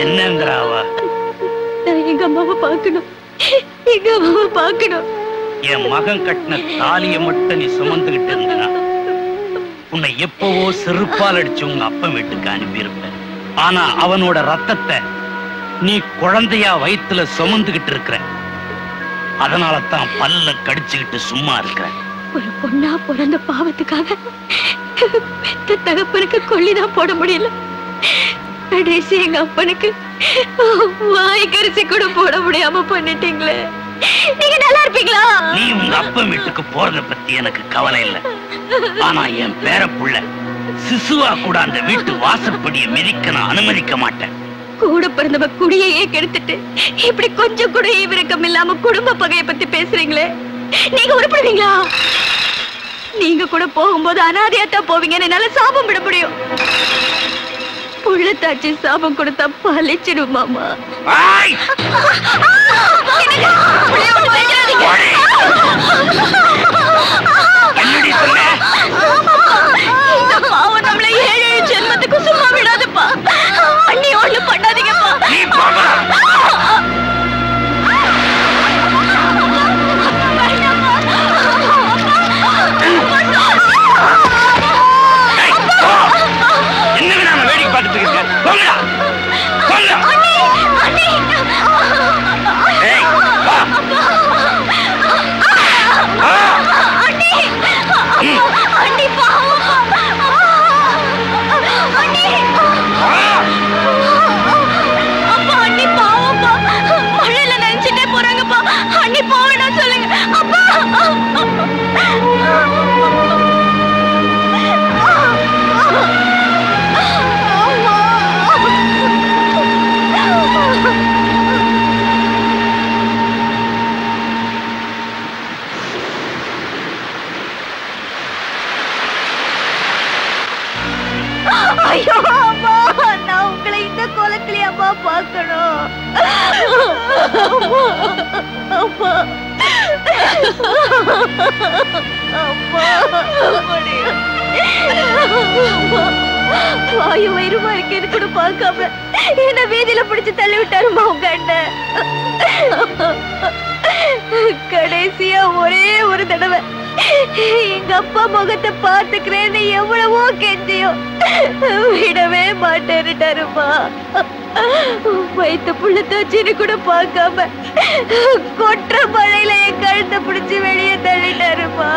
என்னங்கறாவா? எங்க அம்மாவை பார்க்கணும், எங்க அம்மாவை பார்க்கணும். என் மகன் கட்டின தாலிய மட்டும் நீ சுமந்துகிட்டு இருந்தா உன்னை எப்பவோ செருப்பால் அடிச்சு உங்க அப்பன் வீட்டுக்கு அனுப்பியிருப்ப. ஆனா அவனோட ரத்தத்தை நீ குழந்தையா வயித்துல சுமந்துகிட்டு இருக்கிற. அதனால தான் பல்ல கடிச்சுக்கிட்டு சும்மா இருக்கிற. ஒரு பொண்ணா பிறந்த பாவத்துக்காக பெத்த தகப்பனுக்கு கொல்லிதான் போட முடியல. கடைசி எங்க அப்பனுக்கு வாய்க்கரிசி கூட போட முடியாம பண்ணிட்டீங்களே. நீங்க நல்லா இருப்பீங்களா? நீ உங்க அப்பன் வீட்டுக்கு போறத பத்தி எனக்கு கவலை இல்லை. ஆனா என் பேர புள்ள சிசுவா கூட அந்த வீட்டு வாசற்படியை மிதிக்க நான் அனுமதிக்க மாட்டேன். கூட பிறந்தவ குடியையே கெடுத்துட்டு இப்படி கொஞ்சம் கூட ஈவிரக்கம் இல்லாம குடும்ப பகையை பத்தி பேசுறீங்களே, நீங்க உருப்படுவீங்களா? நீங்க கூட போகும்போது அனாதையாத்தான் போவீங்கன்னு என்னால சாபம் விட முடியும். புள்ளத்தாச்சி சாபம் கொடுத்தா பழிச்சிடும் மாமா. இந்த பாவம் நம்மளை ஏழு ஏழு ஜென்மத்துக்கு சும்மா விடாதுப்பா. அண்ணி ஒண்ணு பண்ணாதீங்கப்பா. என்ன நாம வேடிக்கை பார்த்துட்டு இருக்கேன். போங்கடா போங்க. ஏய் வா. அண்ணி அண்ணி பாவம். அண்ணி அப்பா, அண்ணி பாவம்ப்பா. மழையில நினைச்சிட்டே போறாங்கப்பா. அண்ணி போவேனா சொல்லுங்க அப்பா. ஐயோ அம்மா, நான் உங்களை இந்த கோலத்திலே அம்மா பார்க்கணும். அம்மா வாயு வயிறுமா இருக்கேன்னு கூட பார்க்காம என்ன வீதியில பிடிச்சு தள்ளி விட்டாருமா உங்க அண்ணன். கடைசியா ஒரே ஒரு தடவை எங்க அப்பா முகத்தை பாத்துக்கிறேன்னு எவ்வளவோ கெஞ்சியோ விடவே மாட்டேன்னுட்டாருமா. வயிற்று புள்ள தச்சின்னு கூட பார்க்காம கொற்ற மழையில என் கழுத்தை பிடிச்சு வெளியே தள்ளிட்டாருமா.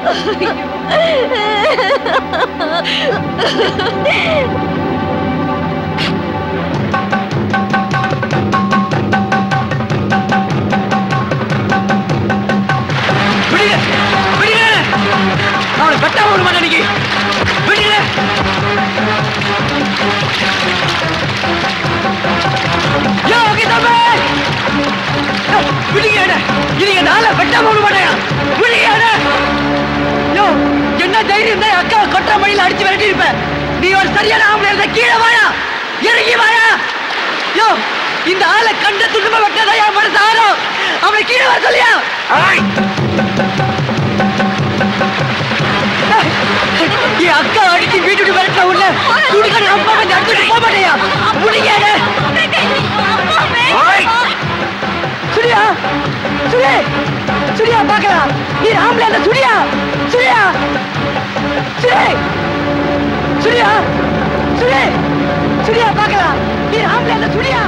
அவனை கட்டா ஒரு மணிக்கு விடுங்க. என்ன தைரியம் தான் அக்கா கொட்ட மணியில் அடிச்சு விரட்டி இருப்பேன். நீ ஒரு சரியான ஆம்பளை இருந்த கீழே வாயா, இறங்கி வாயா. யோ, இந்த ஆளை கண்ட துண்டுமா வெட்டதையா மனசு ஆறும். அவனை கீழே வர சொல்லியா. என் அக்கா அடிச்சு வீட்டு விரட்ட உள்ள துணிக்கடை அப்பா வந்து அடுத்து போக மாட்டேயா. முடியாது சுரியா, சுரே சுரியா பாக்கலாம். நீ ஆம்பளை அந்த சுரியா, சுரியா சுரே சுரியா, சுரே சுரியா பாக்கலாம். நீ ஆம்பளை அந்த சுரியா.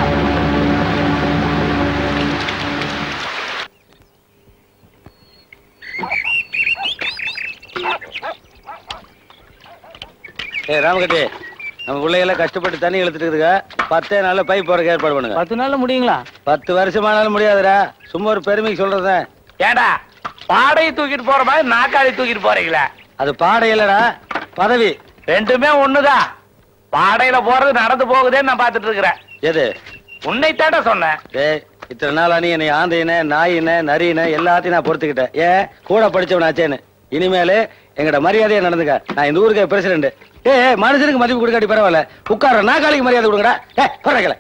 ஏ ராமகட்டி, நம்ம பிள்ளைகளாம் கஷ்டப்பட்டு தண்ணி இழுத்துட்டு இருக்குதுங்க. பத்தே நாள்ல பைப் போறதுக்கு ஏற்பாடு பண்ணுங்க. பத்து நாள்ல முடியுங்களா? பத்து வருஷமானாலும் முடியாதுடா. சும்மா ஒரு பெருமைக்கு சொல்றத. ஏடா பாடையை தூக்கிட்டு போற மாதிரி நாக்காளி தூக்கிட்டு போறீங்களா? அது பாடை இல்லடா, பதவி. ரெண்டுமே ஒண்ணுதான். பாடையில போறது நடந்து போகுதேன்னு நான் பாத்துட்டு இருக்கிறேன். எது? உன்னை தாண்டா சொன்னேன். டேய், இத்தனை நாள் நீ என்னை ஆந்தையின நாயின நரியின எல்லாத்தையும் நான் பொறுத்துக்கிட்டேன். ஏன் கூட படிச்சவனாச்சேன்னு. இனிமேலு எங்கட மரியாதையா நடந்துக்க. நான் இந்த ஊருக்கு பிரசிடண்ட். ஏ மனுஷனுக்கு மதிப்பு கொடுக்காட்டி பரவாயில்ல, உட்கார நாக்காளிக்கு மரியாதை கொடுங்கடா. ஏ பரவாயில்ல.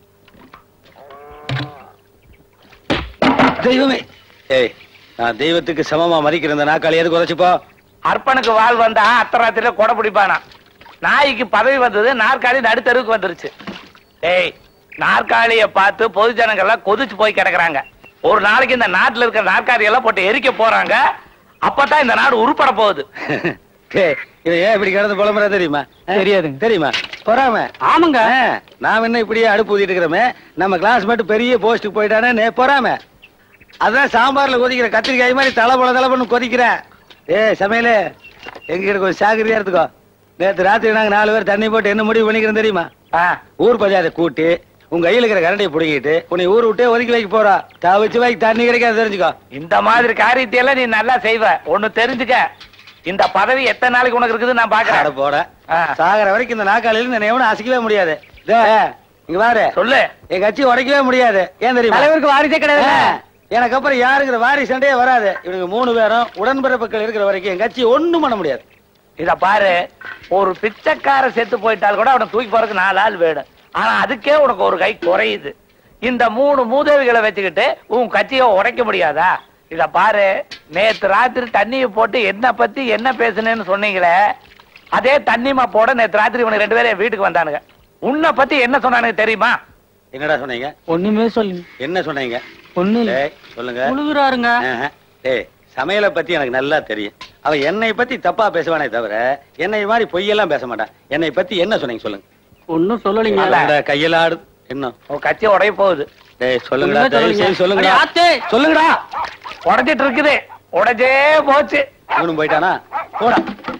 தெய்வமே, ஏய் நான் தெய்வத்துக்கு சமமா மதிக்கிற இந்த நாக்காளி எதுக்கு உதச்சுப்போ? அர்ப்பனுக்கு வாழ் வந்தா அத்தராத்திரில கொடை பிடிப்பானா. நாய்க்கு பதவி வந்தது, நாற்காலி நடுத்தருக்கு வந்துருச்சு. ஏய் நாற்காலிய பார்த்து பொது ஜனங்கள் எல்லாம் கொதிச்சு போய் கிடக்குறாங்க. ஒரு நாளைக்கு இந்த நாட்டுல இருக்கிற நாற்காலி எல்லாம் போட்டு எரிக்க போறாங்க. அப்பதான் இந்த நாடு உருப்பட போகுது. இதை ஏன் இப்படி கிடந்து புலம்புற தெரியுமா? தெரியாதுங்க. தெரியுமா? பொறாம. ஆமாங்க. நான் என்ன இப்படியே அடுப்பு ஊதிட்டு இருக்கிறோமே, நம்ம கிளாஸ் மட்டும் பெரிய போஸ்டுக்கு போயிட்டானே பொறாம. அதான் சாம்பார்ல கொதிக்கிற கத்திரிக்காய் மாதிரி தலை போல தலை பண்ணு கொதிக்கிறேன். ஏ சமையலே, எங்க கொஞ்சம் சாகரியா இருந்துக்கோ. நேற்று ராத்திரி நாங்க நாலு பேர் தண்ணி போட்டு என்ன முடிவு பண்ணிக்கிறோம் தெரியுமா? ஊர் பஞ்சாயத்தை கூட்டி உங்க கையில இருக்கிற கரண்டியை புடுங்கிட்டு உன்னை ஊர் விட்டே ஒதுக்கி வைக்க போறா. தவிச்சு வைக்க தண்ணி கிடைக்காது தெரிஞ்சுக்கோ. இந்த மாதிரி காரியத்தையெல்லாம் நீ நல்லா செய்வ. ஒண்ணு தெரிஞ்சுக்க, இந்த பதவி எத்தனை நாளைக்கு உனக்கு இருக்குது நான் பாக்குறேன். போட சாகர வரைக்கும் இந்த நாக்காளில இந்த எவனும் அசைக்கவே முடியாது. இங்க பாரு, சொல்லு, என் கட்சி உடைக்கவே முடியாது. ஏன் தெரியுமா? தலைவருக்கு வாரிசே கிடையாது. எனக்கு அப்புறம் யாருங்கிற வாரி சண்டையே வராது. இவனுக்கு மூணு பேரும் உடன்பிறப்புகள் இருக்கிற வரைக்கும் என் கட்சி ஒண்ணும் பண்ண முடியாது. இத பாரு, ஒரு பிச்சைக்கார செத்து போயிட்டால் கூட அவனை தூக்கி போறதுக்கு நாலு ஆள் வேணும். ஆனா அதுக்கே உனக்கு ஒரு கை குறையுது. இந்த மூணு மூதேவிகளை வச்சுக்கிட்டு உன் கட்சியை உடைக்க முடியாதா? இத பாரு, நேத்து ராத்திரி தண்ணியை போட்டு என்ன பத்தி என்ன பேசுனேன்னு சொன்னீங்களே, அதே தண்ணிமா போட நேத்து ராத்திரி இவனுக்கு ரெண்டு பேரும் வீட்டுக்கு வந்தானுங்க. உன்னை பத்தி என்ன சொன்னானுங்க தெரியுமா? என்னடா சொன்னீங்க? ஒண்ணுமே சொல்லுங்க. என்ன சொன்னீங்க? ஒண்ணு சொல்லுங்க. முழுகுறாருங்க. டேய், சமையலை பத்தி எனக்கு நல்லா தெரியும். அவன் என்னை பத்தி தப்பா பேசுவானே தவிர என்னை மாதிரி பொய்யெல்லாம் பேச மாட்டான். என்னை பத்தி என்ன சொன்னீங்க சொல்லுங்க. ஒன்னும் சொல்லலீங்க. கையில ஆடு என்ன கட்சி உடைய போகுது. டேய் சொல்லுங்கடா, தயவு செய்து சொல்லுங்கடா. சொல்லுங்கடா. உடைச்சிட்டு இருக்குது. உடைச்சே போச்சு. இவனும் போயிட்டானா? போடா.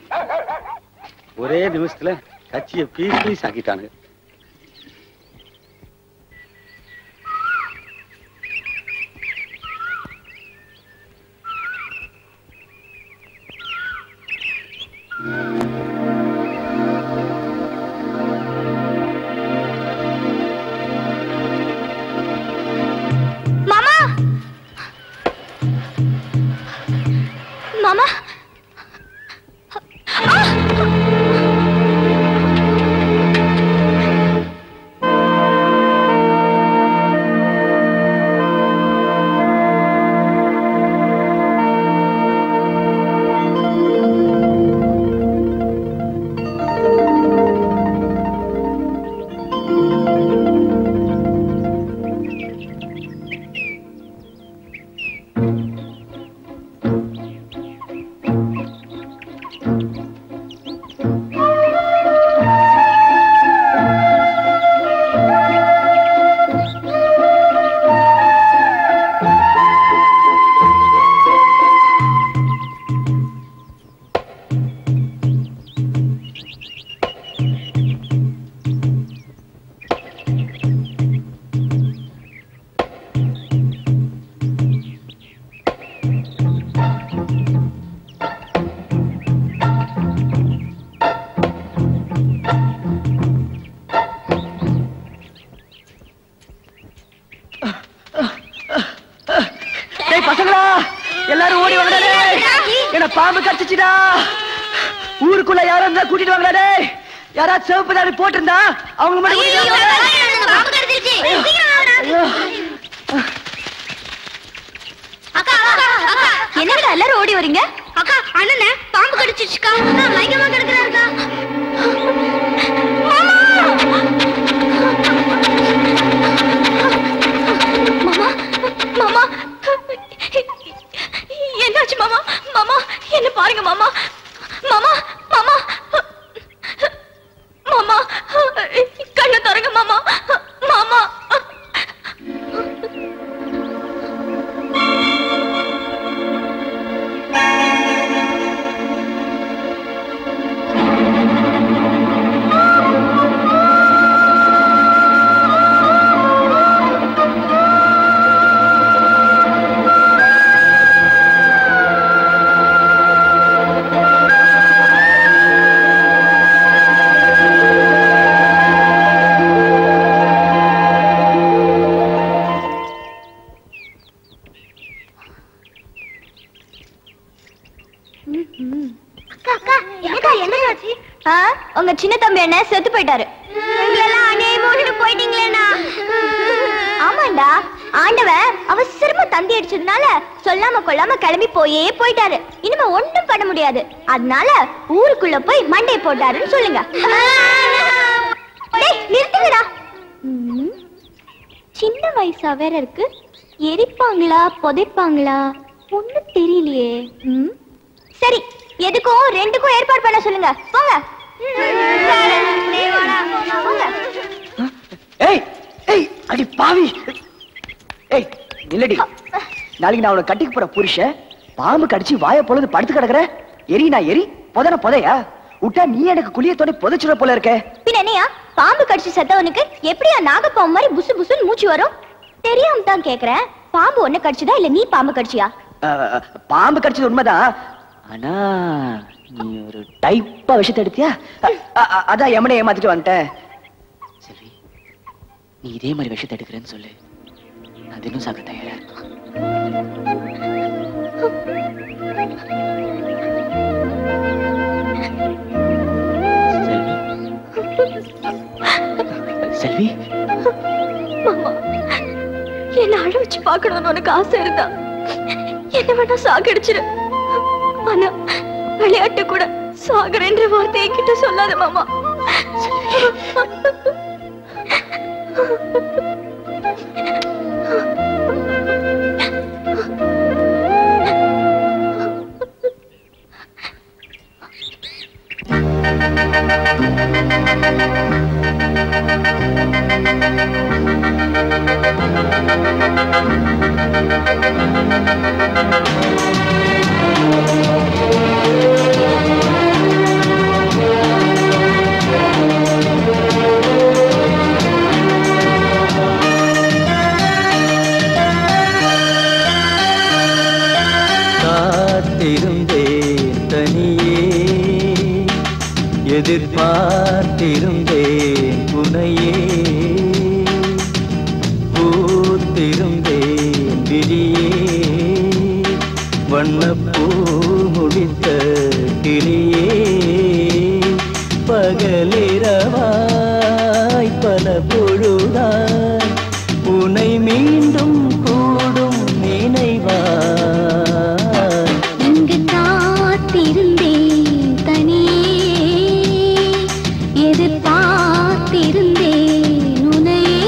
ஒரே நிமிஷத்துல கட்சியை பீஸ் பீஸ் ஆக்கிட்டானுங்க. மாமா, மாமா, எல்லாரும் ஓடி வாங்கடா. என்ன பாம்பு கடிச்சிச்சுடா. ஊருக்குள்ள யாரும் இருந்தா கூட்டிட்டு வாங்கடா. டேய், யாராவது சிவப்பு தாடி போட்டிருந்தா அவங்க மட்டும் என்னடா எல்லாரும் ஓடி வரீங்க? அக்கா, அண்ணனே பாம்பு கடிச்சிச்சுக்கா. நான் மயக்கமா கிடக்குறேன்க்கா. மாமா, மாமா, என்னாச்சு மாமா? மாமா, என்ன பாருங்க மாமா. மாமா, மாமா, மாமா, கண்ணை தரங்க மாமா. மாமா, உங்க சின்ன தம்பி என்ன செத்து போயிட்டாரு. போயிட்டீங்களேண்ணா? ஆமாண்டா, ஆண்டவன் அவசரமா தந்தி அடிச்சதுனால சொல்லாம கொள்ளாம கிளம்பி போயே போயிட்டாரு. இனிமே ஒண்ணும் பண்ண முடியாது. அதனால ஊருக்குள்ள போய் மண்டை போட்டாருன்னு சொல்லுங்க. நிறுத்துங்கடா. சின்ன வயசா வேற இருக்கு. எரிப்பாங்களா புதைப்பாங்களா ஒண்ணும் தெரியலையே. ம் சரி, எதுக்கும் ரெண்டுக்கும் ஏற்பாடு பண்ண சொல்லுங்க. போங்க. ஏய் ஏய் அடி பாவி. ஏய் நில்லடி. நாளைக்கு நான் அவனை கட்டிக்கு போற புருஷன் பாம்பு கடிச்சு வாயை பொழுது படுத்து கிடக்குற. எரி நான் எரி, புதன புதையா விட்டா நீ எனக்கு குளியத்தோட புதைச்சுட போல இருக்க. பின்ன என்னையா, பாம்பு கடிச்சு செத்தவனுக்கு எப்படியா நாகப்பாம்பு மாதிரி புசு புசுன்னு மூச்சு வரும்? தெரியாம தான் கேக்குறேன். பாம்பு ஒண்ணு கடிச்சுதா இல்ல நீ பாம்பு கடிச்சியா? பாம்பு கடிச்சது உண்மைதான். ஆனா நீ ஒரு டைப்பா விஷயத்தை எடுத்தியா? அதான் எமனை ஏமாத்திட்டு வந்துட்டேன். செல்வி, நீ இதே மாதிரி விஷயத்தை எடுக்கிறேன்னு சொல்லு, நான் தினம் சாக்க தயாரா இருக்கேன். செல்வி, மாமா, என்ன அழ வச்சு பாக்கணும்னு உனக்கு ஆசை இருந்தா என்ன வேணா சாகடிச்சிரு. ஆனா விளையாட்டு கூட சாகரன்ற வார்த்தையை கிட்ட சொல்லாத மாமா. எதிர்பார்த்திருந்தேன் உனையே, பூத்திருந்தேன் விழியே, வண்ணப்பூ முடித்த கிளியே, பகலிரவாய் பல பொழுதாய் உனை மீண்டும் கூடும் நினைவாய். இங்கு காத்திருந்தேன் தனியே, எதிர்பார்த்திருந்தேன் உனையே.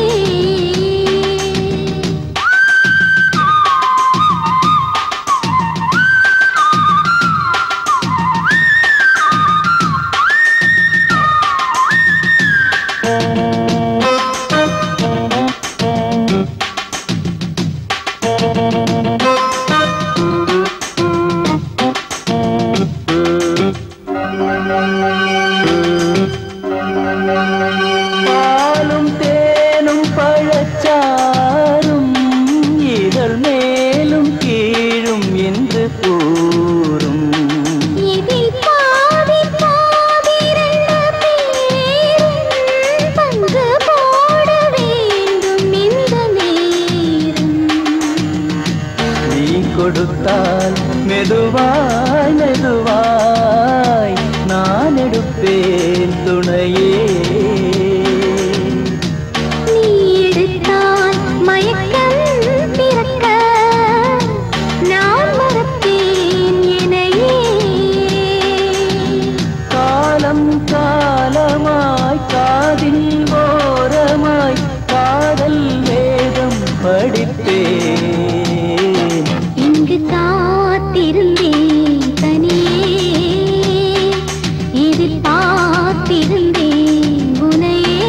பாலும் தேனும் பழச்சாரும் இதழ் மேலும் கீழும் என்று கூறும். இதில் பாதி பாதி இரண்டு பேரும் பங்கு போட வேண்டும் இந்த நேரம். நீ கொடுத்தால் மெதுவாய் மெதுவாய் நான் எடுப்பேன் துணையே. நீ எடுத்தால் மயக்கம் பிறக்க நான் மறப்பேன் என்னையே. காலம் காலமாய் காதில் ஓரமாய் காதல் வேதம் படிப்பேன். இங்கு காத்திருந்தேன் தனியே, எதிர்பார்த்திருந்தேன் உனையே.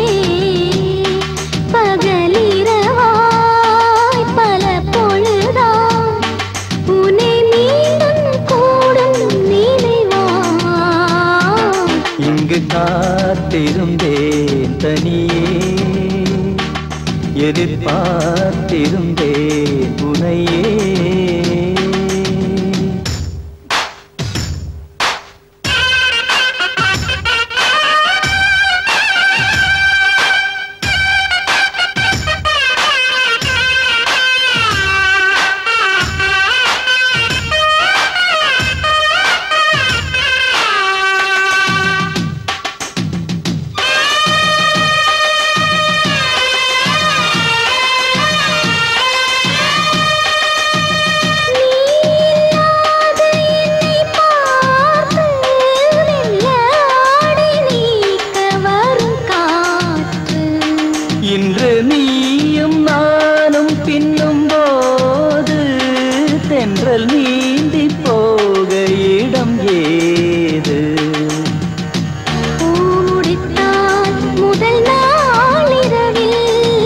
பகலிரவாய் பல பொழுதாய் உன்னை மீண்டும் கூடும் நினைவாய். இங்கு காத்திருந்தேன் தனியே, எதிர்பார்த்திருந்தேன் உனையே. தென்றல் நீந்தி போக இடம் ஏது பூடித்தான் முதல் நாளிரவில்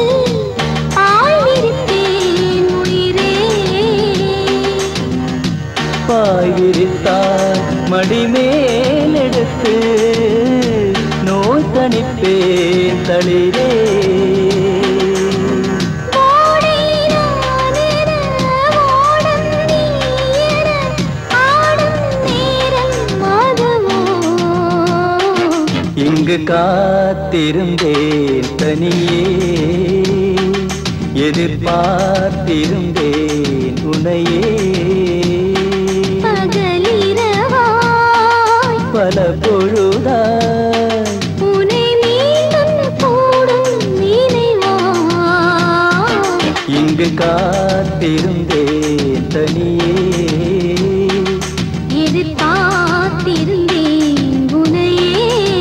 ஆய்விருத்தேன் உயிரே பாய் விரித்தாய் மடிமேலெடுத்து நோய் தணிப்பேன் தளிரே இங்கு காத்திருந்தேன் தனியே எதிர்பார்த்திருந்தேன் உன்னையே பகலிரவாய் பல பொழுதாய் உன்னை மீண்டும் கூடும் நினைவாய் இங்கு காத்திருந்தேன் தனியே எதிர்பார்த்திருந்தேன் உன்னையே.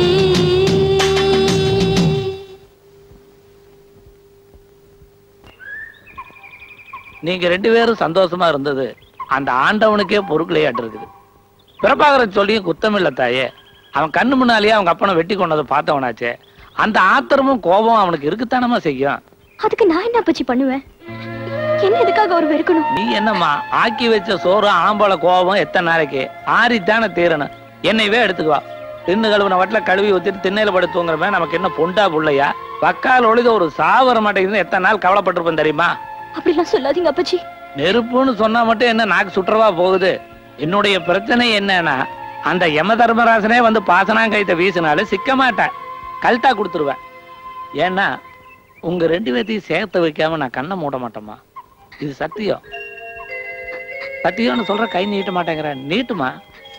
நீங்க ரெண்டு பேரும் சந்தோஷமா இருந்தது அந்த ஆண்டவனுக்கே பொறுக்கலையாட்டு இருக்குது. பிரபாகரன் சொல்லியும் குத்தமில்ல தாயே. அவன் கண்ணு முன்னாலேயே அவங்க அப்பனை வெட்டி கொண்டதை பார்த்தவனாச்சே. அந்த ஆத்திரமும் கோபம் அவனுக்கு இருக்குத்தானமா செய்யும். அதுக்கு நான் என்ன பச்சி பண்ணுவேன்? என்ன எதுக்காக ஒரு வெறுக்கணும்? நீ என்னம்மா ஆக்கி வச்ச சோறு ஆம்பளை கோபம் எத்தனை நாளைக்கு ஆறித்தானே தீரணும். என்னையவே எடுத்துக்குவா. தின்னு கழுவுன வட்டில கழுவி ஊத்திட்டு திண்ணையில படுத்துங்கிறமே நமக்கு என்ன பொண்டா புள்ளையா? வக்கால் ஒழுத ஒரு சாவர மாட்டேங்குதுன்னு எத்தனை நாள் கவலைப்பட்டிருப்பேன் தெரியுமா? அப்படிலாம் சொல்லாதீங்க அப்பச்சி. நெருப்புன்னு சொன்னா மட்டும் என்ன நாக்கு சுற்றவா போகுது? என்னுடைய பிரச்சனை என்னன்னா அந்த யம தர்மராசனே வந்து பாசனாங்கைத்த வீசினாலும் சிக்க மாட்டேன், கல்ட்டா கொடுத்துருவேன். ஏன்னா உங்க ரெண்டு பேர்த்தையும் சேர்த்து வைக்காம நான் கண்ணை மூட மாட்டேம்மா. இது சத்தியம். சத்தியம்னு சொல்ற கை நீட்ட மாட்டேங்கிற. நீட்டுமா?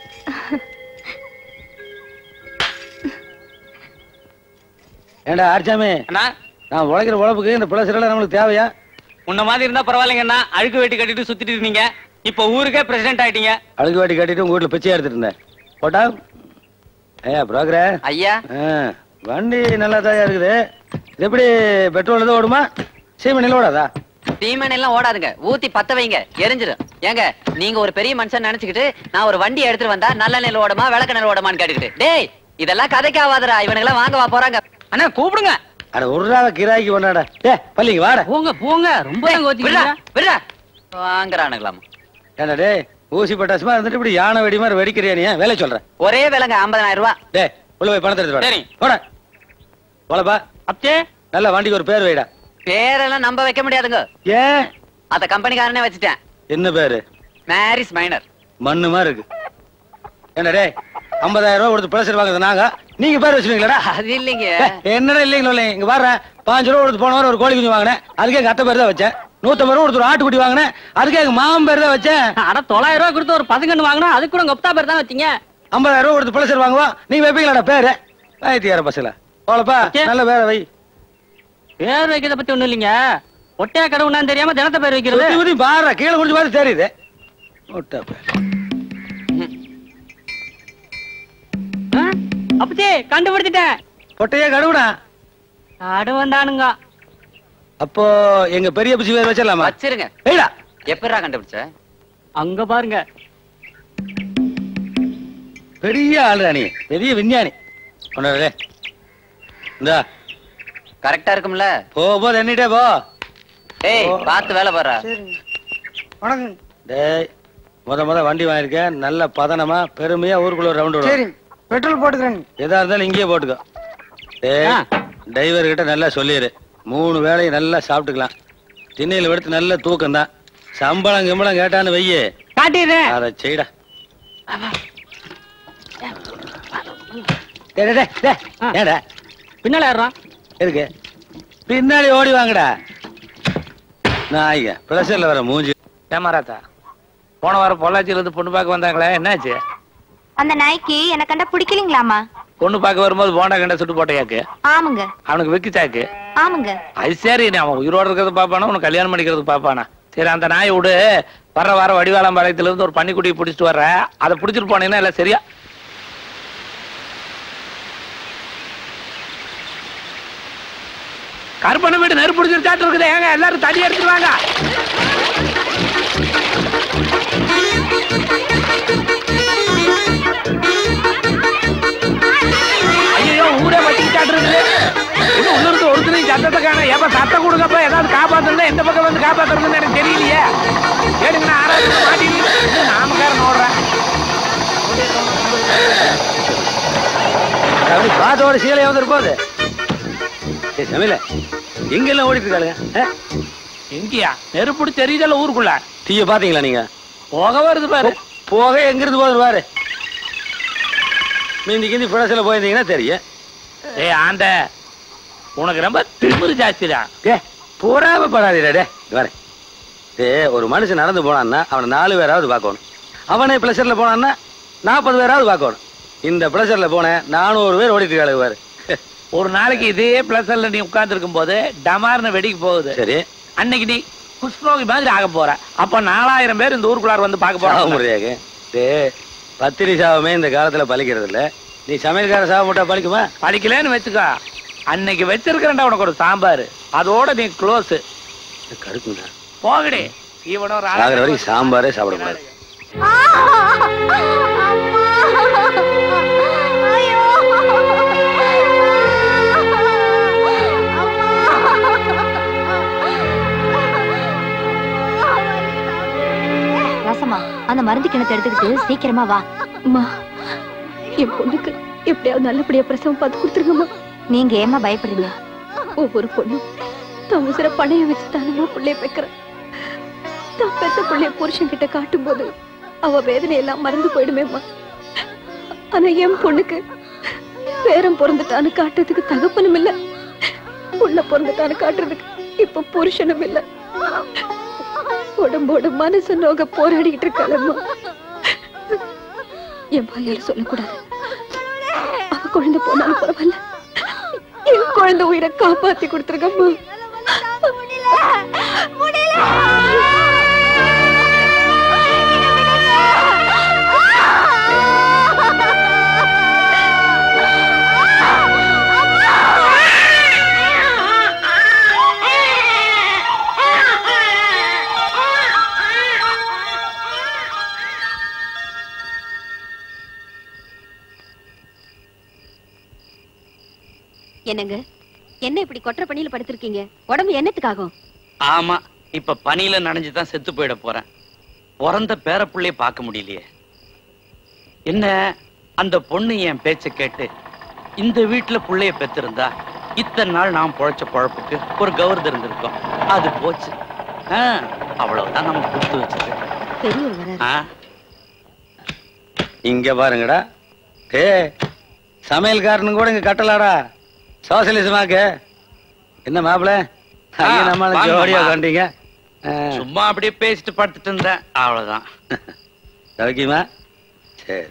ஏண்டா ஆர்ச்சாமி, நான் உழைக்கிற உழைப்புக்கு இந்த பிளஸ்ல நம்மளுக்கு தேவையா? உன்ன மாதிரி இருந்தா பரவாயில்லைங்கண்ணா. அழுக்கு வெட்டி கட்டிட்டு சுத்திட்டு இருந்தீங்க, இப்ப ஊருக்கே பிரசிடென்ட் ஆயிட்டீங்க. அழுக்கு வெட்டி கட்டிட்டு உங்க வீட்டுல பிச்சை எடுத்துட்டு இருந்தேன். போட்டா ஏ புரோக்கர் ஐயா, வண்டி நல்லா தான் இருக்குது. இது எப்படி பெட்ரோல் எதுவும் ஓடுமா? சீமனில ஓடாதா? சீமன் எல்லாம் ஓடாதுங்க, ஊத்தி பத்த வைங்க, எரிஞ்சிடும். ஏங்க நீங்க ஒரு பெரிய மனுஷன் நினைச்சுக்கிட்டு நான் ஒரு வண்டி எடுத்துட்டு வந்தா நல்ல நெல் ஓடுமா விளக்க நெல் ஓடுமான்னு கேட்டுக்கிட்டு, டேய் இதெல்லாம் கதைக்கு ஆகாதரா. இவனுங்கெல்லாம் வாங்க வா போறாங்க. அண்ணா கூப்பிடுங்க. அட ஒரு ரூபா கிராய்க்கு பண்ணாடா. ஏ பள்ளிக்கு வாடா. போங்க போங்க, ரொம்ப வாங்குறானுங்களாம். ஏண்டா டே ஊசி பட்டாசுமா இருந்துட்டு இப்படி யானை வெடி மாதிரி வெடிக்கிறியா? நீ வேலை சொல்ற? ஒரே விலங்க ஐம்பதாயிரம் ரூபாய். டே உள்ள போய் பணத்தை எடுத்து சரி போட. போலப்பா அப்பே நல்ல வண்டிக்கு ஒரு பேர் வைடா. பேரெல்லாம் நம்ப வைக்க முடியாதுங்க. ஏன்? அத கம்பெனிக்காரனே வச்சுட்டேன். என்ன பேரு? Morris Minor. மண்ணு மாதிரி இருக்கு. என்ன டே ஐம்பதாயிரம் ரூபாய் கொடுத்து பிளஸ் வாங்குறது நாங்க, நீங்க பேர் வச்சுருவீங்களா? அது இல்லைங்க. என்னடா இல்லைங்களா? இங்க பாரு, பாஞ்சு ரூபா கொடுத்து போன வாரம் ஒரு கோழி குஞ்சு வாங்கினேன், அதுக்கே எங்க அத்தை பேர் தான் வச்சேன். நூத்தம்பது ரூபா கொடுத்து ஒரு ஆட்டுக்குட்டி வாங்கினேன், அதுக்கே எங்க மாமன் பேர் தான் வச்சேன். அட தொள்ளாயிரம் ரூபாய் கொடுத்து ஒரு பசங்கன்னு வாங்கினா அதுக்கு கூட கொப்தா பேர் தான் வச்சீங்க. ஐம்பதாயிரம் ரூபாய் கொடுத்து பிளஸ் வாங்குவோம், நீங்க வைப்பீங்களாடா பேரு? ஆயிரத்தி பஸ்ல போலப்பா நல்ல பேரை வை. பேர் வைக்கிறத பத்தி ஒண்ணும் இல்லைங்க. ஒட்டையா கடவுனான்னு தெரியாம தினத்தை பேர் வைக்கிறது. பாரு கீழே குடிச்சு மாதிரி தெரியுது. ஒட்டா பேர் அப்பச்சே கண்டுபிடிச்சிட்டேன். ஒட்டையா கடவுடா கடவுண்டானுங்க. அப்போ எங்க பெரிய பிச்சு பேர் வச்சிடலாமா? வச்சிருங்க. ஏடா எப்படா கண்டுபிடிச்ச? அங்க பாருங்க. பெரிய ஆளுடா நீ, பெரிய விஞ்ஞானி. கொண்டாடே இந்தா கரெக்டா இருக்கும்ல? போ போ எண்ணிட்டே போ. டேய் பார்த்து வேலை பாரு. வணக்கம். டேய் முத முத வண்டி வாங்கிருக்கேன், நல்ல பதனமா பெருமையா ஊருக்குள்ள ஒரு ரவுண்ட். சரி பெட்ரோல் போட்டுக்கிறேன். எதா இருந்தாலும் இங்கேயே போட்டுக்கோ. டேய் டிரைவர் கிட்ட நல்லா சொல்லிடு, மூணு வேளையும் நல்லா சாப்பிட்டுக்கலாம். திண்ணையில எடுத்து நல்ல தூக்கம் தான். சம்பளம் கிம்பளம் கேட்டான்னு வையே காட்டிடுறேன். அதை செய்டா. ஏடா பின்னால ஏறான் இருக்கு, பின்னாடி ஓடி வாங்கடா. நாய்ங்க பிரஷர்ல வர மூஞ்சி. ஏமாராத்தா போன வாரம் பொள்ளாச்சியில இருந்து பொண்ணு பார்க்க வந்தாங்களே, என்னாச்சு? அந்த நாய்க்கு என்ன கண்டா பிடிக்கலீங்களாமா? பொண்ணு பார்க்க வரும்போது போண்டா கண்ட சுட்டு போட்டையாக்கு. ஆமாங்க. அவனுக்கு வெக்கிச்சாக்கு. ஆமாங்க. அது சரி, அவன் உயிரோட இருக்கிறது பாப்பானா உனக்கு கல்யாணம் பண்ணிக்கிறது பாப்பானா? சரி அந்த நாயை விடு. வர்ற வாரம் வடிவாளம்பாளையத்துல இருந்து ஒரு பன்னிக்குட்டியை பிடிச்சிட்டு வர்ற, அதை பிடிச்சிட்டு போனீங்கன்னா எல்லாம் சரியா. கருப்பண்ண வீடு நெருப்பு பிடிச்சிருச்சாட்டு இருக்குது. ஏங்க எல்லாரும் தடி எடுத்துட்டு வாங்க. யாராவது காப்பாத்தணும் எந்த பக்கம் வந்து காப்பாத்துறதுன்னு எனக்கு தெரியலையே. கேடுங்க ஆறாவது மாட்டிட்டு நாமக்காரன் ஓடுறேன். பாத்தோட சீலை வந்து போகுது. சமையல எங்கெல்லாம் ஓடிட்டு இருக்காளுங்க? எங்கயா நெருப்புடி தெரியுதல்ல ஊருக்குள்ள? தீய பாத்தீங்களா நீங்க? போக வருது பாரு. போக எங்க இருந்து போகுது பாரு. மீந்தி கிந்தி புடசில போயிருந்தீங்கன்னா தெரியும். ஏ ஆண்ட உனக்கு ரொம்ப திமிரு ஜாஸ்திதான். ஏ போறாம படாதீடே வரேன். ஏ ஒரு மனுஷன் நடந்து போனான்னா அவனை நாலு பேராவது பார்க்கணும். அவனே பிளஸர்ல போனான்னா நாற்பது பேராவது பார்க்கணும். இந்த பிளஸர்ல போனேன் நானூறு பேர் ஓடிட்டு இருக்காளு பாரு. ஒரு நாளைக்கு இதே பிளஸர்ல நீ உட்கார்ந்து இருக்கும் போது டமார்னு வெடிக்கு போகுது. சரி அன்னைக்கு நீ குஷ்ணோகி மாதிரி ஆக போற. அப்ப நாலாயிரம் பேர் இந்த ஊருக்குள்ளார வந்து பார்க்க போறாங்க. முடியாது. பத்திரி சாவமே இந்த காலத்துல பலிக்கிறது இல்ல. நீ சமையல்கார சாவ மூட்டா பலிக்குமா? பலிக்கலன்னு வச்சுக்கோ. அன்னைக்கு வச்சிருக்கிறேன்டா உனக்கு ஒரு சாம்பார். அதோட நீ க்ளோஸ். கருக்குங்க போகடி. இவனோ ஆகிற வரைக்கும் சாம்பாரே சாப்பிடக்கூடாது. ராசம்மா அந்த மருந்து கிணத்தை எடுத்துக்கிட்டு சீக்கிரமா வா. அம்மா என் பொண்ணுக்கு எப்படியாவது நல்லபடியா பிரசவம் பார்த்து கொடுத்துருங்கம்மா. நீங்க ஏமா பயப்படுறீங்க? ஒவ்வொரு பொண்ணும் தான் உசிர பணைய வச்சு தானமா பிள்ளைய பெக்கிற. தான் பெத்த பிள்ளைய புருஷன் கிட்ட காட்டும் போது அவ வேதனையெல்லாம் மறந்து போயிடுமேம்மா. ஆனா என் பொண்ணுக்கு பேரம் பிறந்துட்டான்னு காட்டுறதுக்கு தகப்பனும் இல்ல, புள்ள பிறந்துட்டான்னு காட்டுறதுக்கு இப்ப புருஷனும் இல்ல. உடம்போட மனசு நோக போராடிக்கிட்டு இருக்காளம்மா. என் பையன் சொல்லக்கூடாது. அவ குழந்தை போனாலும் பரவாயில்ல, என் குழந்தை உயிரை காப்பாத்தி கொடுத்துருக்கம்மா. என்னங்க என்ன இப்படி கொற்ற பணியில படுத்திருக்கீங்க? உடம்பு என்னத்துக்காகும்? ஆமா, இப்ப பனியில நனைஞ்சுதான் செத்து போயிட போறேன். பிறந்த பேர பிள்ளைய பார்க்க முடியலையே. என்ன அந்த பொண்ணு என் பேச்ச கேட்டு இந்த வீட்டுல பிள்ளைய பெற்றிருந்தா இத்தனை நாள் நான் பொழைச்ச பொழப்புக்கு ஒரு கௌரவம் இருந்திருக்கும். அது போச்சு. அவ்வளவுதான் நம்ம கொடுத்து வச்சது. இங்க பாருங்கடா, ஏ சமையல்காரனு கூட இங்க கட்டலாடா. சோசியலிசமாக்கு என்ன மாப்பிள நம்ம ஜோடியா கண்டீங்க? சும்மா அப்படியே பேசிட்டு படுத்துட்டு இருந்தேன், அவ்வளவுதான். சௌக்கியமா? சரி,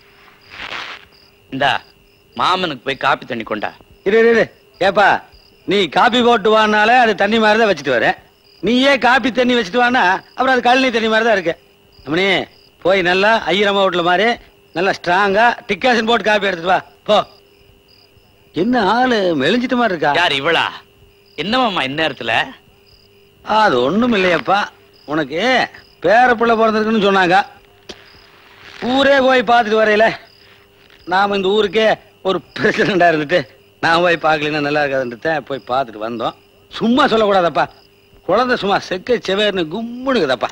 இந்தா மாமனுக்கு போய் காப்பி தண்ணி கொண்டா. இரு இரு ஏப்பா, நீ காப்பி போட்டு வானாலே அது தண்ணி மாதிரிதான் வச்சுட்டு வர. நீயே காப்பி தண்ணி வச்சுட்டு வானா அப்புறம் அது கழனி தண்ணி மாதிரிதான் இருக்கு. அம்மனி போய் நல்லா ஐயரம்மா வீட்டுல மாதிரி நல்லா ஸ்ட்ராங்கா டிக்காசன் போட்டு காப்பி எடுத்துட்டு வா போ. என்ன ஆளு மெலிஞ்சிட்ட மாதிரி இருக்கா? யார் இவளா? என்னமாமா இந்நேரத்துல? அது ஒண்ணும் இல்லையப்பா, உனக்கு பேர பிள்ளை பிறந்திருக்குன்னு சொன்னாங்க. ஊரே போய் பார்த்துட்டு வரையில நாம இந்த ஊருக்கே ஒரு பிரசிடண்டா இருந்துட்டு நான் போய் பார்க்கலன்னா நல்லா இருக்காதுன்றத போய் பார்த்துட்டு வந்தோம். சும்மா சொல்லக்கூடாதப்பா, குழந்தை சும்மா செக்க செவேர்னு கும்முனுக்குதப்பா.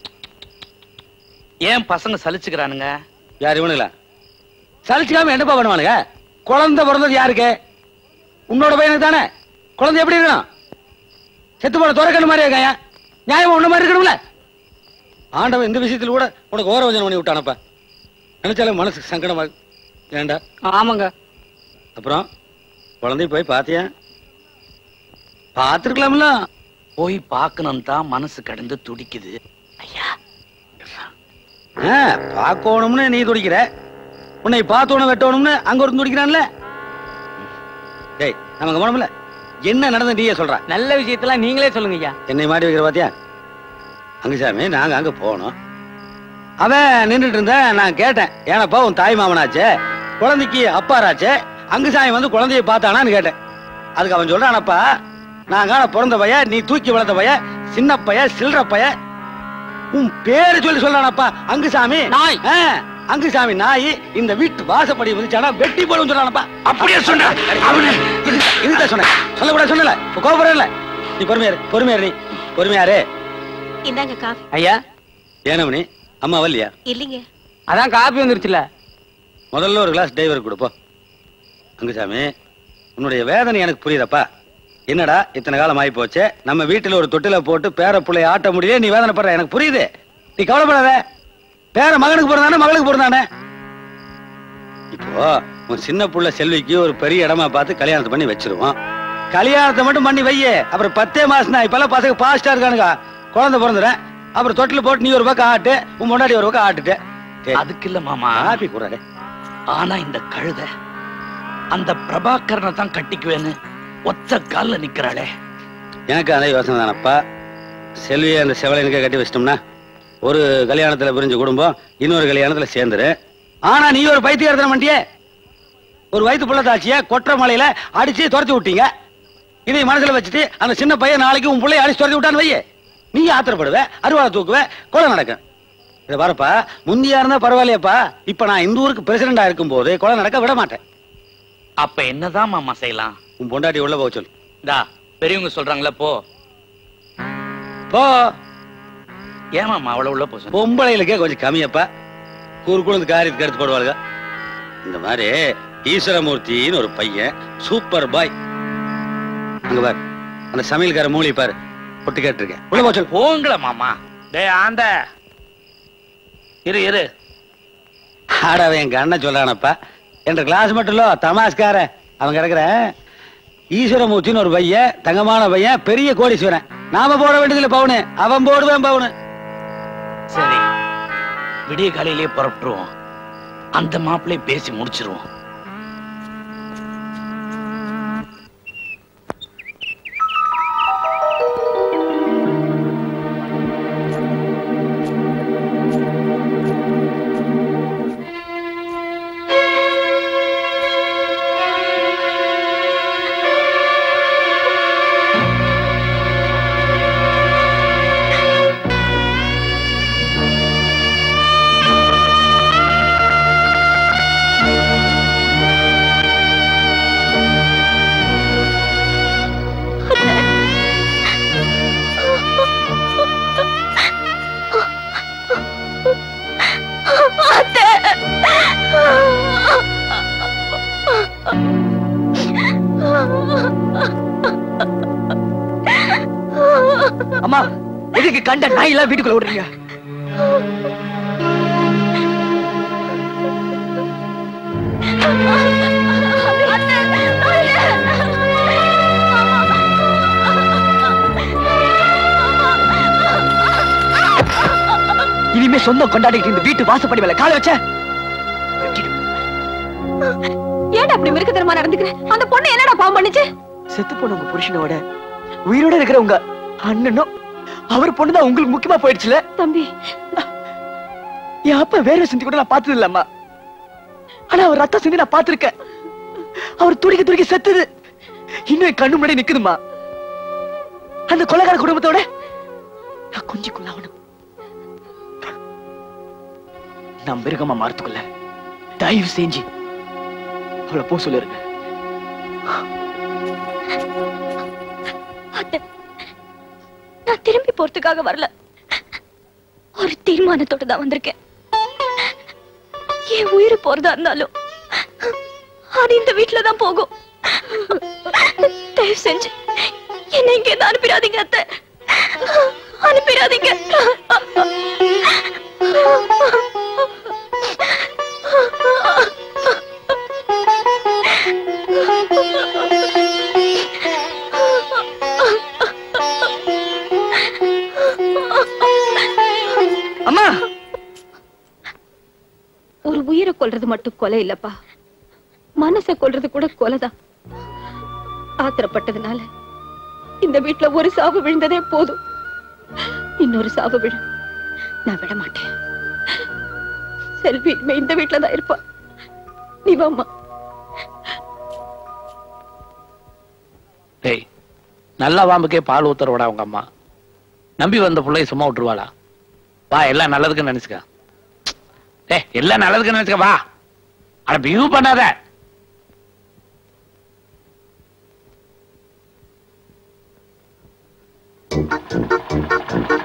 ஏன் பசங்க சலிச்சுக்கிறானுங்க? யார் இவனுங்களா? சலிச்சுக்காம என்னப்பா பண்ணுவானுங்க? குழந்தை பிறந்தது யாருக்கு? உன்னோட பையனுக்கு தானே. குழந்தை எப்படி இருக்கணும்? செத்து போன துறக்கணும் மாதிரி இருக்காயா? நியாயமா உன்ன மாதிரி இருக்கணும்ல? ஆண்டவன் இந்த விஷயத்துல கூட உனக்கு ஓரவஞ்சனம் பண்ணி விட்டானப்பா. நினைச்சாலும் மனசுக்கு சங்கடமா ஏண்டா? ஆமாங்க. அப்புறம் குழந்தைய போய் பாத்தியா? பாத்துருக்கலாம்ல. போய் பார்க்கணும் தான் மனசு கடந்து துடிக்குது. ஐயா பார்க்கணும்னு நீ துடிக்கிற, உன்னை பார்த்தோன்னு வெட்டணும்னு அங்க ஒரு துடிக்கிறான்ல. டேய் நமக்கு போனோம்ல, என்ன நடந்த நீயே சொல்ற? நல்ல விஷயத்தெல்லாம் நீங்களே சொல்லுங்க ஐயா. என்னை மாட்டி வைக்கிற பாத்தியா? அங்குசாமி நாங்க அங்க போனோம். அவன் நின்றுட்டு இருந்த, நான் கேட்டேன், ஏனப்பா உன் தாய் மாமனாச்சே, குழந்தைக்கு அப்பாராச்சே, அங்குசாமி வந்து குழந்தைய பார்த்தானான்னு கேட்டேன். அதுக்கு அவன் சொல்றானப்பா, நான் காண பிறந்த பைய, நீ தூக்கி வளர்ந்த பைய, சின்ன பைய, சில்ற பைய, உன் பேரு சொல்லி சொல்றானப்பா அங்குசாமி. நாய். அங்குசாமி நாய் இந்த வீட்டு வாசப்படி வந்துச்சானா வெட்டி போடும் சொல்றானப்பா. அப்படியே சொன்ன. இதுதான் சொன்னேன், சொல்லக்கூடாது சொன்னல, கோபுரம் இல்ல. நீ பொறுமையாரு பொறுமையாரு நீ பொறுமையாரு. இந்தாங்க காஃபி. ஐயா ஏனமணி அம்மா வரலையா? இல்லைங்க. அதான் காபி வந்துருச்சுல. முதல்ல ஒரு கிளாஸ் டிரைவர் கொடுப்போம். அங்குசாமி உன்னுடைய வேதனை எனக்கு புரியுதப்பா. என்னடா இத்தனை காலம் ஆகி போச்சு, நம்ம வீட்டுல ஒரு தொட்டில போட்டு பேர பிள்ளைய ஆட்ட முடியல, நீ வேதனைப்படுற எனக்கு புரியுது. நீ கவலைப்படாத. பேர மகனுக்கு பிறந்தானே மகளுக்கு பிறந்தானே. இப்போ உன் சின்ன புள்ள செல்விக்கு ஒரு பெரிய இடமா பார்த்து கல்யாணத்தை பண்ணி வச்சிருவோம். கல்யாணத்தை மட்டும் பண்ணி வையே. அப்புறம் பத்தே மாசம் தான். இப்பெல்லாம் பசங்க பாஸ்டா இருக்கானுங்க. குழந்தை பிறந்துறேன் அப்புறம் தொட்டில போட்டு நீ ஒரு பக்கம் ஆட்டு, உன் முன்னாடி ஒரு பக்கம் ஆட்டுட்டு. அதுக்கு இல்ல மாமா, ஆப்பி கூடாது. ஆனா இந்த கழுத அந்த பிரபாகரனை தான் கட்டிக்குவேன்னு ஒத்த கால்ல நிக்கிறாளே. எனக்கு அதே யோசனை தானப்பா. செல்வியை அந்த செவலைனுக்கே கட்டி வச்சிட்டோம்னா ஒரு கல்யாணத்துல பிரிஞ்சு குடும்பம் இன்னொரு கல்யாணத்துல சேர்ந்துரு. ஆனா நீ ஒரு பைத்தியக்காரத்தனம் பண்ணிட்டியே. ஒரு வயிற்று புள்ள தாச்சிய கொற்ற மலையில அடிச்சு துரத்தி விட்டீங்க. இதை மனசுல வச்சுட்டு அந்த சின்ன பையன் நாளைக்கு உன் பிள்ளைய அடிச்சு துரத்தி விட்டான்னு வையே, நீ ஆத்திரப்படுவ, அருவாளை தூக்குவ, கொலை நடக்கும். இதை வரப்பா, முந்தியா இருந்தா பரவாயில்லையப்பா. இப்ப நான் இந்த ஊருக்கு பிரசிடண்டா இருக்கும் போது கொலை நடக்க விட மாட்டேன். அப்ப என்னதான் மாமா செய்யலாம்? உன் பொண்டாட்டி உள்ள போக சொல்லு. டா பெரியவங்க சொல்றாங்களா போ போ. ஏன் மாமா அவளை உள்ள போ? பொம்பளைகளுக்கே கொஞ்சம் கம்மியப்பா. கூறு குழந்தை காரியத்துக்கு எடுத்து போடுவாளுங்க. இந்த மாதிரி ஈஸ்வரமூர்த்தின்னு ஒரு பையன் சூப்பர் பாய். அங்க பாரு அந்த சமையல்கார மூலி பாரு பொட்டு கேட்டிருக்கேன். உள்ள போ சொல்லு. போங்கள மாமா. டேய் ஆண்ட இரு இரு. ஆடவன் என் கண்ண சொல்றானப்பா. என்ற கிளாஸ் மட்டும் இல்ல தமாஸ்கார அவன் கிடக்குற ஈஸ்வரமூர்த்தின்னு ஒரு பையன், தங்கமான பையன், பெரிய கோடீஸ்வரன். நாம போட வேண்டியதில்லை பவுனு, அவன் போடுவேன் பவுனு. சரி விடிய காலையிலேயே புறப்பட்டுருவோம். அந்த மாப்பிள்ளை பேசி முடிச்சிருவோம். அம்மா எதுக்கு கண்ட நாயெல்லாம் வீட்டுக்குள்ள விடுறீங்க? இனிமே சொந்தம் கொண்டாடிட்டு இந்த வீட்டு வாசப்படி மேல கால வச்ச ஏன் அப்படி மிருகத்தனமா நடந்துக்கிறேன்? அந்த பொண்ணு என்னடா பாவம் பண்ணுச்சு? செத்து போன உங்க புருஷனோட உயிரோட இருக்கிற உங்க அண்ணனும் அவர் பொண்ணுதான் உங்களுக்கு முக்கியமா போயிடுச்சுல தம்பி. என் அப்பா வேற சிந்தி கூட நான் பார்த்தது இல்லம்மா. ஆனா அவர் ரத்தம் சிந்தி நான் பார்த்திருக்கேன். அவர் துடிக்க துடிக்க செத்துது இன்னும் கண்ணு முன்னாடி நிக்குதுமா. அந்த கொலைகார குடும்பத்தோட நான் கொஞ்சம் குள்ளாவணும். நான் மிருகமா மாறத்துக்குள்ள தயவு செஞ்சு அவளை போ சொல்லிருங்க. நான் திரும்பி போறதுக்காக வரல, ஒரு தீர்மானத்தோட தான் வந்திருக்கேன். என் உயிர் போறதா இருந்தாலும் அது இந்த வீட்டுலதான் போகும். தயவு செஞ்சு என்ன இங்க இருந்து அனுப்பிடாதீங்க அத்தை, அனுப்பிடாதீங்க. அம்மா, ஒரு உயிரை கொல்றது மட்டும் கொலை இல்லப்பா, மனசை கொல்றது கூட கொலைதான். ஆத்திரப்பட்டதுனால இந்த வீட்டுல ஒரு சாவு விழுந்ததே போதும். இன்னொரு சாவு விழு நான் விட மாட்டேன். செல்வி இந்த வீட்டுல தான் இருப்பா. நீ வாம்மா. டேய், நல்ல வாம்புக்கே பால் ஊத்துறவடா உங்க அம்மா. நம்பி வந்த பிள்ளைய சும்மா விட்டுருவாளா? வா, எல்லாம் நல்லதுக்கு நினைச்சுக்க. டேய், எல்லாம் நல்லதுக்கு நினைச்சுக்க. வா, அட பியூ பண்ணாத.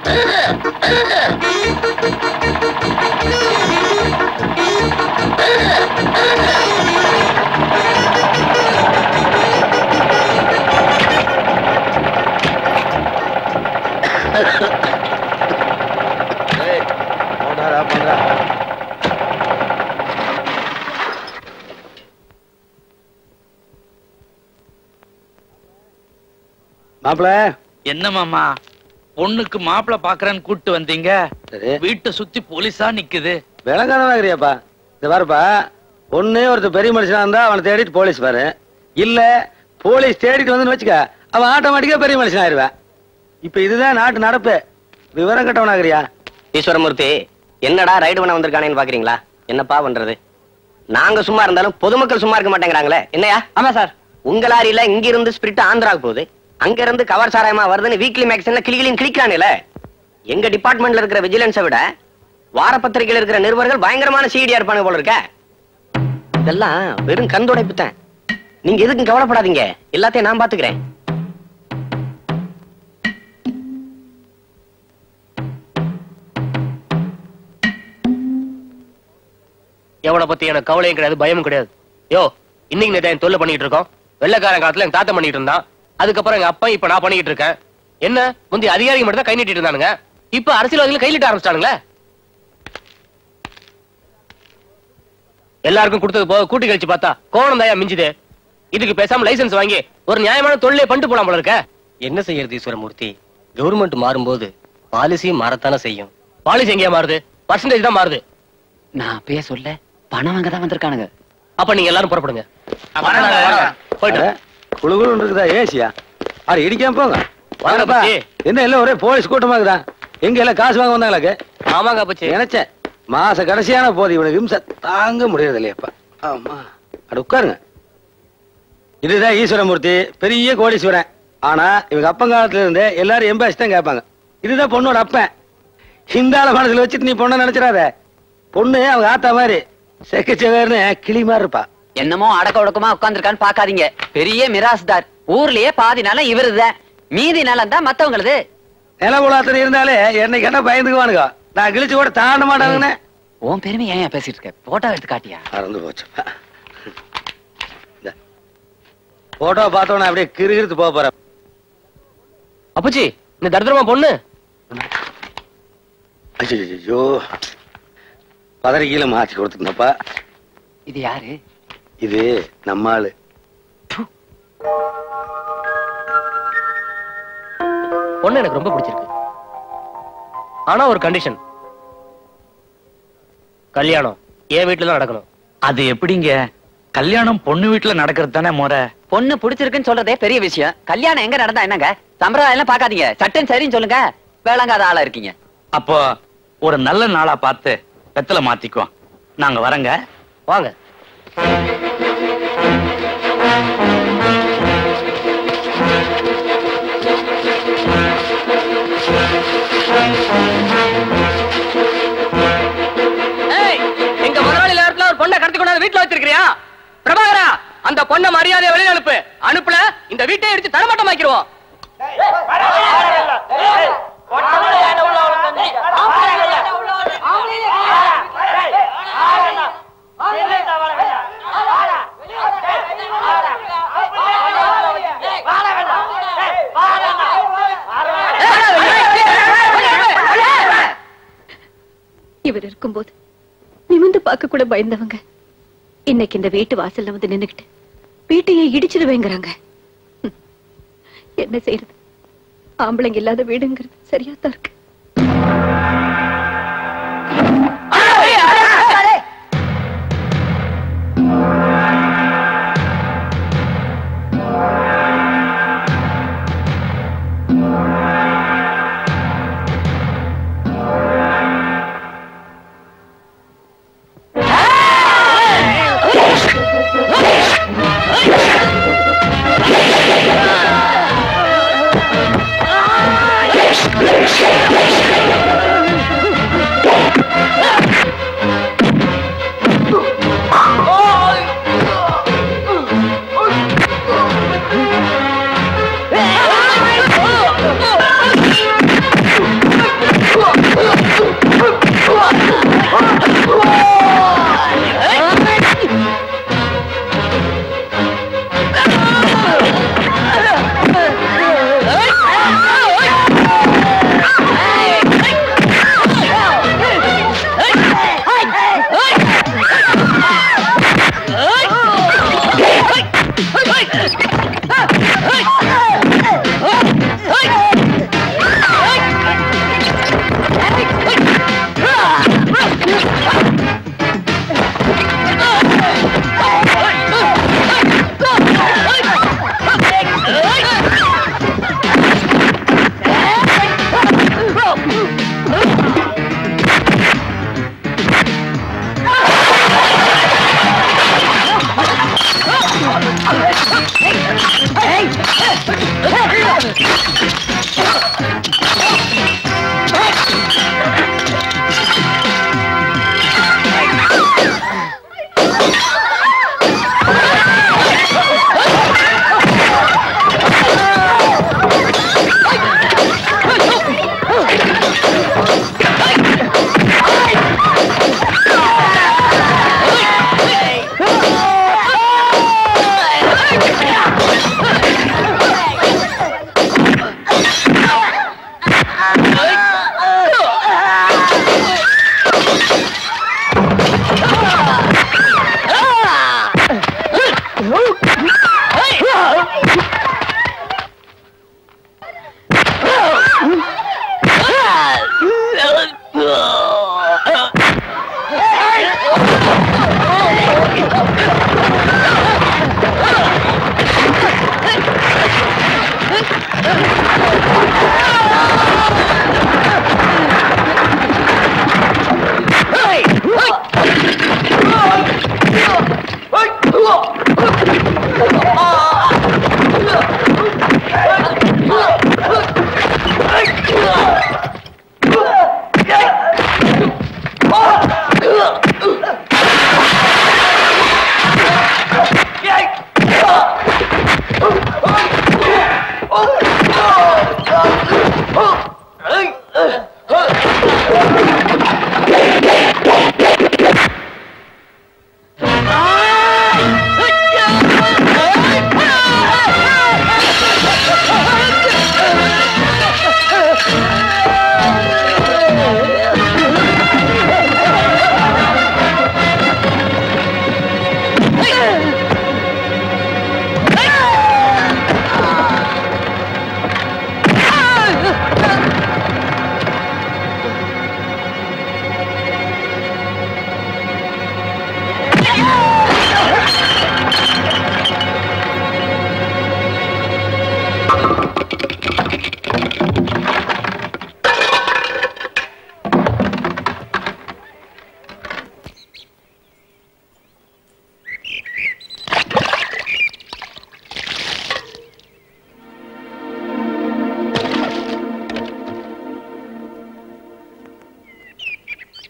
மாப்பிள என்ன மாமா பொண்ணுக்கு மாப்பிள பாக்குறேன்னு கூட்டு வந்தீங்க, வீட்டை சுத்தி போலீஸா நிக்குது. விளங்கானதாகிறியாப்பா. இது பாருப்பா, பொண்ணு ஒருத்தர் பெரிய மனுஷனா இருந்தா அவனை தேடிட்டு போலீஸ் பாரு, இல்ல போலீஸ் தேடிட்டு வந்து வச்சுக்க அவன் ஆட்டோமேட்டிக்கா பெரிய மனுஷன் ஆயிருவேன். இப்ப இதுதான் நாட்டு நடப்பு. விவரம் கட்டவனாகிறியா? ஈஸ்வரமூர்த்தி, என்னடா ரைடு பண்ண வந்திருக்கானேன்னு பாக்குறீங்களா? என்னப்பா பண்றது, நாங்க சும்மா இருந்தாலும் பொதுமக்கள் சும்மா இருக்க மாட்டேங்கிறாங்களே. என்னையா? ஆமா சார், உங்க லாரியில இங்க இருந்து ஸ்பிரிட் ஆந்திராவுக்கு போகுது, அங்க இருந்து கவர் சாராயமா வருதுன்னு வீக்லி மேக்சின்ல கிளிகளின் கிளிக்கிறானே. எங்க டிபார்ட்மெண்ட்ல இருக்கிற விஜிலன்ஸை விட வார பத்திரிகையில் இருக்கிற நிருபர்கள் பயங்கரமான சீடியா இருப்பாங்க போல இருக்க. இதெல்லாம் வெறும் கண்துடைப்பு தான். நீங்க எதுக்கும் கவலைப்படாதீங்க, எல்லாத்தையும் நான் பாத்துக்கிறேன். எவனை பத்தி எனக்கு கவலையும் கிடையாது, பயமும் கிடையாது. யோ, இன்னைக்கு நேற்று தொல்லை பண்ணிட்டு இருக்கோம். வெள்ளக்காரன் காலத்துல எங்க தாத்தா பண்ணிட்டு இருந்தான், அதுக்கப்புறம் எங்க அப்பா, இப்ப நான் பண்ணிட்டு இருக்கேன். என்ன முந்தைய அதிகாரிகள் மட்டும் தான் கை நீட்டிட்டு இருந்தானுங்க, இப்ப அரசியல்வாதிகள் கை நீட்ட ஆரம்பிச்சிட்டானுங்களே. எல்லாருக்கும் கொடுத்தது போக கூட்டி கழிச்சு பார்த்தா கோணம் தாயா மிஞ்சுது. இதுக்கு பேசாம லைசன்ஸ் வாங்கி ஒரு நியாயமான தொழிலை பண்ணிட்டு போலாம் போல இருக்க. என்ன செய்யறது ஈஸ்வரமூர்த்தி, கவர்மெண்ட் மாறும்போது பாலிசியும் மாறத்தானே செய்யும். பாலிசி எங்கேயா மாறுது? பர்சன்டேஜ் தான் மாறுது. நான் அப்பயே சொல்ல பணம் வாங்க தான் வந்திருக்கானுங்க. அப்ப நீங்க எல்லாரும் புறப்படுங்க. போயிட்டு குழுகுழு இருக்குதா ஏசியா? அட இடிக்காம போங்க. வாங்கப்பா. என்ன எல்லாம் ஒரே போலீஸ் கூட்டமா இருக்குதா? எங்க எல்லாம் காசு வாங்க வந்தாங்களாக்கு? ஆமாங்க அப்பச்சி. நினைச்சேன் மாச கடைசியான போது இவனுக்கு இம்சை தாங்க முடியாது இல்லையாப்பா. ஆமா, அட உட்காருங்க. இதுதான் ஈஸ்வரமூர்த்தி, பெரிய கோடீஸ்வரன். ஆனா இவங்க அப்பங்காலத்துல இருந்து எல்லாரும் எம்பாசி தான் கேட்பாங்க. இதுதான் பொண்ணோட அப்பன். ஹிந்தால மனசுல வச்சுட்டு நீ பொண்ணை நினைச்சிடாத. பொண்ணு அவங்க ஆத்தா மாதிரி செக்கச்சவேர்னு கிளி மாதிரி இருப்பா. என்னமோ அடக்க ஒடக்கமா உட்கார்ந்துருக்கான்னு பாக்காதீங்க. பெரிய மிராஸ்தார், ஊர்லயே பாதி நிலம் இவருதான், மீதி நிலம் தான் மத்தவங்களது. நிலகுலாத்தனை இருந்தாலே என்னைக்கு என்ன பயந்துக்குவானுங்க. நான் கிழிச்சு கூட தாண்ட மாட்டாங்கன்னு. உன் பெருமை ஏன் பேசிட்டு இருக்க? போட்டோ எடுத்து காட்டியா? மறந்து போச்சு. போட்டோ பார்த்தோன்னா அப்படியே கிறுகிறுத்து போக போற. அப்பச்சி, இந்த தரித்திரமா பொண்ணு. ஐயோ, பதறி கீழே மாத்தி கொடுத்துருந்தப்பா. இது யாரு? இது நம்ம ஆளு. பொண்ணு எனக்கு ரொம்ப பிடிச்சிருக்கு. ஆனா ஒரு கண்டிஷன், கல்யாணம் என் வீட்டுல தான் நடக்கணும். அது எப்படிங்க? கல்யாணம் பொண்ணு வீட்டுல நடக்கிறது தானே முறை. பொண்ணு பிடிச்சிருக்குன்னு சொல்றதே பெரிய விஷயம். கல்யாணம் எங்க நடந்தா என்னங்க? சம்பிரதாயம் எல்லாம் பாக்காதீங்க, சட்டம் சரின்னு சொல்லுங்க. வேளாங்காத ஆளா இருக்கீங்க. அப்போ ஒரு நல்ல நாளா பார்த்து வெத்தலை மாத்திக்குவோம். நாங்க வரங்க. வாங்க. எங்க முதலாளி நேரத்துல ஒரு பொண்ணை கடத்தி கொண்டாந்து வீட்டுல வச்சிருக்கிறியா? பிரபாகரா, அந்த பொண்ணை மரியாதையை வெளியில அனுப்பு. அனுப்புல இந்த வீட்டை எடுத்து தரமாட்டமாக்கிடுவோம். இவர் இருக்கும்போது நிமிந்து பார்க்க கூட பயந்தவங்க இன்னைக்கு இந்த வீட்டு வாசல்ல வந்து நின்னுக்கிட்டு வீட்டையே இடிச்சிருவேங்கிறாங்க. என்ன செய்யறது? ஆம்பளைங்க இல்லாத வீடுங்கிறது சரியா தான் இருக்கு. Shit!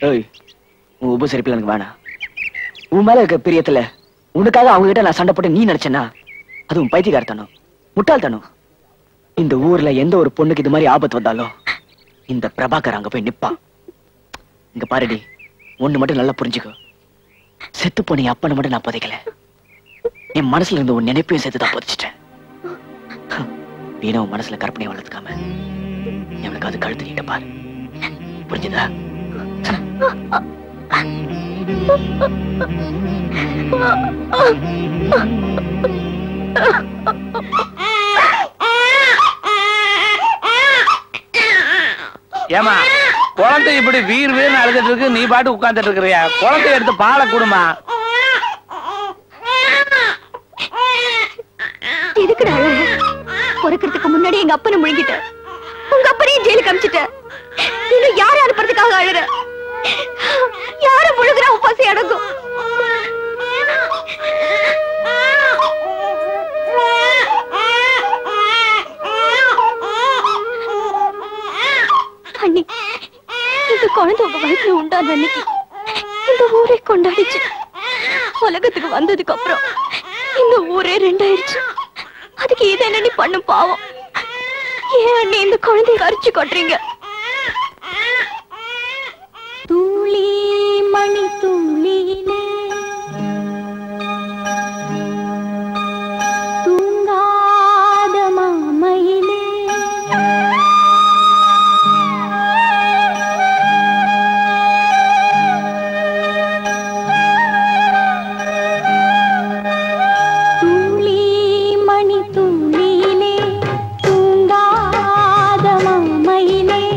ஏய் உன் உபசரிப்பில் எனக்கு வேணாம். உன் மேல இருக்க பிரியத்துல உனக்காக அவங்க கிட்ட நான் சண்டை போட்டு நீ நினைச்சேன்னா அதுவும் பைத்தியக்காரத்தனம், முட்டாள்தனம். இந்த ஊர்ல எந்த ஒரு பொண்ணுக்கு இது மாதிரி ஆபத்து வந்தாலும் இந்த பிரபாகர் அங்க போய் நிப்பான். இங்க பாருடி, ஒண்ணு மட்டும் நல்லா புரிஞ்சுக்கோ. செத்து போன அப்பனை மட்டும் நான் புதைக்கல, என் மனசுல இருந்து உன் நினைப்பையும் சேர்த்துதான் புதைச்சிட்டேன். வீணா உன் மனசுல கற்பனை வளர்த்துக்காம எனக்கு அது கழுத்து நீட்ட பாரு, புரிஞ்சுதா? ஏமா குழந்தை இப்படி வீர் வீர் அழுதுட்டு இருக்கு, நீ பாட்டு உட்கார்ந்துட்டு இருக்கிறியா? குழந்தை எடுத்து பாலை கொடுமா. எதுக்குடா பொறுக்கிறதுக்கு முன்னாடி எங்க அப்பனை முழுங்கிட்ட, உங்க அப்பனையும் ஜெயிலுக்கு அமிச்சிட்ட. இன்னும் யார அனுப்புறதுக்காக அழுற? யார முழுகிற உப்பாசி அடங்கும்? அண்ணி, இந்த குழந்தை உங்க வயிற்றுல உண்டான அன்னைக்கு இந்த ஊரே கொண்டாடிச்சு. உலகத்துக்கு வந்ததுக்கு அப்புறம் இந்த ஊரே ரெண்டாயிருச்சு. அதுக்கு இது என்ன நீ பண்ணும் பாவம்? ஏன் அண்ணி இந்த குழந்தைய கரிச்சு கொட்டுறீங்க? தூளி மணி தூளியிலே தூங்காத மாமையிலே தூளி மணி தூளியிலே தூங்காத மாமையிலே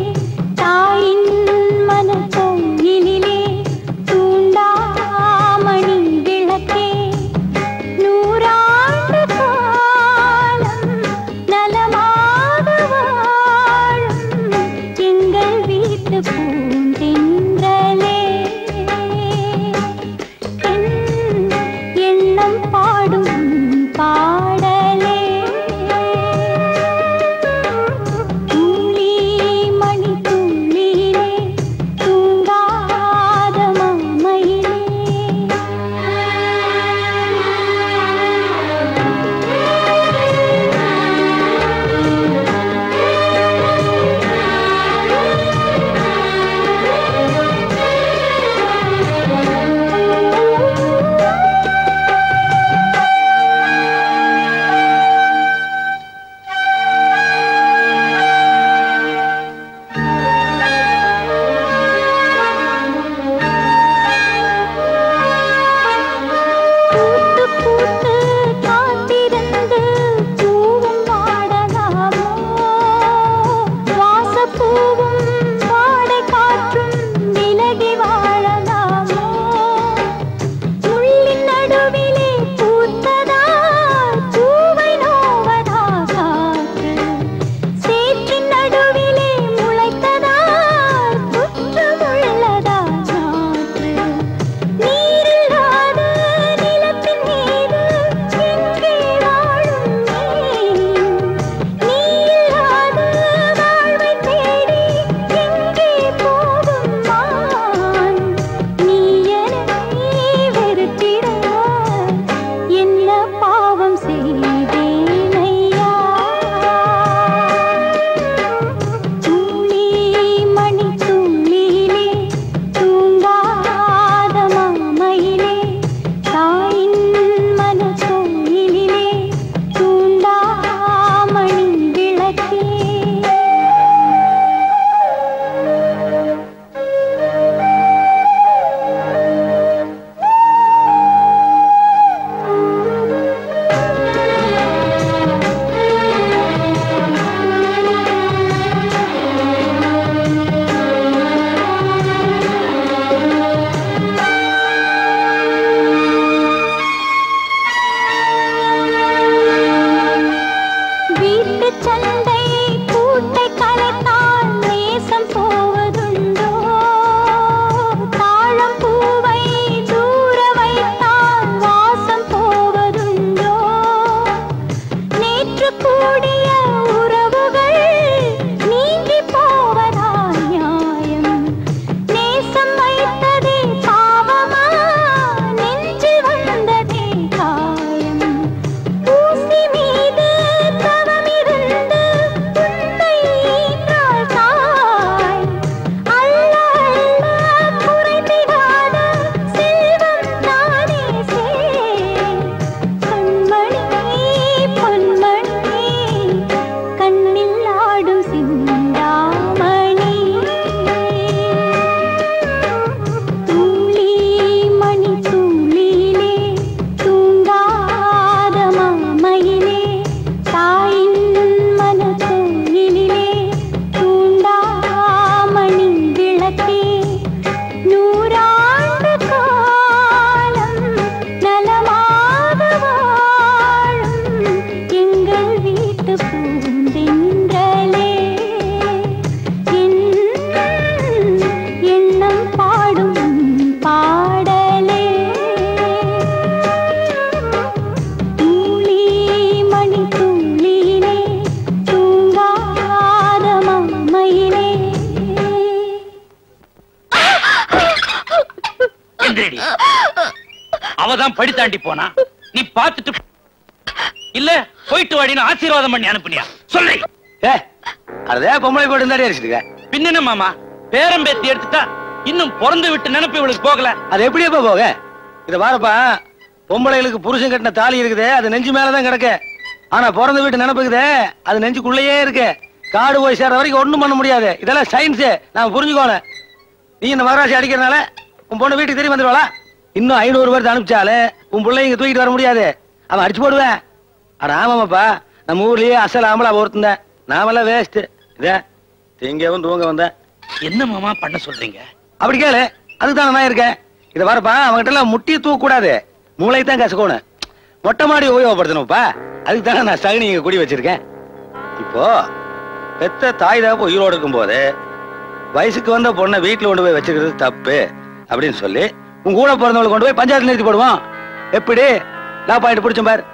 எந்திரடி. அவதான் படி தாண்டி போனா, நீ பாத்துட்டு இல்ல போயிட்டு வாடின்னு ஆசீர்வாதம் பண்ணி அனுப்புனியா? சொல்றேன். அதே பொம்பளை போட்டு இருந்தாடி அடிச்சுட்டு பின்ன மாமா பேரம் பேத்தி எடுத்துட்டா இன்னும் பிறந்து விட்டு நினைப்பு இவளுக்கு போகல. அது எப்படியப்பா போக? இத பாருப்பா, பொம்பளைகளுக்கு புருஷன் கட்டின தாலி இருக்குது, அது நெஞ்சு மேலதான் கிடக்கு. ஆனா பிறந்த வீட்டு நினைப்புக்குதே, அது நெஞ்சுக்குள்ளேயே இருக்கு. காடு போய் சேர்ற வரைக்கும் ஒண்ணும் பண்ண முடியாது. இதெல்லாம் சயின்ஸ், நான் புரிஞ்சுக்கோணும். நீ இந்த மகராசி அடிக்கிறதுனால உன் பொண்ணு வீட்டுக்கு திரும்பி வந்துடுவாளா? இன்னும் ஐநூறு பேர் அனுப்பிச்சாலே உன் பிள்ளை இங்க தூக்கிட்டு வர முடியாது. அவன் அடிச்சு போடுவேன். ஆனா ஆமாமாப்பா, நம்ம ஊர்லயே அசல் ஆம்பளா ஒருத்தன், நாமெல்லாம் வேஸ்ட். இதே திங்கவும் தூங்க வந்த என்ன மாமா பண்ண சொல்றீங்க? அப்படி கேளு, அதுதான் நான் இருக்கேன். இத வரப்பா, அவங்ககிட்ட எல்லாம் முட்டி தூக்க கூடாது, மூளை தான் கசக்கணும். மொட்டை மாடி உபயோகப்படுத்தணும்ப்பா. அதுக்கு தானே நான் சகுனி இங்க குடி வச்சிருக்கேன். இப்போ பெத்த தாய் தாப்பு உயிரோடு இருக்கும் போது வயசுக்கு வந்த பொண்ணை வீட்டுல கொண்டு போய் வச்சுக்கிறது தப்பு அப்படின்னு சொல்லி உங்க கூட பிறந்தவங்களை கொண்டு போய் பஞ்சாயத்து நிறுத்தி போடுவோம். எப்படி லா பாயிண்ட் பிடிச்சோம் பாரு.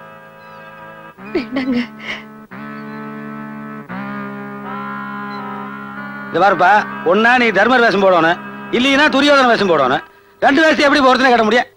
இது பாருப்பா, ஒன்னா நீ தர்மர் வேஷம் போடணும், இல்லைன்னா துரியோதன வேஷம் போடணும். ரெண்டு வேஷம் எப்படி ஒருத்தனை கட்ட முடியும்?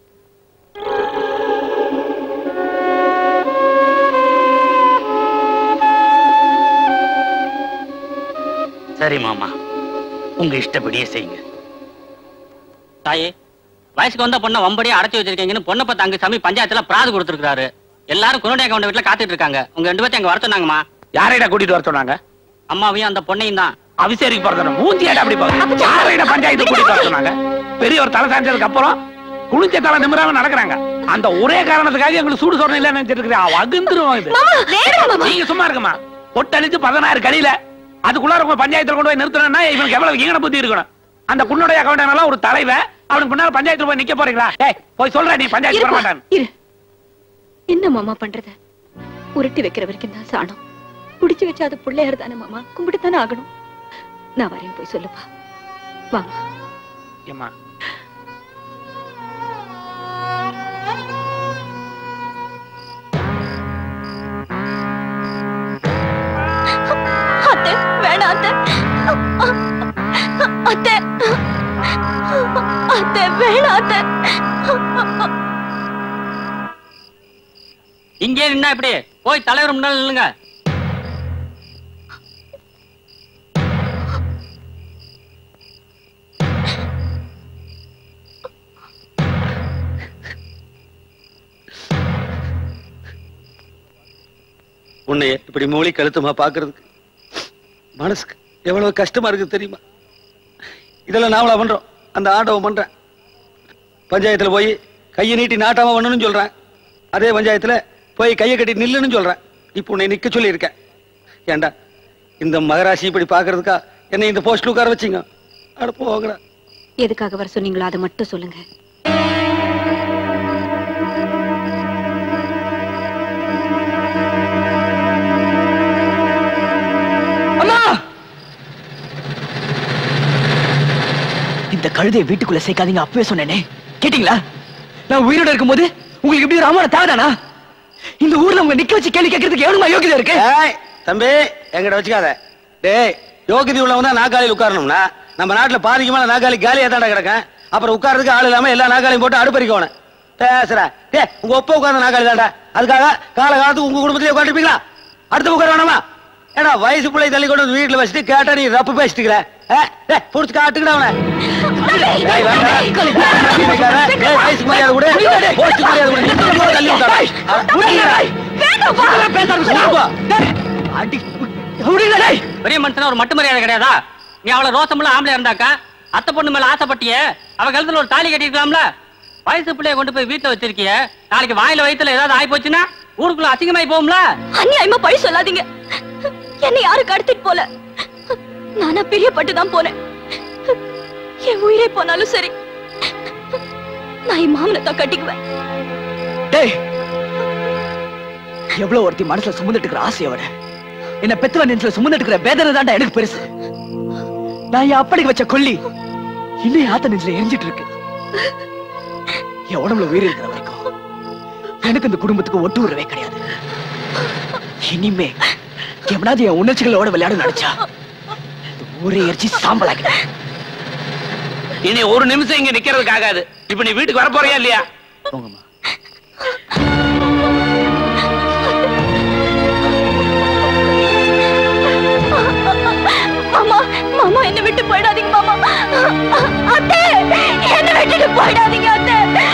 சரி மாமா, உங்க இஷ்டப்படியே செய்யுங்க. தாயே, வயசுக்கு வந்த பொண்ணை வம்படியே அடைச்சு வச்சிருக்கீங்கன்னு பொண்ணை பார்த்து அங்க சாமி பஞ்சாயத்துல பிராது கொடுத்துருக்காரு. எல்லாரும் குருடைய கவுண்ட வீட்டுல காத்துட்டு இருக்காங்க. உங்க ரெண்டு பேர்த்தையும் அங்க வர சொன்னாங்கம்மா. யாரைடா கூட்டிட்டு வர சொன்னாங்க? அம்மாவையும் அந்த பொண்ணையும் தான். அபிஷேகம் பிறந்தன மூஞ்சியாடா அப்படி பாரு. யாரைடா பஞ்சாயத்து கூட்டிட்டு வர சொன்னாங்க? பெரிய ஒரு தலை சாஞ்சதுக்கு அப்புறம் குளிச்ச தலை நிமிராம நடக்கிறாங்க. அந்த ஒரே காரணத்துக்காக எங்களுக்கு சூடு சொரணை இல்ல நினைச்சிட்டு இருக்கிறேன். வகுந்துருவோம் இது. நீங்க சும்மா இருக்குமா? பொட்டழிச்சு பதினாறு கடியில அதுக்குள்ளார உங்க பஞ்சாயத்துல கொண்டு போய் நிறுத்தணும்னா இவனுக்கு எவ்வளவு ஈன புத்தி இருக்கணும். அந்த குன்னுடைய அக்கௌண்ட் ஒரு தலைவன், அவனுக்கு முன்னால பஞ்சாயத்துல போய் நிக்க போறீங்களா? ஏய் போய் சொல்ற, நீ பஞ்சாயத்து வர மாட்டான். என்ன மாமா பண்றது? உருட்டி வைக்கிற வரைக்கும் தான் சாணம். குடிச்சு வச்சா அது பிள்ளையார் தானே மாமா, கும்பிட்டு தானே ஆகணும். நான் வரேன், போய் சொல்லுப்பா. வாங்க. ஏமா அத்தை வேணாம் அத்தை. அத்தை அத்தை வேணாம் அத்தை. இங்கே நின்னா இப்படி போய் தலைவர் முன்னால நில்லுங்க. உன்னைய இப்படி மூளை கழுத்துமா பாக்குறதுக்கு மனசுக்கு எவ்வளவு கஷ்டமா இருக்கு தெரியுமா? இதெல்லாம் நாமளா பண்றோம், அந்த ஆண்டவன் பண்றேன். பஞ்சாயத்துல போய் கையை நீட்டி நாட்டாம பண்ணணும்னு சொல்றேன். அதே பஞ்சாயத்துல போய் கையை கட்டி நில்லுன்னு சொல்றேன். இப்ப உன்னை நிக்க சொல்லி இருக்கேன். ஏண்டா இந்த மகராசி இப்படி பாக்குறதுக்கா என்னை இந்த போஸ்ட்ல உட்கார வச்சிங்க? அட போங்கடா. எதுக்காக வர சொன்னீங்களோ அதை மட்டும் சொல்லுங்க. இந்த கழுதையை வீட்டுக்குள்ள சேர்க்காதீங்க அப்பவே சொன்னேனே, கேட்டீங்களா? நான் உயிரோட இருக்கும் போது உங்களுக்கு எப்படி ஒரு அவமான தாவதானா? இந்த ஊர்ல உங்க நிக்க வச்சு கேள்வி கேட்கறதுக்கு எவ்வளவு யோகியதை இருக்கு? தம்பி எங்கிட்ட வச்சுக்காத. டேய், யோகியதை உள்ளவங்க தான் நாக்காளியில் உட்காரணும்னா நம்ம நாட்டுல பாதிக்கு மேல நாக்காளி காலியா தாண்டா கிடக்கேன். அப்புறம் உட்கார்றதுக்கு ஆள் இல்லாம எல்லா நாக்காளையும் போட்டு அடுப்பறிக்கணும். பேசுற டே, உங்க ஒப்ப உட்கார்ந்த நாக்காளி தாண்டா. அதுக்காக கால காலத்துக்கு உங்க குடும்பத்திலே உட்காந்துருப்பீங்களா? அடுத்து உட்கார வேணாமா? ஏடா வயசு பிள்ளை தள்ளி கொண்டு வந்து வீட்டுல வச்சுட்டு கேட்டா நீ ரப்பு பேசிட்டுக்கிற. புடிச்சு காட்டுக்கிட அவனை. வயசுக்கு மரியாதை கூட போஸ்ட் மரியாதை கூட தள்ளி விட்டாடா. பெரிய மனுஷனா ஒரு மட்டு மரியாதை கிடையாதா? நீ அவளை ரோசமுள்ள ஆம்பளையா இருந்தாக்கா அத்தை பொண்ணு மேல ஆசைப்பட்டிய அவ கழுத்துல ஒரு தாலி கட்டிருக்கலாம்ல. வயசு பிள்ளைய கொண்டு போய் வீட்டுல வச்சிருக்கிய, நாளைக்கு வாயில வயித்துல ஏதாவது ஆகி போச்சுன்னா ஊருக்குள்ள அசிங்கமாயி போகும்ல. அநியாயமா பழி சொல்லாதீங்க. என்னை யாருக்கு கடத்திட்டு போல, நானா பிரியப்பட்டுதான் போனேன். என் உயிரே போனாலும் சரி, நான் என் மாமனை தான் கட்டிக்குவேன். எவ்வளவு ஒருத்தி மனசுல சுமந்துட்டு இருக்கிற ஆசையை விட என்ன பெத்தவன் நெஞ்சில சுமந்துட்டு இருக்கிற வேதனை தாண்டா எனக்கு பெருசு. நான் என் அப்படி வச்ச கொல்லி இன்னும் ஆத்த நெஞ்சில எரிஞ்சிட்டு இருக்கு. என் உடம்புல உயிர் இருக்கிற வரைக்கும் எனக்கு இந்த குடும்பத்துக்கு ஒட்டு உறவே கிடையாது. இனிமே எவனாவது என் உணர்ச்சிகளோட விளையாட நினைச்சா ஊரே எரிச்சு சாம்பலாக்கிட்டேன். இனி ஒரு நிமிஷம் இங்க நிக்கிறதுக்கு ஆகாது. இப்ப நீ வீட்டுக்கு வர போறியா இல்லையா? போங்கம்மா. மாமா மாமா என்ன விட்டு போயிடாதீங்க மாமா. அத்தை என்ன விட்டுட்டு போயிடாதீங்க அத்தை.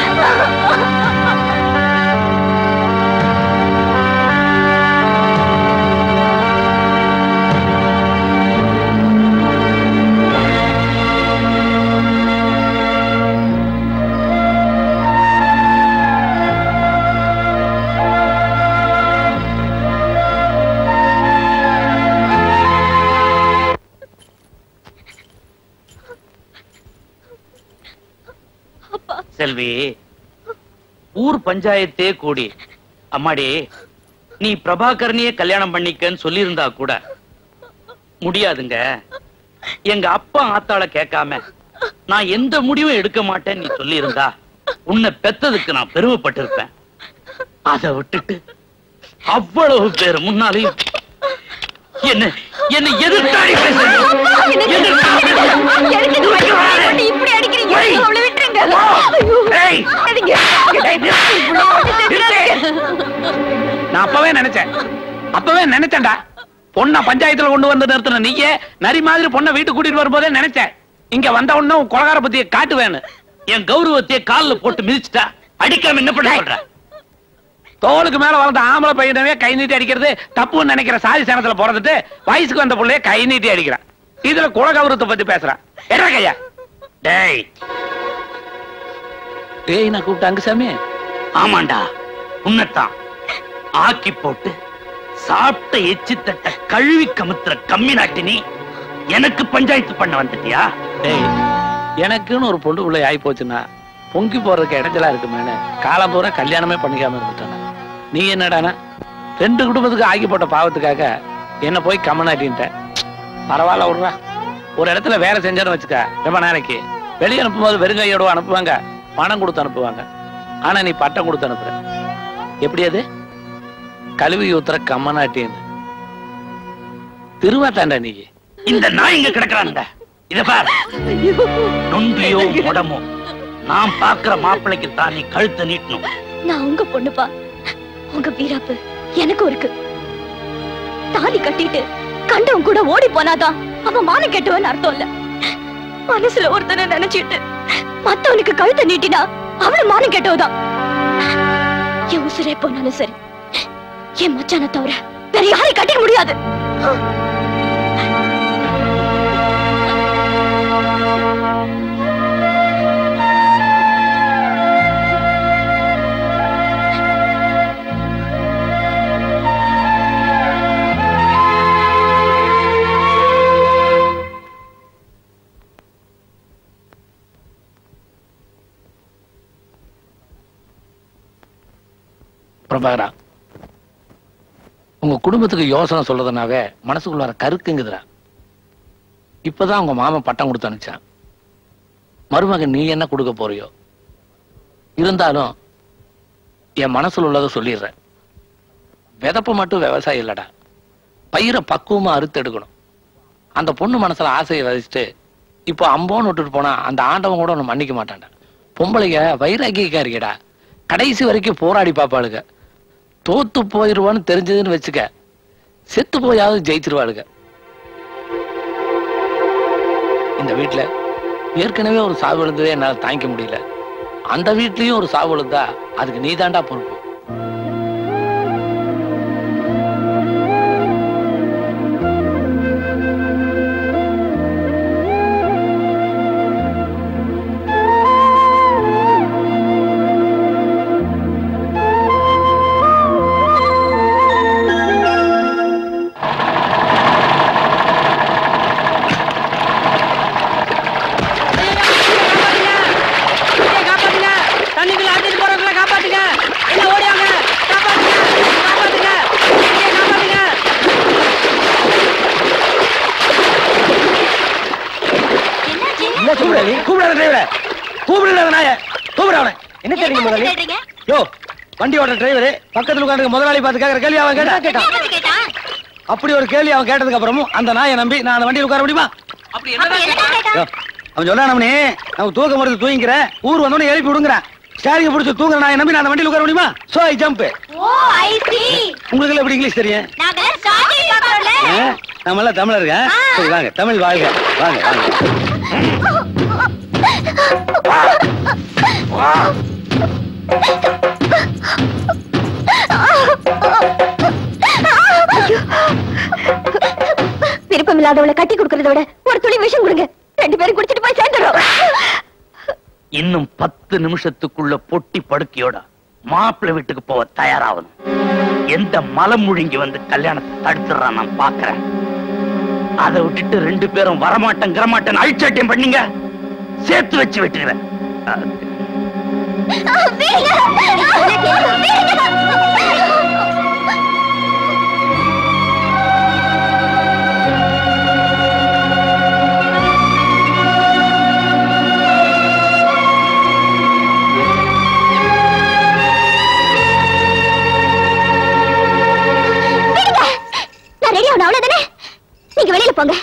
செல்வி, ஊர் பஞ்சாயத்தே கூடி அம்மாடி நீ பிரபாகரனையே கல்யாணம் பண்ணிக்கன்னு சொல்லி இருந்தா கூட முடியாதுங்க. எங்க அப்பா ஆத்தாள கேட்காம நான் எந்த முடிவும் எடுக்க மாட்டேன் நீ சொல்லி இருந்தா உன்னை பெத்ததுக்கு நான் பெருமைப்பட்டிருப்பேன். அதை விட்டுட்டு அவ்வளவு பேர் முன்னாலையும் என்ன என்ன எதிர்த்தாடி நான் அப்பவே நினைச்சேன் அப்பவே நினைச்சேன்டா. பொண்ண பஞ்சாயத்துல கொண்டு வந்து நிறுத்தின நீயே நரி மாதிரி பொண்ணை வீட்டுக்கு கூட்டிட்டு வரும்போதே நினைச்சேன் இங்க வந்த உடனே கொலகார பத்திய காட்டுவேன்னு. என் கௌரவத்தையே காலில் போட்டு மிதிச்சுட்டா அடிக்காம என்ன பண்ண சொல்ற? தோளுக்கு மேல வளர்ந்த ஆம்பளை பையனவே கை நீட்டி அடிக்கிறது தப்புன்னு நினைக்கிற சாதி சேனத்துல பிறந்துட்டு வயசுக்கு வந்த பிள்ளைய கை நீட்டி அடிக்கிறான். இதுல குலகௌரவத்தை பத்தி பேசுறான். என்ன கையா? டேய் டேய் நான் கூப்பிட்டாங்க சாமி. ஆமாண்டா உன்னத்தான் ஆக்கி போட்டு சாப்பிட்ட எச்சி தட்ட கழுவி கமுத்துற கம்மி நாட்டினி எனக்கு பஞ்சாயத்து பண்ண வந்துட்டியா? டேய் எனக்குன்னு ஒரு பொண்ணு பிள்ளை ஆகி போச்சுன்னா பொங்கி போறதுக்கு இடைஞ்சலா இருக்குமேனு காலம் பூரா கல்யாணமே பண்ணிக்காம இருந்துட்டான. நீ என்னடானா ரெண்டு குடும்பத்துக்கு ஆகி போட்ட பாவத்துக்காக என்ன போய் கம்மனாட்டின்ட்ட. பரவாயில்ல விடுறா. ஒரு இடத்துல வேலை செஞ்சேன்னு வச்சுக்க ரொம்ப நாளைக்கு வெளியே அனுப்பும்போது வெறுங்கையோட அனுப்புவாங்க, பணம் கொடுத்து அனுப்புவாங்க. ஆனா நீ பட்டம் கொடுத்து அனுப்புற. எப்படி அது? கழுவி ஊத்துற கம்மனாட்டின்னு திருவா தாண்டா நீ. இந்த நாய் இங்க கிடக்குறான்டா. இத பார், நொண்டியோ உடமோ நான் பாக்குற மாப்பிளைக்கு தான் நீ கழுத்தை நீட்டணும். நான் உங்க பொண்ணுப்பா. உங்க வீராப்பு எனக்கும் இருக்கு. தாலி கட்டிட்டு கண்டவன் கூட ஓடி போனாதான் அவன் மானம் கெட்டவன் அர்த்தம் இல்ல. மனசுல ஒருத்தனை நினைச்சிட்டு மத்தவனுக்கு கழுத்தை நீட்டினா அவளை மானம் கெட்டவதான். என் உசுரே போனாலும் சரி என் மச்சான தவிர வேற யாரையும் கட்டிக்க முடியாது. பிரபாகரா, உங்க குடும்பத்துக்கு யோசனை சொல்றதுனாவே மனசுக்குள்ள வர கருக்குங்குதுரா. இப்பதான் உங்க மாமன் பட்டம் கொடுத்து அனுப்பிச்சான். மருமகன் நீ என்ன கொடுக்க போறியோ இருந்தாலும் என் மனசுல உள்ளதை சொல்லிடுற. விதப்ப மட்டும் விவசாயம் இல்லடா, பயிரை பக்குவமா அறுத்து எடுக்கணும். அந்த பொண்ணு மனசுல ஆசையை விதைச்சிட்டு இப்போ அம்போன்னு விட்டுட்டு போனா அந்த ஆண்டவன் கூட ஒண்ணு மன்னிக்க மாட்டான்டா. பொம்பளைங்க வைராக்கியக்கா இருக்கடா, கடைசி வரைக்கும் போராடி பாப்பாளுங்க. தோத்து போயிருவான்னு தெரிஞ்சதுன்னு வச்சுக்க, செத்து போயாவது ஜெயிச்சிருவாளுங்க. இந்த வீட்டுல ஏற்கனவே ஒரு சாவு விழுந்ததே என்னால தாங்கிக்க முடியல. அந்த வீட்லயும் ஒரு சாவு விழுந்தா அதுக்கு நீதாண்டா பொறுப்பு. என்ன தெரியுங்க முதலாளி? யோ, வண்டி ஓட்ட டிரைவர் பக்கத்துல உட்கார்ந்து முதலாளி பார்த்து கேக்குற கேள்வி அவன் கேட்டா கேட்டான். அப்படி ஒரு கேள்வி அவன் கேட்டதுக்கு அப்புறமும் அந்த நாயை நம்பி நான் அந்த வண்டியில் உட்கார முடியுமா? அவன் சொல்லானே அவன் தூக்க முடியாது தூங்கிக்கிறேன் ஊர் வந்தோடனே எழுப்பி விடுங்கிறேன் ஸ்டாரிங்க பிடிச்சி தூங்குற நான் நம்பி நான் அந்த வண்டியில் உட்கார முடியுமா so I jump oh I see உங்களுக்கு எப்படி இங்கிலீஷ் தெரியும் நாங்க ஸ்டார்டிங் பார்க்கறோம்ல நம்ம எல்லாம் தமிழருங்க சரி வாங்க தமிழ் வாழ்க வாங்க வாங்க விருப்பம் இல்லாதவளை கட்டி கொடுக்கறத விட ஒரு துளி விஷம் கொடுங்க ரெண்டு பேரும் குடிச்சிட்டு போய் சேர்ந்துடும் இன்னும் பத்து நிமிஷத்துக்குள்ள பொட்டி படுக்கையோட மாப்பிள்ளை வீட்டுக்கு போக தயாராகணும் எந்த மலம் முழுங்கி வந்து கல்யாணத்தை தடுத்துறான் நான் பாக்குறேன் அதை விட்டுட்டு ரெண்டு பேரும் வரமாட்டேன் கிரமாட்டேன் அழிச்சாட்டியம் பண்ணீங்க சேர்த்து வச்சு விட்டுருவேன் அவ்வளவுதானே நீங்க வெளியில போங்க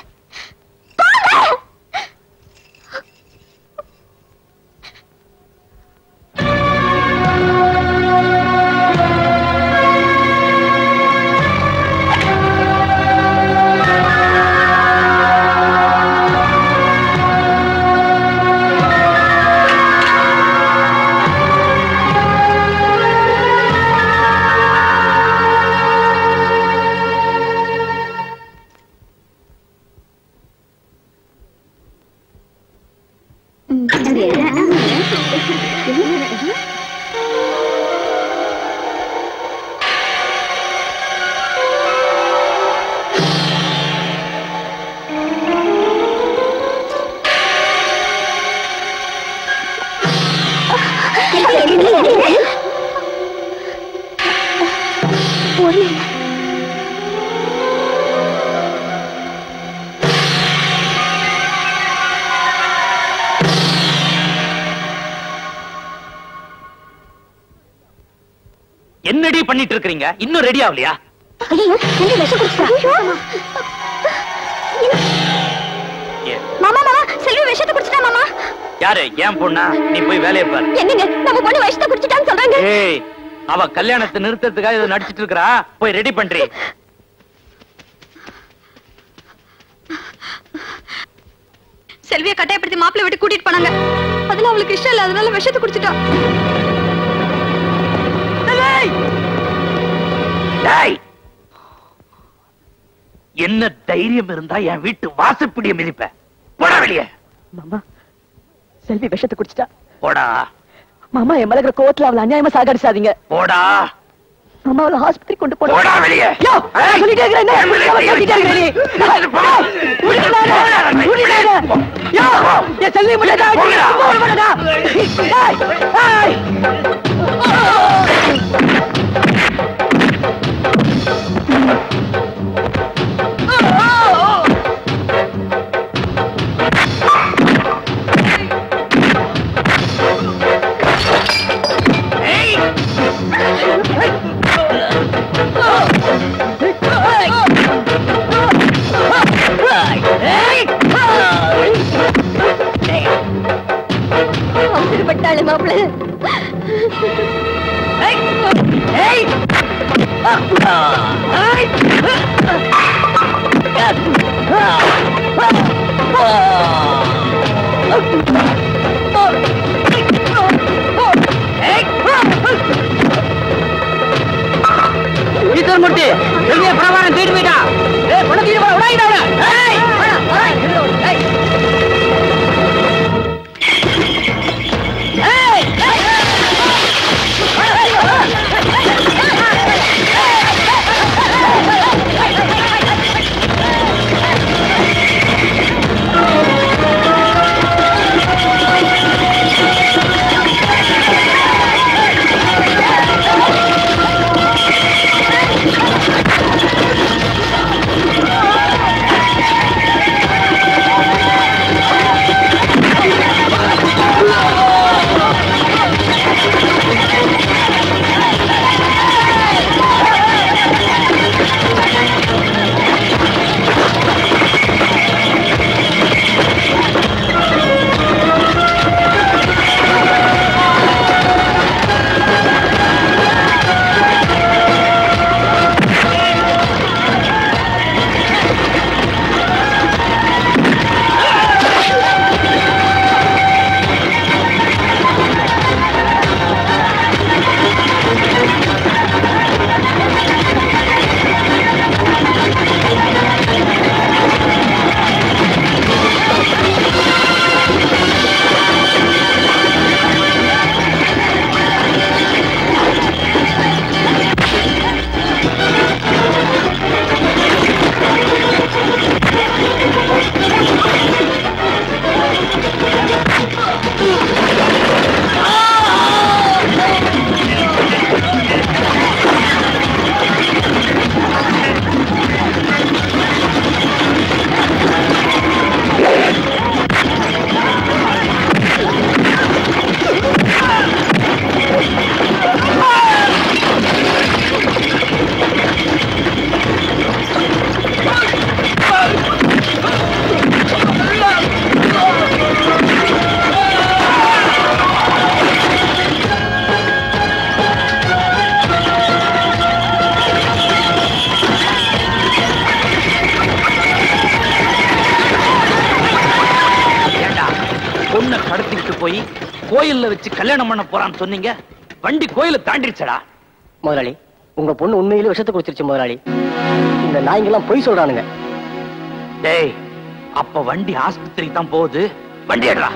என்னடி பண்ணிட்டு இருக்கீங்க இன்னும் ரெடி ஆகலையா மாமா மாமா செல்வி விஷத்தை குடிச்சிட்டா மாமா யாரு ஏன் பொண்ணா நீ போய் வேலையை பாரு என்னங்க நம்ம பொண்ணு விஷத்தை குடிச்சிட்டான்னு சொல்றாங்க ஏய் அவ கல்யாணத்தை நிறுத்தத்துக்காக இதை நடிச்சிட்டு இருக்கறா போய் ரெடி பண்றீ செல்வியை கட்டாயப்படுத்தி மாப்பிள்ளை விட்டு கூட்டிட்டு போனாங்க அதுல அவளுக்கு இஷ்டம் இல்ல அதனால விஷத்தை குடிச்சிட்டா என்ன தைரியம் இருந்தா என் வீட்டு வாசப்படிய மிதிப்ப போடா வெளியே மாமா செல்வி விஷத்தை குடிச்சிட்டா போடா மாமா என் மலகிற கோவத்துல அவளை அநியாயமா சாகடிச்சாதீங்க போடா மாமா அவளை ஹாஸ்பிட்டல் கொண்டு போடா போடா வெளியே யோ சொல்லிட்டே இருக்கேன் யோ என் செல்வி முடியாதா போடா ஏய் பட்டாளு மாப்பிள்ள முட்டி பிரபாரம் தீட்டு போயிட்டா தீட்டு போட உடாயிட்டாங்க Hey! கடத்திக்கிட்டு போய் கோயில்ல வச்சு கல்யாணம் பண்ண போறான்னு சொன்னீங்க. வண்டி கோயில தாண்டிடுச்சடா. முதலாளி, உங்க பொண்ணு உண்மையிலே விஷத்தை குடிச்சிருச்சு முதலாளி. இந்த நாய்ங்கெல்லாம் பொய் சொல்றானுங்க. டேய், அப்ப வண்டி ஆஸ்பத்திரிக்கு தான் போகுது. வண்டி எடுடா.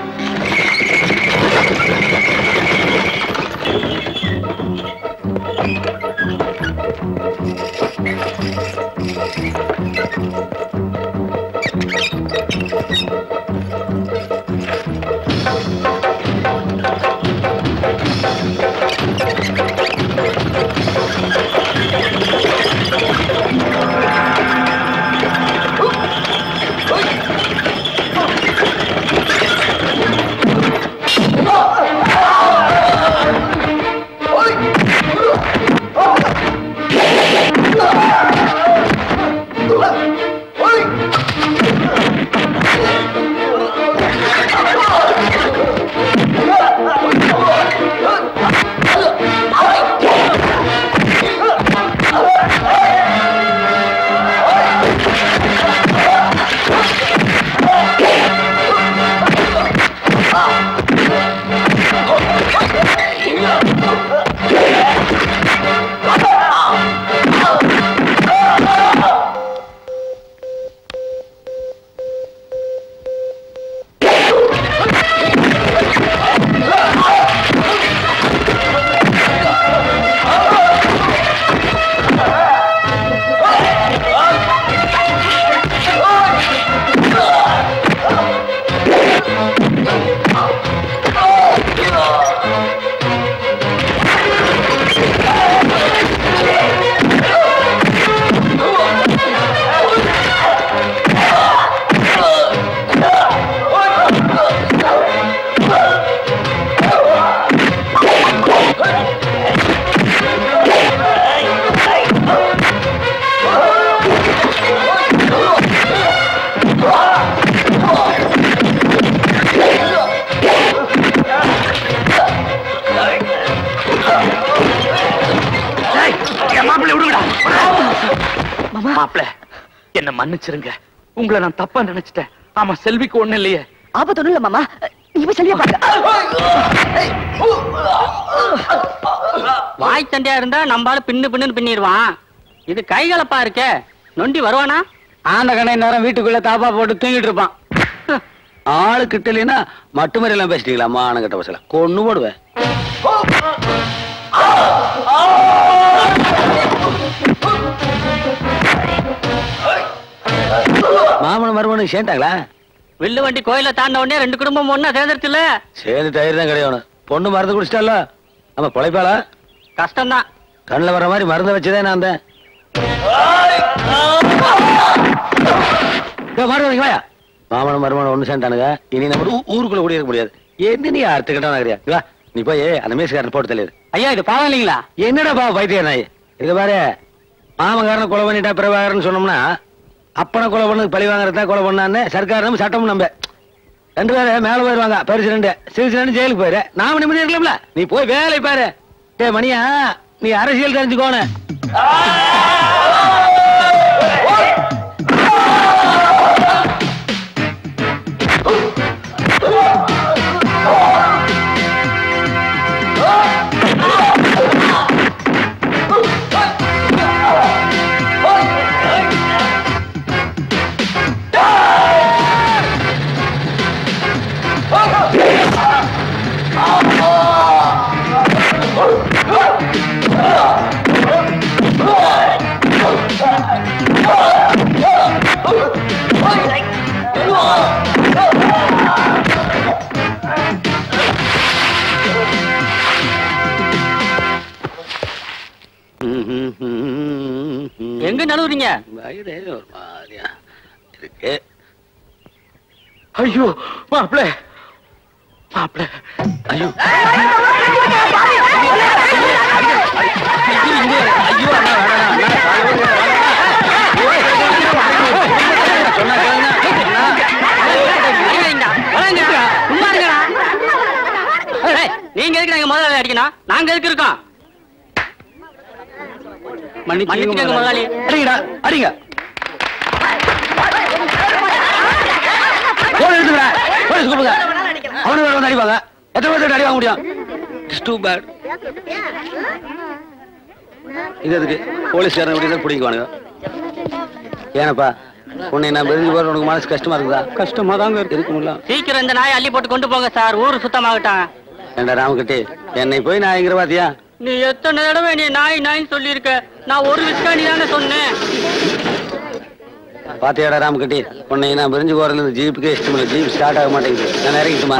என்ன மன்னிச்சிருங்க, உங்களை நான் தப்பா நினைச்சிட்டேன். ஆமா, செல்விக்கு ஒண்ணு இல்லையே. ஆபத்து ஒண்ணு இல்ல மாமா. நீ போய் செல்வியை பாருங்க. வாய் சண்டையா இருந்தா நம்மளால பின்னு பின்னு பின்னிடுவான். இது கைகலப்பா இருக்கே, நொண்டி வருவானா? ஆந்த கண்ணை நேரம் வீட்டுக்குள்ள தாப்பா போட்டு தூங்கிட்டு இருப்பான். ஆளு கிட்டலைன்னா மட்டு மாதிரி எல்லாம் பேசிட்டீங்களா? மான கட்ட பசல கொன்னு போடுவேன். மாமன மருமனு சேர்ந்தாங்களா? வில்லு வண்டி கோயில தாண்ட உடனே ரெண்டு குடும்பம் ஒன்னா சேர்ந்துருச்சுல. சேர்ந்து தயிர் தான் கிடையாது. பொண்ணு மருந்து குடிச்சிட்டால, ஆமா பொழைப்பாளா? கஷ்டம்தான். கண்ணில் வர மாதிரி மருந்த வச்சுதான் நான் வந்தேன். மாமன மருமன ஒண்ணு சேர்ந்தானுங்க. இனி நம்ம ஊருக்குள்ள கூட இருக்க முடியாது. என்ன நீ அறுத்துக்கிட்டா? நீ போய் அந்த மேசுக்காரன் போட்டு தள்ளிடு. ஐயா, இது பாவம் இல்லைங்களா? என்னடா பாவம் பைத்தியம் நாய்? இது பாரு, மாமக்காரனை கொலை பண்ணிட்டா பிரபாகரன் சொன்னோம்னா அப்பனை கொலை பண்ணு பழி வாங்குறதா கொலை பண்ணான்னு சர்க்காரும் சட்டமும் நம்ப ரெண்டு பேரும் மேல போயிருவாங்க. பெருசு ரெண்டு சிறுசு ரெண்டு ஜெயிலுக்கு போயிரு. நாம நிம்மதி இருக்கலாம்ல. நீ போய் வேலை பாரு. டே மணியா, நீ அரசியல் தெரிஞ்சுக்கோன. எங்க நழுவுறீங்க? இருக்கு. ஐயோ மாப்பிள, மாப்பிள, ஐயோ நீங்க எதுக்கு நாங்க முதலாளி அடிக்கணும்? நாங்க எதுக்கு இருக்கோம்? மன்னிச்சுக்கங்க முதலாளி. அடிங்கடா, அடிங்க. போன் எடுத்துடா, போலீஸ் கூப்பிடுங்க. அவனு வேற வந்து அடிவாங்க. எத்தனை பேர்த்து அடி வாங்க முடியும்? It's too bad. இது எதுக்கு போலீஸ்காரன் எப்படி தான் பிடிக்குவானுங்க? ஏனப்பா உன்னை நான் பெருஞ்சு போற உனக்கு மனசு கஷ்டமா இருக்குதா? கஷ்டமா தாங்க இருக்கும்ல. சீக்கிரம் இந்த நாயை அள்ளி போட்டு கொண்டு போங்க சார், ஊரு சுத்தமாகட்டும். ஏண்டா ராமகிட்டே, என்னை போய் நாய்ங்கிற பாத்தியா? நீ எத்தனை தடவை நீ நாய் நாய் சொல்லியிருக்க, நான் ஒரு விஸ்காணி தானே சொன்னேன். பாத்தியாடா ராமகிட்டே, உன்னை நான் பெருஞ்சு போறதுல இந்த ஜீப்புக்கே இஷ்டம் இல்லை. ஜீப் ஸ்டார்ட் ஆக மாட்டேங்குது. நான் இறங்கிட்டுமா?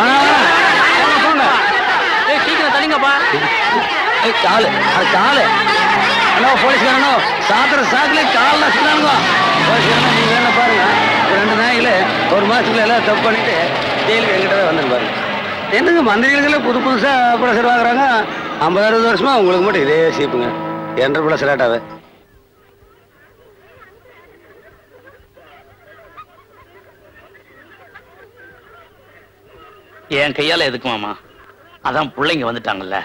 சீக்கிரம் தள்ளிங்கப்பா. காலு அது காலு. ஹலோ போலீஸ்காரனோ, சாத்திர சாக்குல கால் நசுக்கிறானுங்க. போலீஸ்காரனோ நீங்க வேணா பாருங்க, ரெண்டு நாயில ஒரு மாசத்துல எல்லாம் தப்பு பண்ணிட்டு ஜெயிலுக்கு எங்கிட்ட வந்துருப்பாரு. என்னங்க மந்திரிகளுக்குள்ள புது புதுசா ப்ரெஷர் வாங்குறாங்க. ஐம்பது அறுபது வருஷமா உங்களுக்கு மட்டும் இதே சீப்புங்க. என்ற பிள்ளை சிலாட்டாவே என் கையால எதுக்கு மாமா? அதான் பிள்ளைங்க வந்துட்டாங்கல்ல.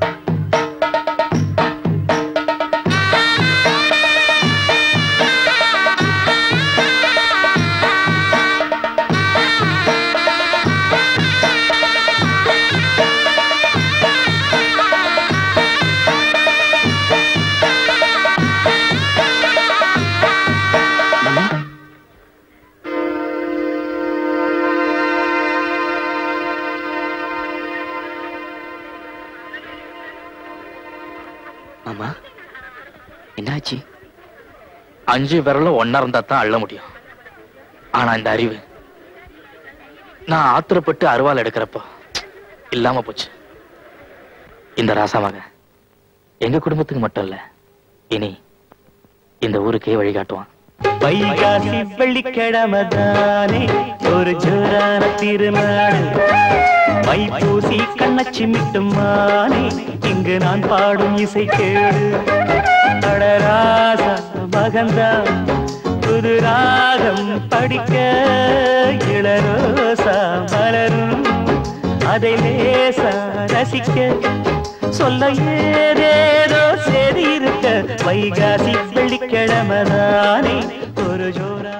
என்னாச்சு? அஞ்சு விரலும் ஒன்னா இருந்தா தான் அள்ள முடியும். ஆனா இந்த அறிவு நான் ஆத்திரப்பட்டு அருவாள் எடுக்கிறப்போ இல்லாம போச்சு. இந்த ராசா மகன் எங்க குடும்பத்துக்கு மட்டும் இல்ல, இனி இந்த ஊருக்கே வழிகாட்டுவான். வைகாசி வெள்ளிக்கிழமைதானே ஒரு ஜோரான திருநாடு. வைப்பூசி கண்ணச்சி மிட்டுமானே இங்கு நான் பாடும் இசை கேடு. அடராசா மகந்தா புது ராகம் படிக்க இளரோசா மலரும் அதை லேசா ரசிக்க சொல்ல ஏதேதோ சேதி இருக்க. வைகாசி வெள்ளிக்கிழமைதானே ஒரு ஜோரா